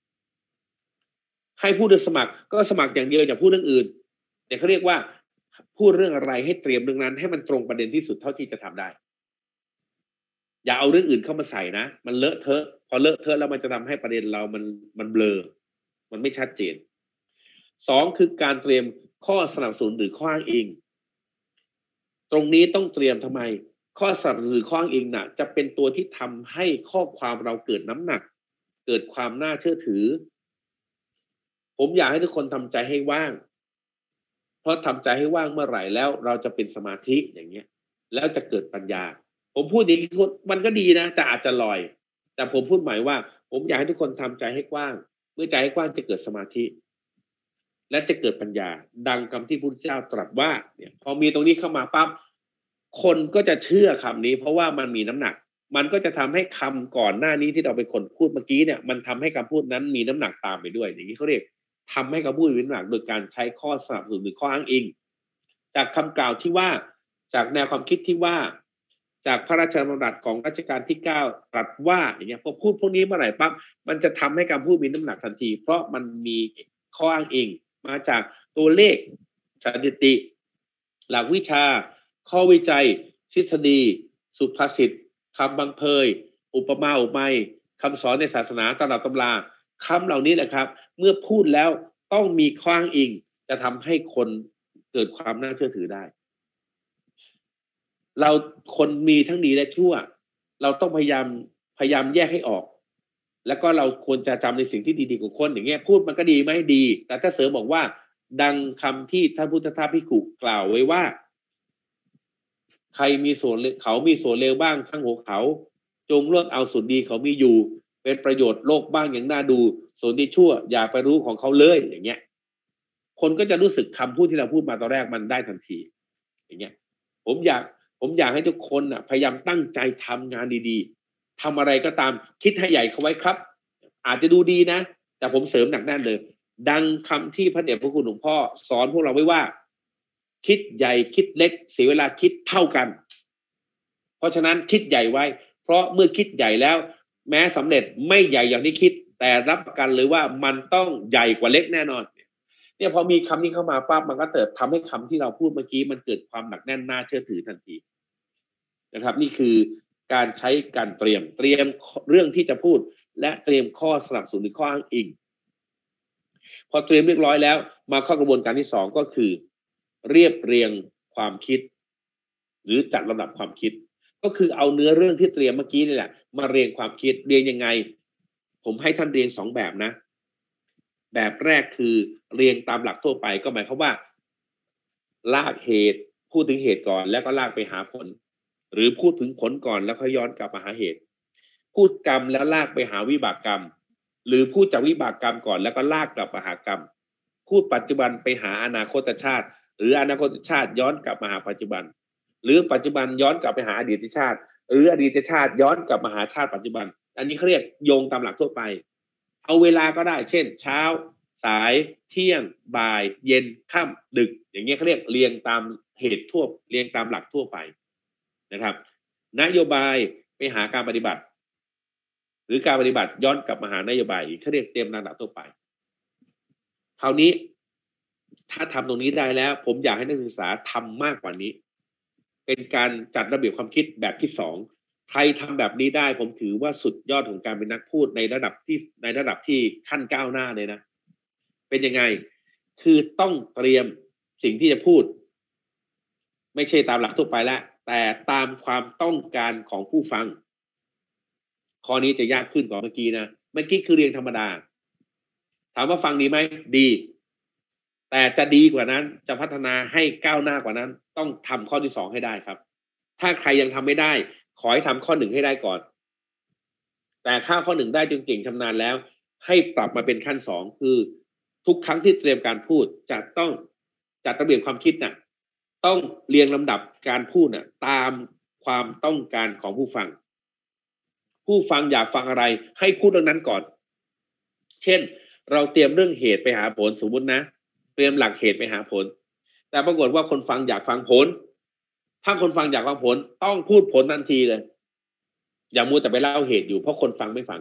ให้พูดเรื่องสมัครก็สมัครอย่างเดียวอย่าพูดเรื่องอื่นเนี่ยเขาเรียกว่าพูดเรื่องอะไรให้เตรียมเรื่องนั้นให้มันตรงประเด็นที่สุดเท่าที่จะทำได้อย่าเอาเรื่องอื่นเข้ามาใส่นะมันเลอะเทอะพอเลอะเทอะแล้วมันจะทำให้ประเด็นเรามันมันเบลอมันไม่ชัดเจนสองคือการเตรียมข้อสนับสนุนหรือข้ออ้างอิงตรงนี้ต้องเตรียมทำไมข้อสนับสนุนหรือข้ออ้างอิงน่ะจะเป็นตัวที่ทำให้ข้อความเราเกิดน้ำหนักเกิดความน่าเชื่อถือผมอยากให้ทุกคนทำใจให้ว่างเพราะทำใจให้ว่างเมื่อไหร่แล้วเราจะเป็นสมาธิอย่างเงี้ยแล้วจะเกิดปัญญาผมพูดอย่างนี้มันก็ดีนะแต่อาจจะลอยแต่ผมพูดหมายว่าผมอยากให้ทุกคนทำใจให้กว้างเมื่อใจให้กว้างจะเกิดสมาธิและจะเกิดปัญญาดังคำที่พระพุทธเจ้าตรัสว่าเนี่ยพอมีตรงนี้เข้ามาปั๊บคนก็จะเชื่อคำนี้เพราะว่ามันมีน้ำหนักมันก็จะทำให้คำก่อนหน้านี้ที่เราเป็นคนพูดเมื่อกี้เนี่ยมันทำให้คำพูดนั้นมีน้ำหนักตามไปด้วยอย่างนี้เขาเรียกทำให้คำพูดมีน้ำหนักโดยการใช้ข้อสนับสนุนหรือข้ออ้างอิงจากคำกล่าวที่ว่าจากแนวความคิดที่ว่าจากพระราชดำรัสของรัชกาลที่เก้าตรัสว่าอย่างเงี้ยพอพูดพวกนี้เมื่อไหร่ปั๊บมันจะทำให้คำพูดมีน้ำหนักทันทีเพราะมันมีข้ออ้างอิงมาจากตัวเลขสถิติหลักวิชาข้อวิจัยทฤษฎีสุภาษิตคำบังเพยอุปมาอุปไมยคำสอนในศาสนาตำรับตำราคำเหล่านี้แหละครับเมื่อพูดแล้วต้องมีข้ออ้างอิงจะทำให้คนเกิดความน่าเชื่อถือได้เราคนมีทั้งดีและชั่วเราต้องพยายามพยายามแยกให้ออกแล้วก็เราควรจะจำในสิ่งที่ดีๆของคนอย่างเงี้ยพูดมันก็ดีไหมดีแต่ถ้าเสริมบอกว่าดังคำที่ท่านพุทธทาสภิกขุกล่าวไว้ว่าใครมีส่วนเขามีส่วนเลวบ้างช่างหัวเขาจงเลือกเอาส่วนดีเขามีอยู่เป็นประโยชน์โลกบ้างอย่างน่าดูส่วนที่ชั่วอย่าไปรู้ของเขาเลยอย่างเงี้ยคนก็จะรู้สึกคำพูดที่เราพูดมาตอนแรกมันได้ทันทีอย่างเงี้ยผมอยากผมอยากให้ทุกคนน่ะพยายามตั้งใจทำงานดีๆทำอะไรก็ตามคิดให้ใหญ่เข้าไว้ครับอาจจะดูดีนะแต่ผมเสริมหนักแน่นเลยดังคำที่พระเดชพระคุณหลวงพ่อสอนพวกเราไว้ว่าคิดใหญ่คิดเล็กเสียเวลาคิดเท่ากันเพราะฉะนั้นคิดใหญ่ไว้เพราะเมื่อคิดใหญ่แล้วแม้สำเร็จไม่ใหญ่อย่างที่คิดแต่รับประกันเลยว่ามันต้องใหญ่กว่าเล็กแน่นอนเนี่ยพอมีคำนี้เข้ามาปั๊บมันก็เติบทำให้คำที่เราพูดเมื่อกี้มันเกิดความหนักแน่นน่าเชื่อถือทันทีนะครับนี่คือการใช้การเตรียมเตรียมเรื่องที่จะพูดและเตรียมข้อสนับสนุนหรือข้ออ้างอิงพอเตรียมเรียบร้อยแล้วมาเข้ากระบวนการที่สองก็คือเรียบเรียงความคิดหรือจัดลำดับความคิดก็คือเอาเนื้อเรื่องที่เตรียมเมื่อกี้นี่แหละมาเรียงความคิดเรียงยังไงผมให้ท่านเรียงสองแบบนะแบบแรกคือเรียงตามหลักทั่วไปก็หมายความว่าลากเหตุพูดถึงเหตุก่อนแล้วก็ลากไปหาผลหรือพูดถึงผลก่อนแล้วค่อยย้อนกลับมาหาเหตุพูดกรรมแล้วลากไปหาวิบากกรรมหรือพูดจากวิบากกรรมก่อนแล้วก็ลากกลับมาหากรรมพูดปัจจุบันไปหาอนาคตชาติหรืออนาคตชาติย้อนกลับมาหาปัจจุบันหรือปัจจุบันย้อนกลับไปหาอดีตชาติหรืออดีตชาติย้อนกลับมาหาชาติปัจจุบันอันนี้เขาเรียกโยงตามหลักทั่วไปเอาเวลาก็ได้เช่นเช้าสายเที่ยงบ่ายเย็นค่ำดึกอย่างเงี้ยเขาเรียกเรียงตามเหตุทั่วเรียงตามหลักทั่วไปนะครับนโยบายไปหาการปฏิบัติหรือการปฏิบัติย้อนกลับมาหานโยบายเขาเรียกเตรียมตามหลักทั่วไปคราวนี้ถ้าทำตรงนี้ได้แล้วผมอยากให้นักศึกษาทำมากกว่านี้เป็นการจัดระเบียบความคิดแบบที่สองใครทำแบบนี้ได้ผมถือว่าสุดยอดของการเป็นนักพูดในระดับที่ในระดับที่ขั้นก้าวหน้าเลยนะเป็นยังไงคือต้องเตรียมสิ่งที่จะพูดไม่ใช่ตามหลักทั่วไปแล้วแต่ตามความต้องการของผู้ฟังข้อนี้จะยากขึ้นกว่าเมื่อกี้นะเมื่อกี้คือเรียงธรรมดาถามว่าฟังดีไหมดีแต่จะดีกว่านั้นจะพัฒนาให้ก้าวหน้ากว่านั้นต้องทำข้อที่สองให้ได้ครับถ้าใครยังทำไม่ได้ขอให้ทำข้อหนึ่งให้ได้ก่อนแต่ข้าข้อหนึ่งได้จนเก่งชำนาญแล้วให้ปรับมาเป็นขั้นสองคือทุกครั้งที่เตรียมการพูดจะต้องจัดระเบียบความคิดน่ะต้องเรียงลำดับการพูดน่ะตามความต้องการของผู้ฟังผู้ฟังอยากฟังอะไรให้พูดเรื่องนั้นก่อนเช่นเราเตรียมเรื่องเหตุไปหาผลสมมุตินะเตรียมหลักเหตุไปหาผลแต่ปรากฏว่าคนฟังอยากฟังผลถ้าคนฟังอยากฟังผลต้องพูดผลทันทีเลยอย่ามัวแต่ไปเล่าเหตุอยู่เพราะคนฟังไม่ฟัง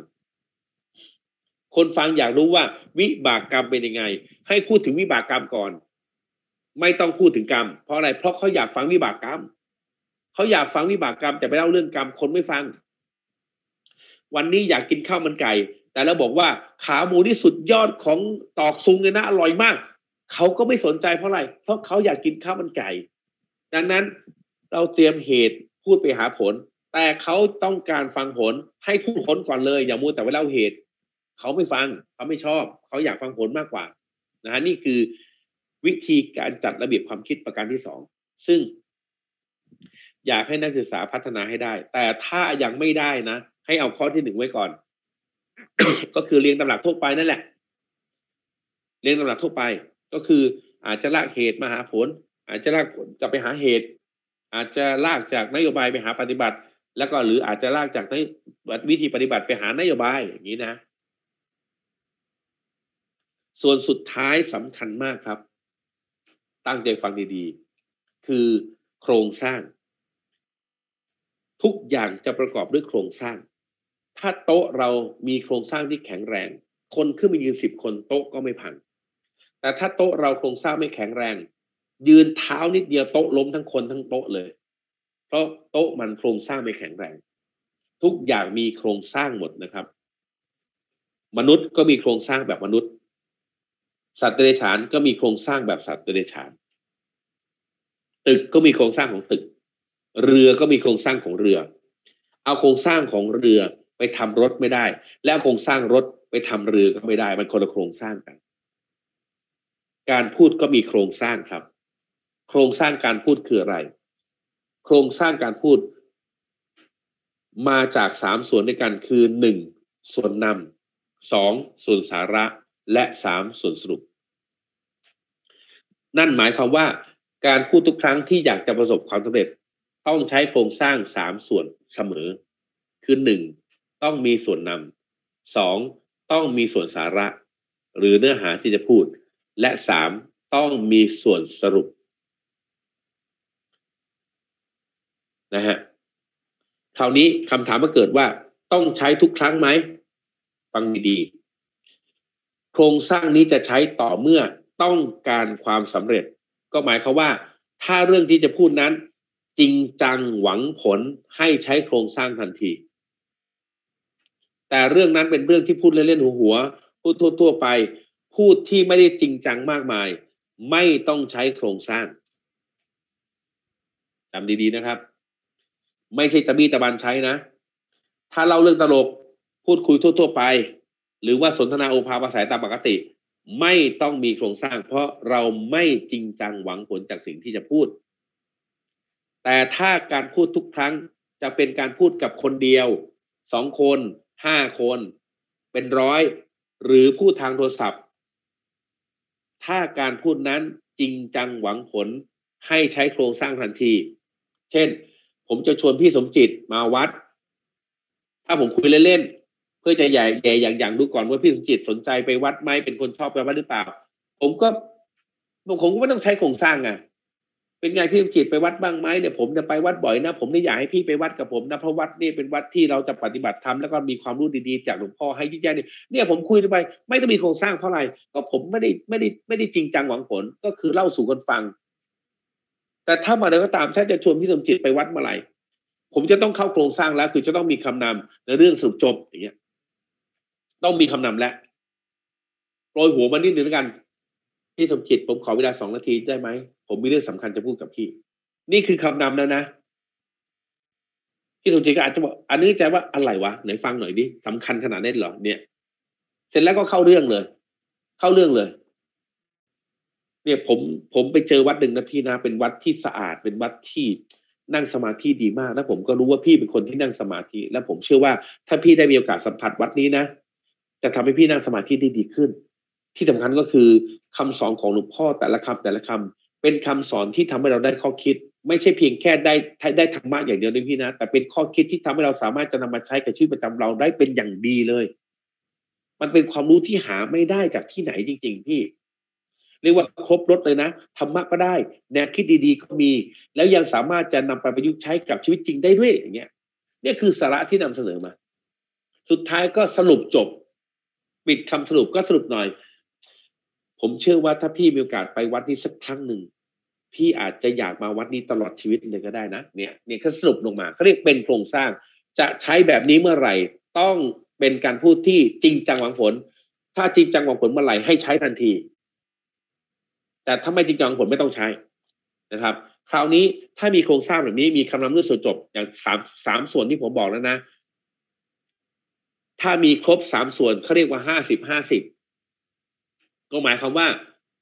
คนฟังอยากรู้ว่าวิบากกรรมเป็นยังไงให้พูดถึงวิบากกรรมก่อนไม่ต้องพูดถึงกรรมเพราะอะไรเพราะเขาอยากฟังวิบากกรรมเขาอยากฟังวิบากกรรมแต่ไปเล่าเรื่องกรรมคนไม่ฟังวันนี้อยากกินข้าวมันไก่แต่เราบอกว่าขาหมูที่สุดยอดของตอกซุงเลยนะอร่อยมากเขาก็ไม่สนใจเพราะอะไรเพราะเขาอยากกินข้าวมันไก่ดังนั้นเราเตรียมเหตุพูดไปหาผลแต่เขาต้องการฟังผลให้พูดผลก่อนเลยอย่ามัวแต่ไปเล่าเหตุเขาไม่ฟังเขาไม่ชอบเขาอยากฟังผลมากกว่านะฮะนี่คือวิธีการจัดระเบียบความคิดประการที่สองซึ่งอยากให้นักศึกษาพัฒนาให้ได้แต่ถ้ายังไม่ได้นะให้เอาข้อที่หนึ่งไว้ก่อน ก็คือเรียงตำหลักทั่วไปนั่นแหละเรียงตำหลักทั่วไปก็คืออาจจะลากเหตุมาหาผลอาจจะลากผลกลับไปหาเหตุอาจจะลากจากนโยบายไปหาปฏิบัติแล้วก็หรืออาจจะลากจากวิธีปฏิบัติไปหานโยบายอย่างนี้นะส่วนสุดท้ายสำคัญมากครับตั้งใจฟังดีๆคือโครงสร้างทุกอย่างจะประกอบด้วยโครงสร้างถ้าโต๊ะเรามีโครงสร้างที่แข็งแรงคนขึ้นมายืนสิบคนโต๊ะก็ไม่พังแต่ถ้าโต๊ะเราโครงสร้างไม่แข็งแรงยืนเท้านิดเดียวโต๊ะล้มทั้งคนทั้งโต๊ะเลยเพราะโต๊ะมันโครงสร้างไม่แข็งแรงทุกอย่างมีโครงสร้างหมดนะครับมนุษย์ก็มีโครงสร้างแบบมนุษย์สัตว์เดรัจฉานก็มีโครงสร้างแบบสัตว์เดรัจฉานตึกก็มีโครงสร้างของตึกเรือก็มีโครงสร้างของเรือเอาโครงสร้างของเรือไปทำรถไม่ได้และโครงสร้างรถไปทำเรือก็ไม่ได้มันคนละโครงสร้างกันการพูดก็มีโครงสร้างครับโครงสร้างการพูดคืออะไรโครงสร้างการพูดมาจากสามส่วนด้วยกันคือหนึ่งส่วนนำสองส่วนสาระและสามส่วนสรุปนั่นหมายความว่าการพูดทุกครั้งที่อยากจะประสบความสำเร็จต้องใช้โครงสร้างสามส่วนเสมอคือหนึ่งต้องมีส่วนนำสองต้องมีส่วนสาระหรือเนื้อหาที่จะพูดและสามต้องมีส่วนสรุปนะฮะคราวนี้คำถามมาเกิดว่าต้องใช้ทุกครั้งไหมฟังดีๆโครงสร้างนี้จะใช้ต่อเมื่อต้องการความสำเร็จก็หมายความว่าถ้าเรื่องที่จะพูดนั้นจริงจังหวังผลให้ใช้โครงสร้างทันทีแต่เรื่องนั้นเป็นเรื่องที่พูดเล่นๆหัวๆพูดทั่วๆไปพูดที่ไม่ได้จริงจังมากมายไม่ต้องใช้โครงสร้างจำดีๆนะครับไม่ใช่ตะบี้ตะบันใช้นะถ้าเล่าเรื่องตลกพูดคุยทั่วๆไปหรือว่าสนทนาโอภาภาษาตามปกติไม่ต้องมีโครงสร้างเพราะเราไม่จริงจังหวังผลจากสิ่งที่จะพูดแต่ถ้าการพูดทุกครั้งจะเป็นการพูดกับคนเดียวสองคนห้าคนเป็นร้อยหรือพูดทางโทรศัพท์ถ้าการพูดนั้นจริงจังหวังผลให้ใช้โครงสร้างทันทีเช่นผมจะชวนพี่สมจิตมาวัดถ้าผมคุยเล่นๆเพื่อจะใหญ่ใหญ่อย่างอย่างดูก่อนว่าพี่สมจิตสนใจไปวัดไหมเป็นคนชอบไปวัดหรือเปล่าผมก็ผมก็ไม่ต้องใช้โครงสร้างไงเป็นไงพี่สมจิตไปวัดบ้างไหมเนี่ยผมจะไปวัดบ่อยนะผมไม่อยากให้พี่ไปวัดกับผมนะเพราะวัดนี่เป็นวัดที่เราจะปฏิบัติธรรมแล้วก็มีความรู้ดีๆจากหลวงพ่อให้ยิ่งใหญ่เนี่ยเนี่ยผมคุยไปไม่ต้องมีโครงสร้างเพราะอะไรก็ผมไม่ได้ไม่ได้ไม่ได้จริงจังหวังผลก็คือเล่าสู่กันฟังแต่ถ้ามาแล้วก็ตามถ้าจะชวนพี่สมจิตไปวัดเมื่อไหร่ผมจะต้องเข้าโครงสร้างแล้วคือจะต้องมีคำนำในเรื่องสรุปจบอย่างเงี้ยต้องมีคำนำแล้วโปรยหัวมานิดนึงแล้วกันพี่สมจิตผมขอเวลาสองนาทีได้ไหมผมมีเรื่องสำคัญจะพูดกับพี่นี่คือคำนำแล้วนะพี่สมจิตก็อาจจะบอกอันนี้ใจว่าอะไรวะไหนฟังหน่อยดิสำคัญขนาดนี้เหรอเนี่ยเสร็จแล้วก็เข้าเรื่องเลยเข้าเรื่องเลยเนี่ยผมผมไปเจอวัดหนึ่งนะพี่นะเป็นวัดที่สะอาดเป็นวัดที่นั่งสมาธิดีมากแล้วผมก็รู้ว่าพี่เป็นคนที่นั่งสมาธิและผมเชื่อว่าถ้าพี่ได้มีโอกาสสัมผัสวัดนี้นะจะทำให้พี่นั่งสมาธิได้ดีขึ้นที่สำคัญก็คือคำสอนของหลวงพ่อแต่ละคำแต่ละคำเป็นคำสอนที่ทำให้เราได้ข้อคิดไม่ใช่เพียงแค่ได้ได้ธรรมะอย่างเดียวนะพี่นะแต่เป็นข้อคิดที่ทำให้เราสามารถจะนำมาใช้กับชีวิตประจำเราได้เป็นอย่างดีเลยมันเป็นความรู้ที่หาไม่ได้จากที่ไหนจริงๆพี่เรียกว่าครบรสเลยนะธรรมะก็ได้แนวคิดดีๆก็มีแล้วยังสามารถจะนำไปประยุกต์ใช้กับชีวิตจริงได้ด้วยอย่างเงี้ยนี่คือสาระที่นำเสนอมาสุดท้ายก็สรุปจบปิดคำสรุปก็สรุปหน่อยผมเชื่อว่าถ้าพี่มีโอกาสไปวัดนี้สักครั้งหนึ่งพี่อาจจะอยากมาวัดนี้ตลอดชีวิตเลยก็ได้นะเนี่ยเนี่ยเขาสรุปลงมาเขาเรียกเป็นโครงสร้างจะใช้แบบนี้เมื่อไหร่ต้องเป็นการพูดที่จริงจังหวังผลถ้าจริงจังหวังผลเมื่อไหร่ให้ใช้ทันทีแต่ถ้าไม่จริงจังหวังผลไม่ต้องใช้นะครับคราวนี้ถ้ามีโครงสร้างแบบนี้มีคำนำด้วยส่วนจบอย่างสามสามส่วนที่ผมบอกแล้วนะถ้ามีครบสามส่วนเขาเรียกว่าห้าสิบห้าสิบก็หมายความว่า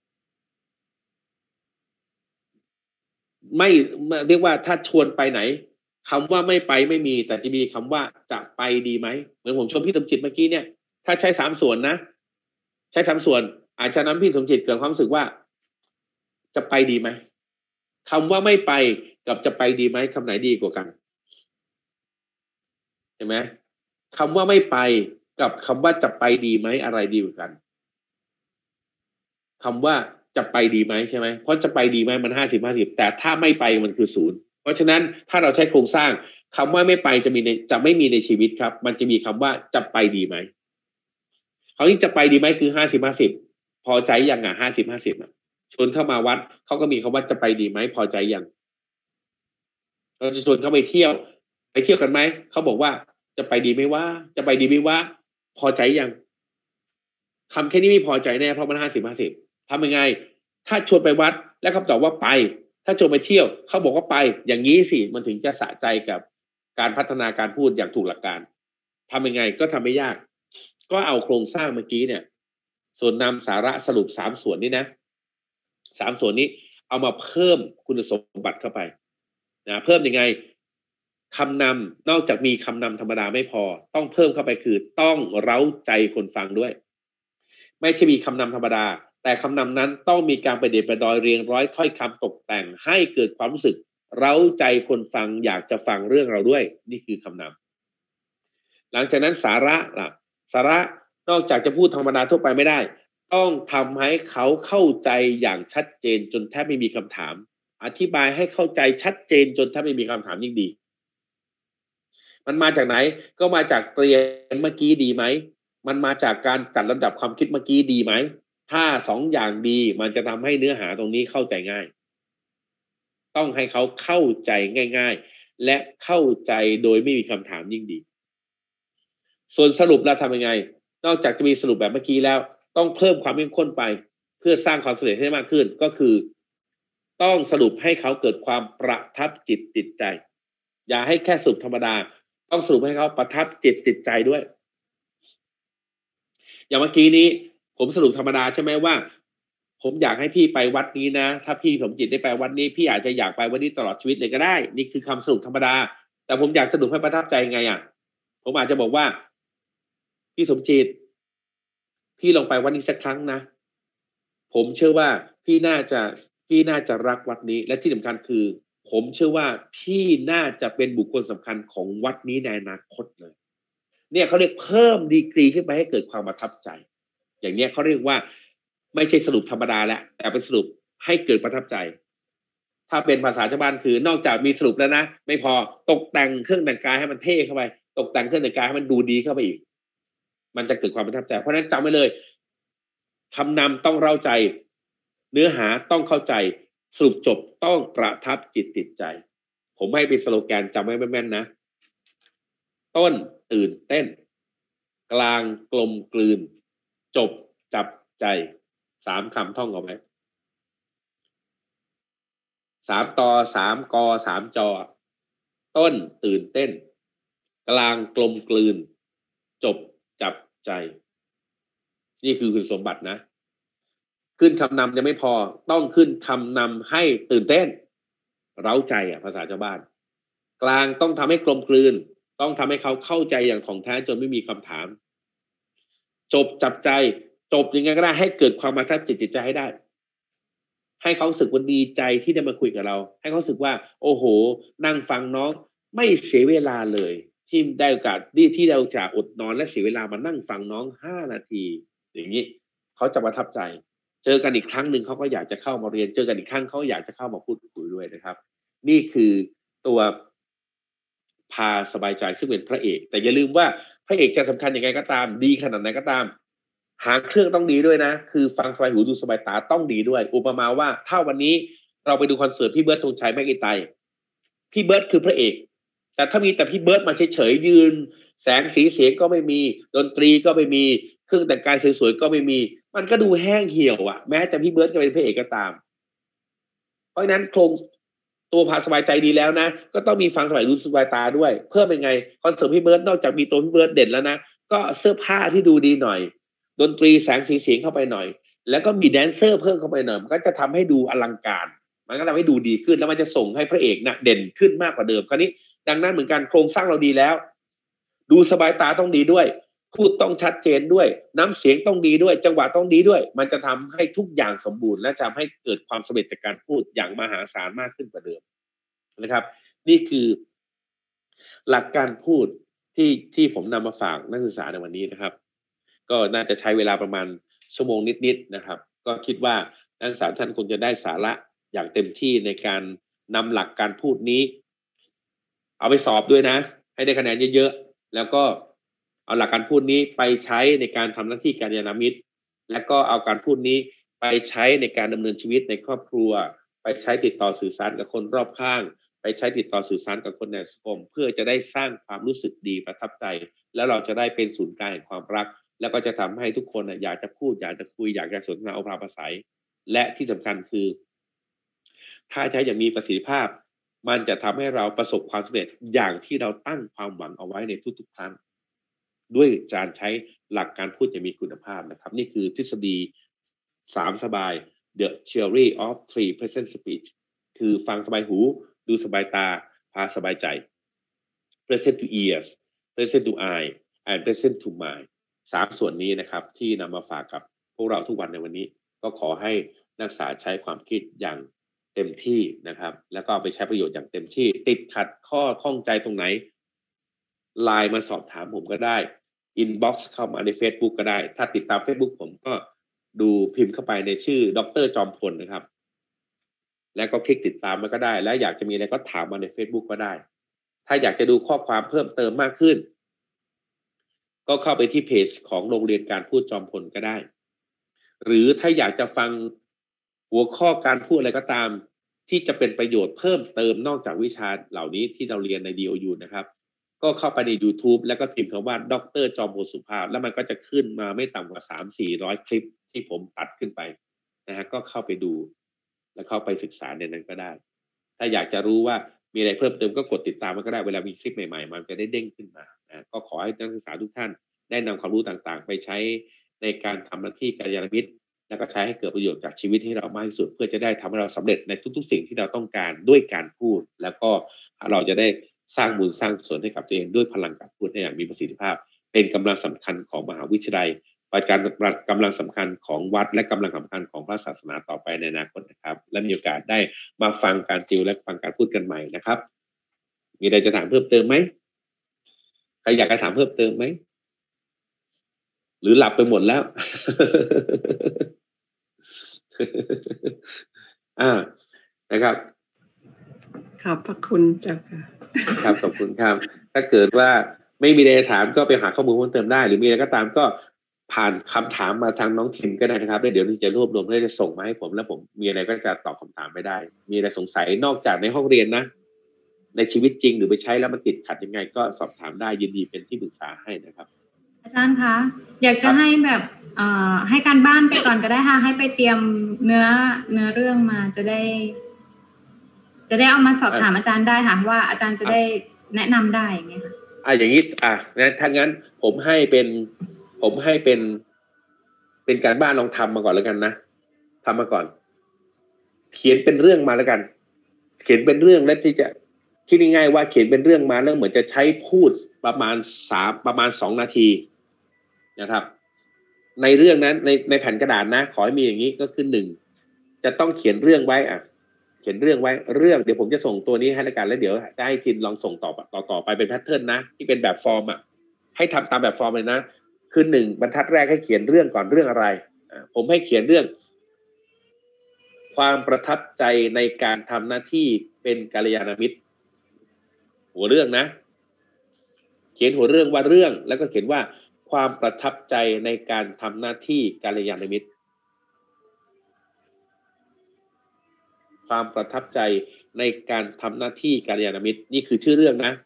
ไม่เรียกว่าถ้าชวนไปไหนคำว่าไม่ไปไม่มีแต่จะมีคำว่าจะไปดีไหมเหมือนผมชมพี่สมจิตเมื่อกี้เนี่ยถ้าใช้สามส่วนนะใช้สามส่วนอาจจะนำพี่สมจิตเกิดความรู้สึกว่าจะไปดีไหมคำว่าไม่ไปกับจะไปดีไหมคำไหนดีกว่ากันเห็นไหมคำว่าไม่ไปกับคำว่าจะไปดีไหมอะไรดีกว่ากันคำว่าจะไปดีไหมใช่ไหมเพราะจะไปดีไหมมันห้าสิบห้าสิบแต่ถ้าไม่ไปมันคือศูนย์เพราะฉะนั้นถ้าเราใช้โครงสร้างคำว่าไม่ไปจะมีในจะไม่มีในชีวิตครับมันจะมีคำว่าจะไปดีไหมคราวนี้จะไปดีไหมคือห้าสิบห้าสิบพอใจยังอ่ะห้าสิบห้าสิบอ่ะชวนเข้ามาวัดเขาก็มีคำว่าจะไปดีไหมพอใจยังเราจะชวนเขาไปเที่ยวไปเที่ยวกันไหมเขาบอกว่าจะไปดีไหมว่าจะไปดีไหมว่าพอใจยังคำแค่นี้ไม่พอใจแน่เพราะมันห้าสิบห้าสิบทำยังไงถ้าชวนไปวัดและคำตอบว่าไปถ้าชวนไปเที่ยวเขาบอกว่าไปอย่างนี้สิมันถึงจะสะใจกับการพัฒนาการพูดอย่างถูกหลักการทำยังไงก็ทำไม่ยากก็เอาโครงสร้างเมื่อกี้เนี่ยส่วนนำสาระสรุปสามส่วนนี้นะสามส่วนนี้เอามาเพิ่มคุณสมบัติเข้าไปนะเพิ่มยังไงคำนำนอกจากมีคำนำธรรมดาไม่พอต้องเพิ่มเข้าไปคือต้องเร้าใจคนฟังด้วยไม่ใช่มีคำนำธรรมดาแต่คำนำนั้นต้องมีการประเดประดอยเรียงร้อยถ้อยคำตกแต่งให้เกิดความรู้สึกเร้าใจคนฟังอยากจะฟังเรื่องเราด้วยนี่คือคำนำหลังจากนั้นสาระล่ะสาระนอกจากจะพูดธรรมดาทั่วไปไม่ได้ต้องทำให้เขาเข้าใจอย่างชัดเจนจนแทบไม่มีคำถามอธิบายให้เข้าใจชัดเจนจนแทบไม่มีคำถามยิ่งดีมันมาจากไหนก็มาจากเรียนเมื่อกี้ดีไหมมันมาจากการจัดลำดับความคิดเมื่อกี้ดีไหมถ้าสองอย่างดีมันจะทำให้เนื้อหาตรงนี้เข้าใจง่ายต้องให้เขาเข้าใจง่ายๆและเข้าใจโดยไม่มีคำถามยิ่งดีส่วนสรุปแล้วทำยังไงนอกจากจะมีสรุปแบบเมื่อกี้แล้วต้องเพิ่มความเข้มข้นไปเพื่อสร้างความสำเร็จให้มากขึ้นก็คือต้องสรุปให้เขาเกิดความประทับจิตติดใจอย่าให้แค่สรุปธรรมดาต้องสรุปให้เขาประทับจิตติดใจด้วยอย่างเมื่อกี้นี้ผมสรุปธรรมดาใช่ไหมว่าผมอยากให้พี่ไปวัดนี้นะถ้าพี่สมจิตได้ไปวัดนี้พี่อาจจะอยากไปวัดนี้ตลอดชีวิตเลยก็ได้นี่คือคำสรุปธรรมดาแต่ผมอยากสรุปให้ประทับใจไงอ่ะผมอาจจะบอกว่าพี่สมจิตพี่ลองไปวัดนี้สักครั้งนะผมเชื่อว่าพี่น่าจะพี่น่าจะรักวัดนี้และที่สำคัญคือผมเชื่อว่าพี่น่าจะเป็นบุคคลสำคัญของวัดนี้ในอนาคตเลยเนี่ยเขาเรียกเพิ่มดีกรีขึ้นไปให้เกิดความประทับใจอย่างนี้เขาเรียกว่าไม่ใช่สรุปธรรมดาแล้วแต่เป็นสรุปให้เกิดประทับใจถ้าเป็นภาษาชาวบ้านคือนอกจากมีสรุปแล้วนะไม่พอตกแต่งเครื่องแต่งกายให้มันเท่เข้าไปตกแต่งเครื่องแต่งกายให้มันดูดีเข้าไปอีกมันจะเกิดความประทับใจเพราะฉะนั้นจำไว้เลยคำนำต้องเร้าใจเนื้อหาต้องเข้าใจสรุปจบต้องประทับจิตติดใจผมให้เป็นสโลแกนจำไว้แม่นๆนะต้นตื่นเต้นกลางกลมกลืนจบจับใจสามคำท่องเอาไว้สามตอสามกอสามจอต้นตื่นเต้นกลางกลมกลืนจบจับใจนี่คือคุณสมบัตินะขึ้นคำนำยังไม่พอต้องขึ้นคำนำให้ตื่นเต้นเร้าใจอ่ะภาษาชาวบ้านกลางต้องทำให้กลมกลืนต้องทำให้เขาเข้าใจอย่างถ่องแท้จนไม่มีคำถามจบจับใจจบยังไงก็ได้ให้เกิดความประทับจิตจิตใจให้ได้ให้เขาสึกว่าดีใจที่ได้มาคุยกับเราให้เขาสึกว่าโอ้โหนั่งฟังน้องไม่เสียเวลาเลยที่ได้โอกาสที่ที่เราจะอดนอนและเสียเวลามานั่งฟังน้องห้านาทีอย่างนี้เขาจะประทับใจเจอกันอีกครั้งหนึ่งเขาก็อยากจะเข้ามาเรียนเจอกันอีกครั้งเขาอยากจะเข้ามาพูดคุยด้วยนะครับนี่คือตัวพาสบายใจซึ่งเป็นพระเอกแต่อย่าลืมว่าพระเอกจะสำคัญยังไงก็ตามดีขนาดไหนก็ตามหางเครื่องต้องดีด้วยนะคือฟังสบายหูดูสบายตาต้องดีด้วยอุปมาว่าถ้าวันนี้เราไปดูคอนเสิร์ตพี่เบิร์ดธงชัยแมกอินไตร์พี่เบิร์ดคือพระเอกแต่ถ้ามีแต่พี่เบิร์ดมาเฉยๆยืนแสงสีเสียงก็ไม่มีดนตรีก็ไม่มีเครื่องแต่งกายสวยๆก็ไม่มีมันก็ดูแห้งเหี่ยวอ่ะแม้จะพี่เบิร์ดจะเป็นพระเอกก็ตามเพราะฉะนั้นโครงตัวพาสบายใจดีแล้วนะก็ต้องมีฟังสบายรู้สบายตาด้วยเพื่อเป็นไงคอนเสิร์ตพี่เบิร์ดนอกจากมีตัวพี่เบิร์ดเด่นแล้วนะก็เสื้อผ้าที่ดูดีหน่อยดนตรีแสงสีเสียงเข้าไปหน่อยแล้วก็มีแดนเซอร์เพิ่มเข้าไปหน่อยมันก็จะทำให้ดูอลังการมันก็ทำให้ดูดีขึ้นแล้วมันจะส่งให้พระเอกนะเด่นขึ้นมากกว่าเดิมคราวนี้ดังนั้นเหมือนกันโครงสร้างเราดีแล้วดูสบายตาต้องดีด้วยพูดต้องชัดเจนด้วยน้ำเสียงต้องดีด้วยจังหวะต้องดีด้วยมันจะทำให้ทุกอย่างสมบูรณ์และทำให้เกิดความสำเร็จจากการพูดอย่างมหาศาลมากขึ้นกว่าเดิมนะครับนี่คือหลักการพูดที่ที่ผมนำมาฝากนักศึกษาในวันนี้นะครับก็น่าจะใช้เวลาประมาณชั่วโมงนิดๆนะครับก็คิดว่านักศึกษาท่านคงจะได้สาระอย่างเต็มที่ในการนำหลักการพูดนี้เอาไปสอบด้วยนะให้ได้คะแนนเยอะๆแล้วก็เอาหลักการพูดนี้ไปใช้ในการทำหน้าที่กัลยาณมิตรและก็เอาการพูดนี้ไปใช้ในการดำเนินชีวิตในครอบครัวไปใช้ติดต่อสื่อสารกับคนรอบข้างไปใช้ติดต่อสื่อสารกับคนในสังคมเพื่อจะได้สร้างความรู้สึกดีประทับใจแล้วเราจะได้เป็นศูนย์กลางแห่งความรักแล้วก็จะทำให้ทุกคนอยากจะพูดอยากจะคุยอยากจะสนทนาเอาพาภาษาและที่สำคัญคือถ้าใช้อย่างมีประสิทธิภาพมันจะทำให้เราประสบความสำเร็จอย่างที่เราตั้งความหวังเอาไว้ในทุกๆครั้งด้วยการใช้หลักการพูดอย่างมีคุณภาพนะครับนี่คือทฤษฎีสามสบาย The Theory of Three Pleasant Speech คือฟังสบายหูดูสบายตาพาสบายใจ Pleasant to ears Pleasant to eye and Pleasant to mind สามส่วนนี้นะครับที่นำมาฝากกับพวกเราทุกวันในวันนี้ก็ขอให้นักศึกษาใช้ความคิดอย่างเต็มที่นะครับแล้วก็เอาไปใช้ประโยชน์อย่างเต็มที่ติดขัดข้อข้องใจตรงไหนไลน์มาสอบถามผมก็ได้อินบ็อกซ์เข้ามาใน Facebook ก็ได้ถ้าติดตาม Facebook ผมก็ดูพิมพ์เข้าไปในชื่อดร.จอมพลนะครับแล้วก็คลิกติดตามมันก็ได้แล้วอยากจะมีอะไรก็ถามมาใน Facebook ก็ได้ถ้าอยากจะดูข้อความเพิ่มเติมมากขึ้นก็เข้าไปที่เพจของโรงเรียนการพูดจอมพลก็ได้หรือถ้าอยากจะฟังหัวข้อการพูดอะไรก็ตามที่จะเป็นประโยชน์เพิ่มเติมนอกจากวิชาเหล่านี้ที่เราเรียนใน ดี โอ ยู นะครับก็เข้าไปใน YouTube แล้วก็พิมพ์คำว่าดร.จอมพลสุภาพแล้วมันก็จะขึ้นมาไม่ต่ำกว่า สามถึงสี่ร้อย คลิปที่ผมตัดขึ้นไปนะฮะก็เข้าไปดูแล้วเข้าไปศึกษาในนั้นก็ได้ถ้าอยากจะรู้ว่ามีอะไรเพิ่มเติมก็กดติดตามมันก็ได้เวลามีคลิปใหม่ๆมันจะได้เด้งขึ้นมานะก็ขอให้นักศึกษาทุกท่านได้นำความรู้ต่างๆไปใช้ในการทำหน้าที่กัลยาณมิตรแล้วก็ใช้ให้เกิดประโยชน์จากชีวิตให้เรามากที่สุดเพื่อจะได้ทำให้เราสำเร็จในทุกๆสิ่งที่เราต้องการด้วยการพูดแล้วก็เราจะได้สร้างบุญสร้างกุศลให้กับตัวเองด้วยพลังการพูดอย่างมีประสิทธิภาพเป็นกำลังสำคัญของมหาวิทยาลัยเป็นการกำลังสำคัญของวัดและกำลังสำคัญของพระศาสนาต่อไปในอนาคตนะครับและมีโอกาสได้มาฟังการติวและฟังการพูดกันใหม่นะครับมีอะไรจะถามเพิ่มเติมไหมใครอยากจะถามเพิ่มเติมไหมหรือหลับไปหมดแล้ว อ่านะครับขอบพระคุณเจ้าค่ะครับขอบคุณครับถ้าเกิดว่าไม่มีอะไรถามก็ไปหาข้อมูลเพิ่มเติมได้หรือมีอะไรก็ตามก็ผ่านคำถามมาทางน้องทิมก็ได้นะครับแล้วเดี๋ยวจะรวบรวมแล้วจะส่งมาให้ผมแล้วผมมีอะไรก็จะตอบคำถามไปได้มีอะไรสงสัยนอกจากในห้องเรียนนะในชีวิตจริงหรือไปใช้แล้วมันติดขัดยังไงก็สอบถามได้ยินดีเป็นที่ปรึกษาให้นะครับอาจารย์คะอยากจะให้แบบให้การบ้านไปก่อนก็ได้ค่ะให้ไปเตรียมเนื้อเนื้อเรื่องมาจะได้จะได้เอามาสอบถามอาจารย์ได้ค่ะว่าอาจารย์จะได้แนะนำได้อย่างเงี้ยค่ะอ่ะอย่างนี้อ่ะนะถ้างั้นผมให้เป็นผมให้เป็นเป็นการบ้านลองทำมาก่อนแล้วกันนะทำมาก่อนเขียนเป็นเรื่องมาแล้วกันเขียนเป็นเรื่องแล้วที่จะคิดง่ายๆว่าเขียนเป็นเรื่องมาแล้วเหมือนจะใช้พูดประมาณสามประมาณสองนาทีนะครับในเรื่องนั้นในในแผ่นกระดาษนะขอให้มีอย่างนี้ก็คือหนึ่งจะต้องเขียนเรื่องไว้อ่ะเขียนเรื่องไว้เรื่องเดี๋ยวผมจะส่งตัวนี้ให้ละกันแล้วเดี๋ยวได้ทีมลองส่งต่อต่อต่อไปเป็นแพทเทิร์นนะที่เป็นแบบฟอร์มอ่ะให้ทำตามแบบฟอร์มเลยนะคือหนึ่งบรรทัดแรกให้เขียนเรื่องก่อนเรื่องอะไรอ่าผมให้เขียนเรื่องความประทับใจในการทำหน้าที่เป็นกัลยาณมิตรหัวเรื่องนะเขียนหัวเรื่องว่าเรื่องแล้วก็เขียนว่าความประทับใจในการทำหน้าที่กัลยาณมิตรความประทับใจในการทำหน้าที่กัลยาณมิตรนี่คือชื่อเรื่องนะ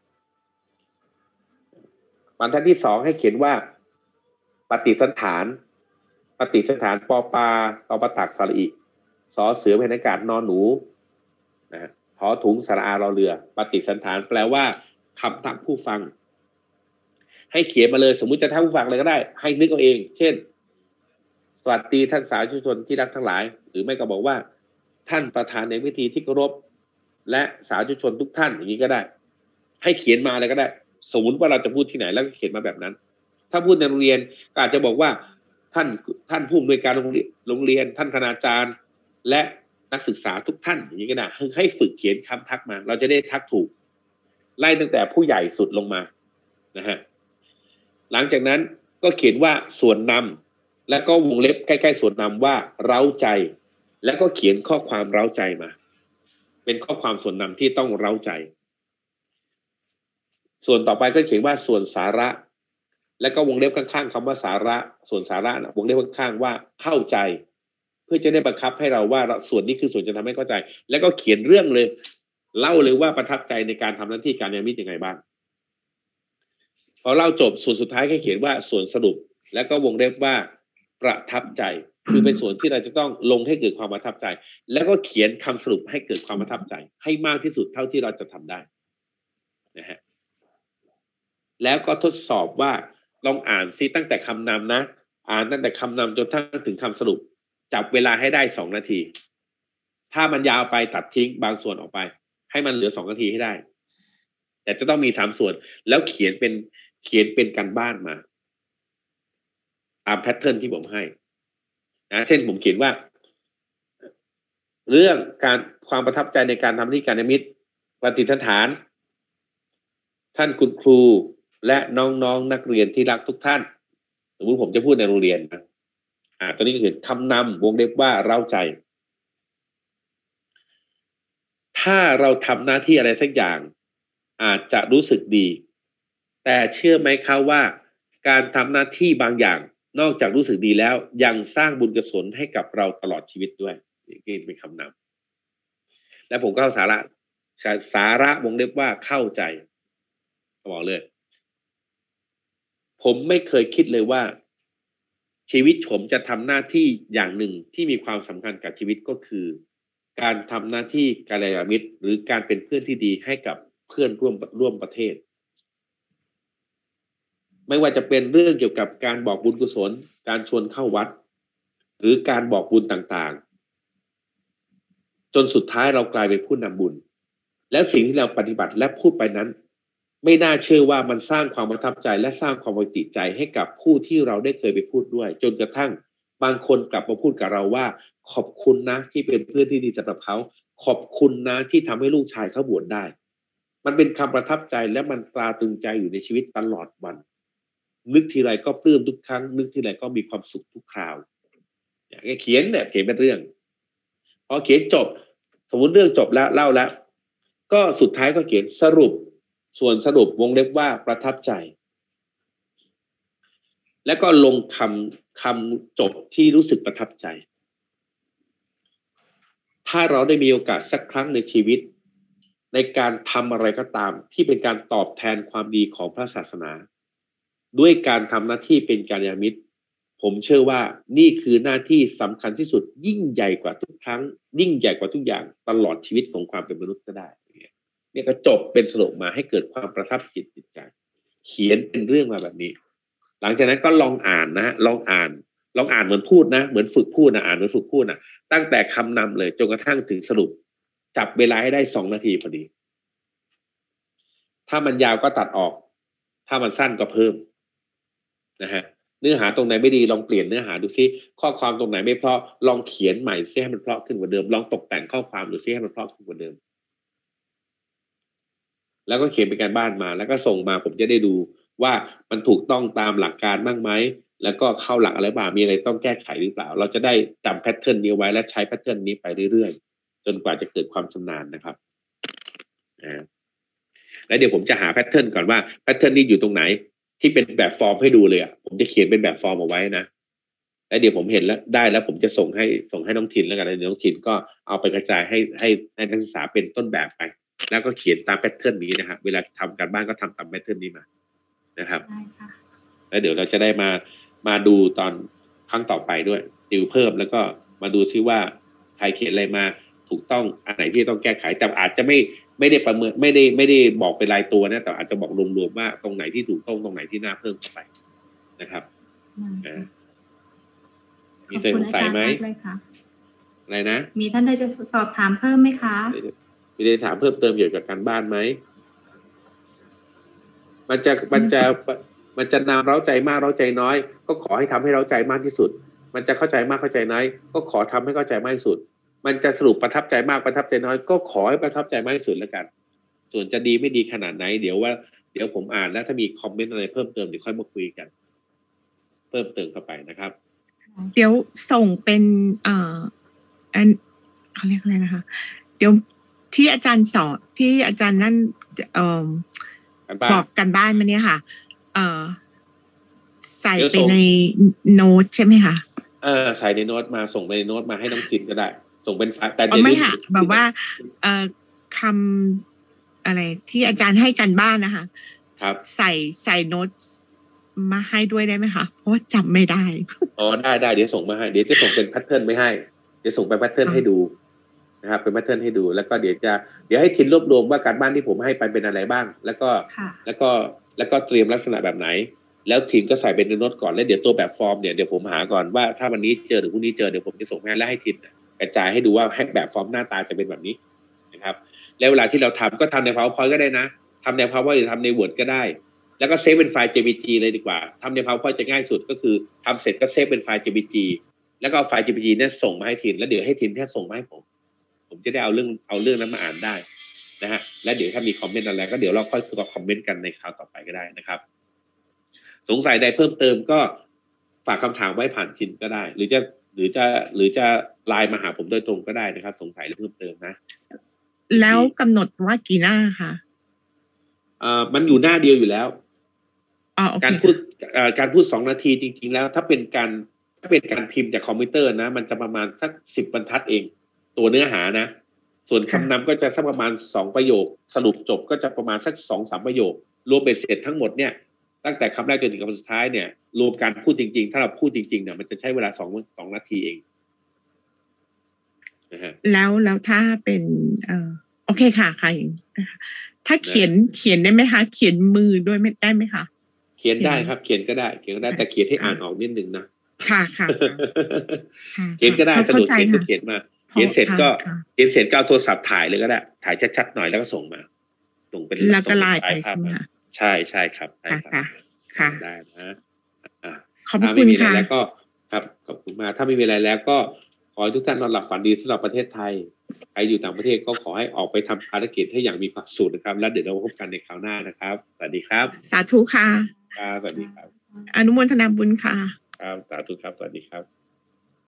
บรรทัดที่สองให้เขียนว่าปฏิสันฐานปฏิสันฐานปอปาตอปตักสระอิสอเสือพยัญชนะกาศนอนหนูนะถอถุงสระอารอเรือปฏิสันฐานแปลว่าคำทักผู้ฟังให้เขียนมาเลยสมมุติจะทักผู้ฟังเลยก็ได้ให้นึกเอาเองเช่นสวัสดีท่านสาธุชนที่รักทั้งหลายหรือไม่ก็บอกว่าท่านประธานในพิธีที่เคารพและสาธุชนทุกท่านอย่างนี้ก็ได้ให้เขียนมาเลยก็ได้สมมติว่าเราจะพูดที่ไหนแล้วก็เขียนมาแบบนั้นถ้าพูดในโรงเรียนก็อาจจะบอกว่าท่านท่านผู้อำนวยการโรงเรียนโรงเรียนท่านคณาจารย์และนักศึกษาทุกท่านอย่างนี้ก็ได้ให้ฝึกเขียนคำทักมาเราจะได้ทักถูกไล่ตั้งแต่ผู้ใหญ่สุดลงมานะฮะหลังจากนั้นก็เขียนว่าส่วนนำแล้วก็วงเล็บใกล้ๆส่วนนำว่าเร้าใจแล้วก็เขียนข้อความเร้าใจมาเป็นข้อความส่วนนำที่ต้องเร้าใจส่วนต่อไปก็เขียนว่าส่วนสาระแล้วก็วงเล็บข้างๆคำว่าสาระส่วนสาระนะวงเล็บข้างๆว่าเข้าใจเพื่อจะได้บังคับให้เราว่าส่วนนี้คือส่วนจะทำให้เข้าใจแล้วก็เขียนเรื่องเลยเล่าเลยว่าประทับใจในการทำหน้าที่การยามิตรยังไงบ้างพอเล่าจบส่วนสุดท้ายก็เขียนว่าส่วนสรุปแล้วก็วงเล็บว่าประทับใจคือเป็นส่วนที่เราจะต้องลงให้เกิดความประทับใจแล้วก็เขียนคำสรุปให้เกิดความประทับใจให้มากที่สุดเท่าที่เราจะทำได้นะฮะแล้วก็ทดสอบว่าลองอ่านซิตั้งแต่คำนำนะอ่านตั้งแต่คำนำจนถึงคำสรุปจับเวลาให้ได้สองนาทีถ้ามันยาวไปตัดทิ้งบางส่วนออกไปให้มันเหลือสองนาทีให้ได้แต่จะต้องมีสามส่วนแล้วเขียนเป็นเขียนเป็นการบ้านมาตามแพทเทิร์นที่ผมให้นะเช่นผมเขียนว่าเรื่องการความประทับใจในการทำหน้าที่การยามิตรปฏิสันฐานท่านคุณครูและน้องๆ นักเรียนที่รักทุกท่านสมมติผมจะพูดในโรงเรียนนะอ่าตอนนี้ก็คือคำนำวงเล็บว่าเร้าใจถ้าเราทำหน้าที่อะไรสักอย่างอาจจะรู้สึกดีแต่เชื่อไหมครับว่าการทำหน้าที่บางอย่างนอกจากรู้สึกดีแล้วยังสร้างบุญกุศลให้กับเราตลอดชีวิตด้วยนี่เป็นคำนำและผมก็เข้าสาระสาระวงเล็บว่าเข้าใจบอกเลยผมไม่เคยคิดเลยว่าชีวิตผมจะทำหน้าที่อย่างหนึ่งที่มีความสำคัญกับชีวิตก็คือการทำหน้าที่กัลยาณมิตรหรือการเป็นเพื่อนที่ดีให้กับเพื่อนร่วมร่วมประเทศไม่ว่าจะเป็นเรื่องเกี่ยวกับการบอกบุญกุศลการชวนเข้าวัดหรือการบอกบุญต่างๆจนสุดท้ายเรากลายเป็นผู้นำบุญแล้วสิ่งที่เราปฏิบัติและพูดไปนั้นไม่น่าเชื่อว่ามันสร้างความประทับใจและสร้างความปฏิใจให้กับผู้ที่เราได้เคยไปพูดด้วยจนกระทั่งบางคนกลับมาพูดกับเราว่าขอบคุณนะที่เป็นเพื่อนที่ดีสำหรับเขาขอบคุณนะที่ทำให้ลูกชายเขาบวชได้มันเป็นคำประทับใจและมันตราตรึงใจอยู่ในชีวิตตลอดวันนึกทีไรก็ปลื้มทุกครั้งนึกทีไรก็มีความสุขทุกคราวอย่างเขียนเนี่ยเขียนเป็นเรื่องพอเขียนจบสมมติเรื่องจบแล้วเล่าแล้วก็สุดท้ายก็เขียนสรุปส่วนสรุปวงเล็บว่าประทับใจแล้วก็ลงคำคำจบที่รู้สึกประทับใจถ้าเราได้มีโอกาสสักครั้งในชีวิตในการทำอะไรก็ตามที่เป็นการตอบแทนความดีของพระศาสนาด้วยการทำหน้าที่เป็นกัลยาณมิตรผมเชื่อว่านี่คือหน้าที่สำคัญที่สุดยิ่งใหญ่กว่าทุกครั้งยิ่งใหญ่กว่าทุกอย่างตลอดชีวิตของความเป็นมนุษย์ก็ได้เนี่ยก็จบเป็นสรุปมาให้เกิดความประทับจิตจิตใจเขียนเป็นเรื่องมาแบบนี้หลังจากนั้นก็ลองอ่านนะลองอ่านลองอ่านเหมือนพูดนะเหมือนฝึกพูดนะอ่านเหมือนฝึกพูดนะตั้งแต่คำนำเลยจนกระทั่งถึงสรุปจับเวลาให้ได้สองนาทีพอดีถ้ามันยาวก็ตัดออกถ้ามันสั้นก็เพิ่มนะฮะเนื้อหาตรงไหนไม่ดีลองเปลี่ยนเนื้อหาดูซิข้อความตรงไหนไม่เพราะลองเขียนใหม่ซิให้มันเพราะขึ้นกว่าเดิมลองตกแต่งข้อความดูซิให้มันเพราะขึ้นกว่าเดิมแล้วก็เขียนเป็นการบ้านมาแล้วก็ส่งมาผมจะได้ดูว่ามันถูกต้องตามหลักการบ้างไหมแล้วก็เข้าหลักอะไรบ้างมีอะไรต้องแก้ไขหรือเปล่าเราจะได้จำแพทเทิร์นนี้ไว้และใช้แพทเทิร์นนี้ไปเรื่อยๆจนกว่าจะเกิดความชำนาญนะครับอ่าแล้วเดี๋ยวผมจะหาแพทเทิร์นก่อนว่าแพทเทิร์นนี้อยู่ตรงไหนที่เป็นแบบฟอร์มให้ดูเลยอ่ะผมจะเขียนเป็นแบบฟอร์มเอาไว้นะแล้วเดี๋ยวผมเห็นแล้วได้แล้วผมจะส่งให้ส่งให้น้องทินแล้วกันแล้วน้องทินก็เอาไปกระจายให้ให้ให้นักศึกษาเป็นต้นแบบไปแล้วก็เขียนตามแพทเทิร์นนี้นะครับเวลาทำการบ้านก็ทำตามแพทเทิร์นนี้มานะครับแล้วเดี๋ยวเราจะได้มามาดูตอนครั้งต่อไปด้วยติวเพิ่มแล้วก็มาดูซิว่าใครเขียนอะไรมาถูกต้องอันไหนที่ต้องแก้ไขแต่อาจจะไม่ไม่ได้ประเมินไม่ได้ไม่ได้บอกเป็นรายตัวนะแต่อาจจะบอกรวมๆว่าตรงไหนที่ถูกต้องตรงไหนที่น่าเพิ่มเข้าไปนะครับมีใครสงสัยไหมอะไรนะมีท่านใดจะสอบถามเพิ่มไหมคะมีใครถามเพิ่มเติมเกี่ยวกับการบ้านไหมมันจะมันจะมันจะนำเร้าใจมากเร้าใจน้อยก็ขอให้ทำให้เร้าใจมากที่สุดมันจะเข้าใจมากเข้าใจน้อยก็ขอทำให้เข้าใจมากที่สุดมันจะสรุปประทับใจมากประทับใจน้อยก็ขอให้ประทับใจมากที่สุดแล้วกันส่วนจะดีไม่ดีขนาดไหนเดี๋ยวว่าเดี๋ยวผมอ่านแล้วถ้ามีคอมเมนต์อะไรเพิ่มเติมเดี๋ยวค่อยมาคุยกันเพิ่มเติมเข้าไปนะครับเดี๋ยวส่งเป็นเอ่ออันเขาเรียกอะไรนะคะเดี๋ยวที่อาจารย์สอนที่อาจารย์นั่นเอ่อบอกกันบ้านมาเนี่ยค่ะเอ่อใส่ไปในโน้ตใช่ไหมคะเออใส่ในโน้ตมาส่งไปในโน้ตมาให้น้องทินก็ได้ส่งเป็นแต่เดี๋ยวไม่ค่ะแบบว่าเอ่อคำอะไรที่อาจารย์ให้กันบ้านนะคะครับใส่ใส่โน้ตมาให้ด้วยได้ไหมคะเพราะจำไม่ได้อ๋อได้ได้เดี๋ยวส่งมาให้เดี๋ยวจะส่งเป็นแพทเทิร์นไม่ให้เดี๋ยวส่งเป็นแพทเทิร์นให้ดูนะครับเป็นแพทเทิร์นให้ดูแล้วก็เดี๋ยวจะเดี๋ยวให้ทินรวบรวมว่าการบ้านที่ผมให้ไปเป็นอะไรบ้างแล้วก็แล้วก็แล้วก็เตรียมลักษณะแบบไหนแล้วทินก็ใส่เป็นในโน้ตก่อนแล้วเดี๋ยวตัวแบบฟอร์มเนี่ยเดี๋ยวผมหาก่อนว่าถ้าวันนี้เจอหรือพรุ่งนี้เจอเดี๋ยวผมจะส่งให้แล้วให้ทินกระจายให้ดูว่าให้แบบฟอร์มหน้าตาจะเป็นแบบนี้นะครับแล้วเวลาที่เราทำก็ทำใน PowerPoint ก็ได้นะทำใน PowerPoint หรือทำใน Word ก็ได้แล้วก็เซฟเป็นไฟล์ เจ พี จี เลยดีกว่าทำใน PowerPoint จะง่ายสุดก็คือทำเสร็จก็เซฟเป็นไฟล์ เจ พี จี แล้วก็เอาไฟล์ เจ พี จี เนี่ยส่งมาให้ทีมแล้วเดี๋ยวให้ทีมแค่ส่งมาให้ผมผมจะได้เอาเรื่องเอาเรื่องนั้นมาอ่านได้นะฮะและเดี๋ยวถ้ามีคอมเมนต์อะไรก็เดี๋ยวเราค่อยคอมเมนต์กันในคราวต่อไปก็ได้นะครับสงสัยใดเพิ่มเติมก็ฝากคำถามไว้ผ่านทีมก็ได้หรือจะหรือจะหรือจะไลน์มาหาผมโดยตรงก็ได้นะครับสงสัยหรือเพิ่มเติมนะแล้วกำหนดว่ากี่หน้าคะอ่ามันอยู่หน้าเดียวอยู่แล้วการพูดการพูดสองนาทีจริงๆแล้วถ้าเป็นการถ้าเป็นการพิมพ์จากคอมพิวเตอร์นะมันจะประมาณสักสิบบรรทัดเองตัวเนื้อหานะส่วนคำนำก็จะสักประมาณสองประโยคสรุปจบก็จะประมาณสักสองสามประโยครวมเป็นเสร็จทั้งหมดเนี่ยตั้งแต่คำแรกจนถึงคำสุดท้ายเนี่ยรวมการพูดจริงๆถ้าเราพูดจริงๆเนี่ยมันจะใช้เวลาสองสองนาทีเองนะฮะแล้วแล้วถ้าเป็นเอ่อโอเคค่ะค่ะถ้าเขียนเขียนได้ไหมคะเขียนมือด้วยไม่ได้ไหมคะเขียนได้ครับเขียนก็ได้เขียนก็ได้แต่เขียนให้อ่านออกนิดนึงนะค่ะค่ะเขียนก็ได้สะดวกเขียนก็เขียนมาเขียนเสร็จก็เขียนเสร็จก็เอาโทรศัพท์ถ่ายเลยก็ได้ถ่ายชัดๆหน่อยแล้วก็ส่งมาส่งเป็นแล้วก็ไลน์ไปใช่ไหมคะใช่ใช่ครับใช่ครับค่ะได้นะอ่าขอบคุณค่ะแล้วก็ครับขอบคุณมากถ้าไม่มีอะไรแล้วก็ขอให้ทุกท่านนอนหลับฝันดีสำหรับประเทศไทยใครอยู่ต่างประเทศก็ขอให้ออกไปทำภารกิจให้อย่างมีความสุขนะครับแล้วเดี๋ยวเราพบกันในคราวหน้านะครับสวัสดีครับสาธุค่ะครับสวัสดีครับอนุโมทนาบุญค่ะครับสาธุครับสวัสดีครับ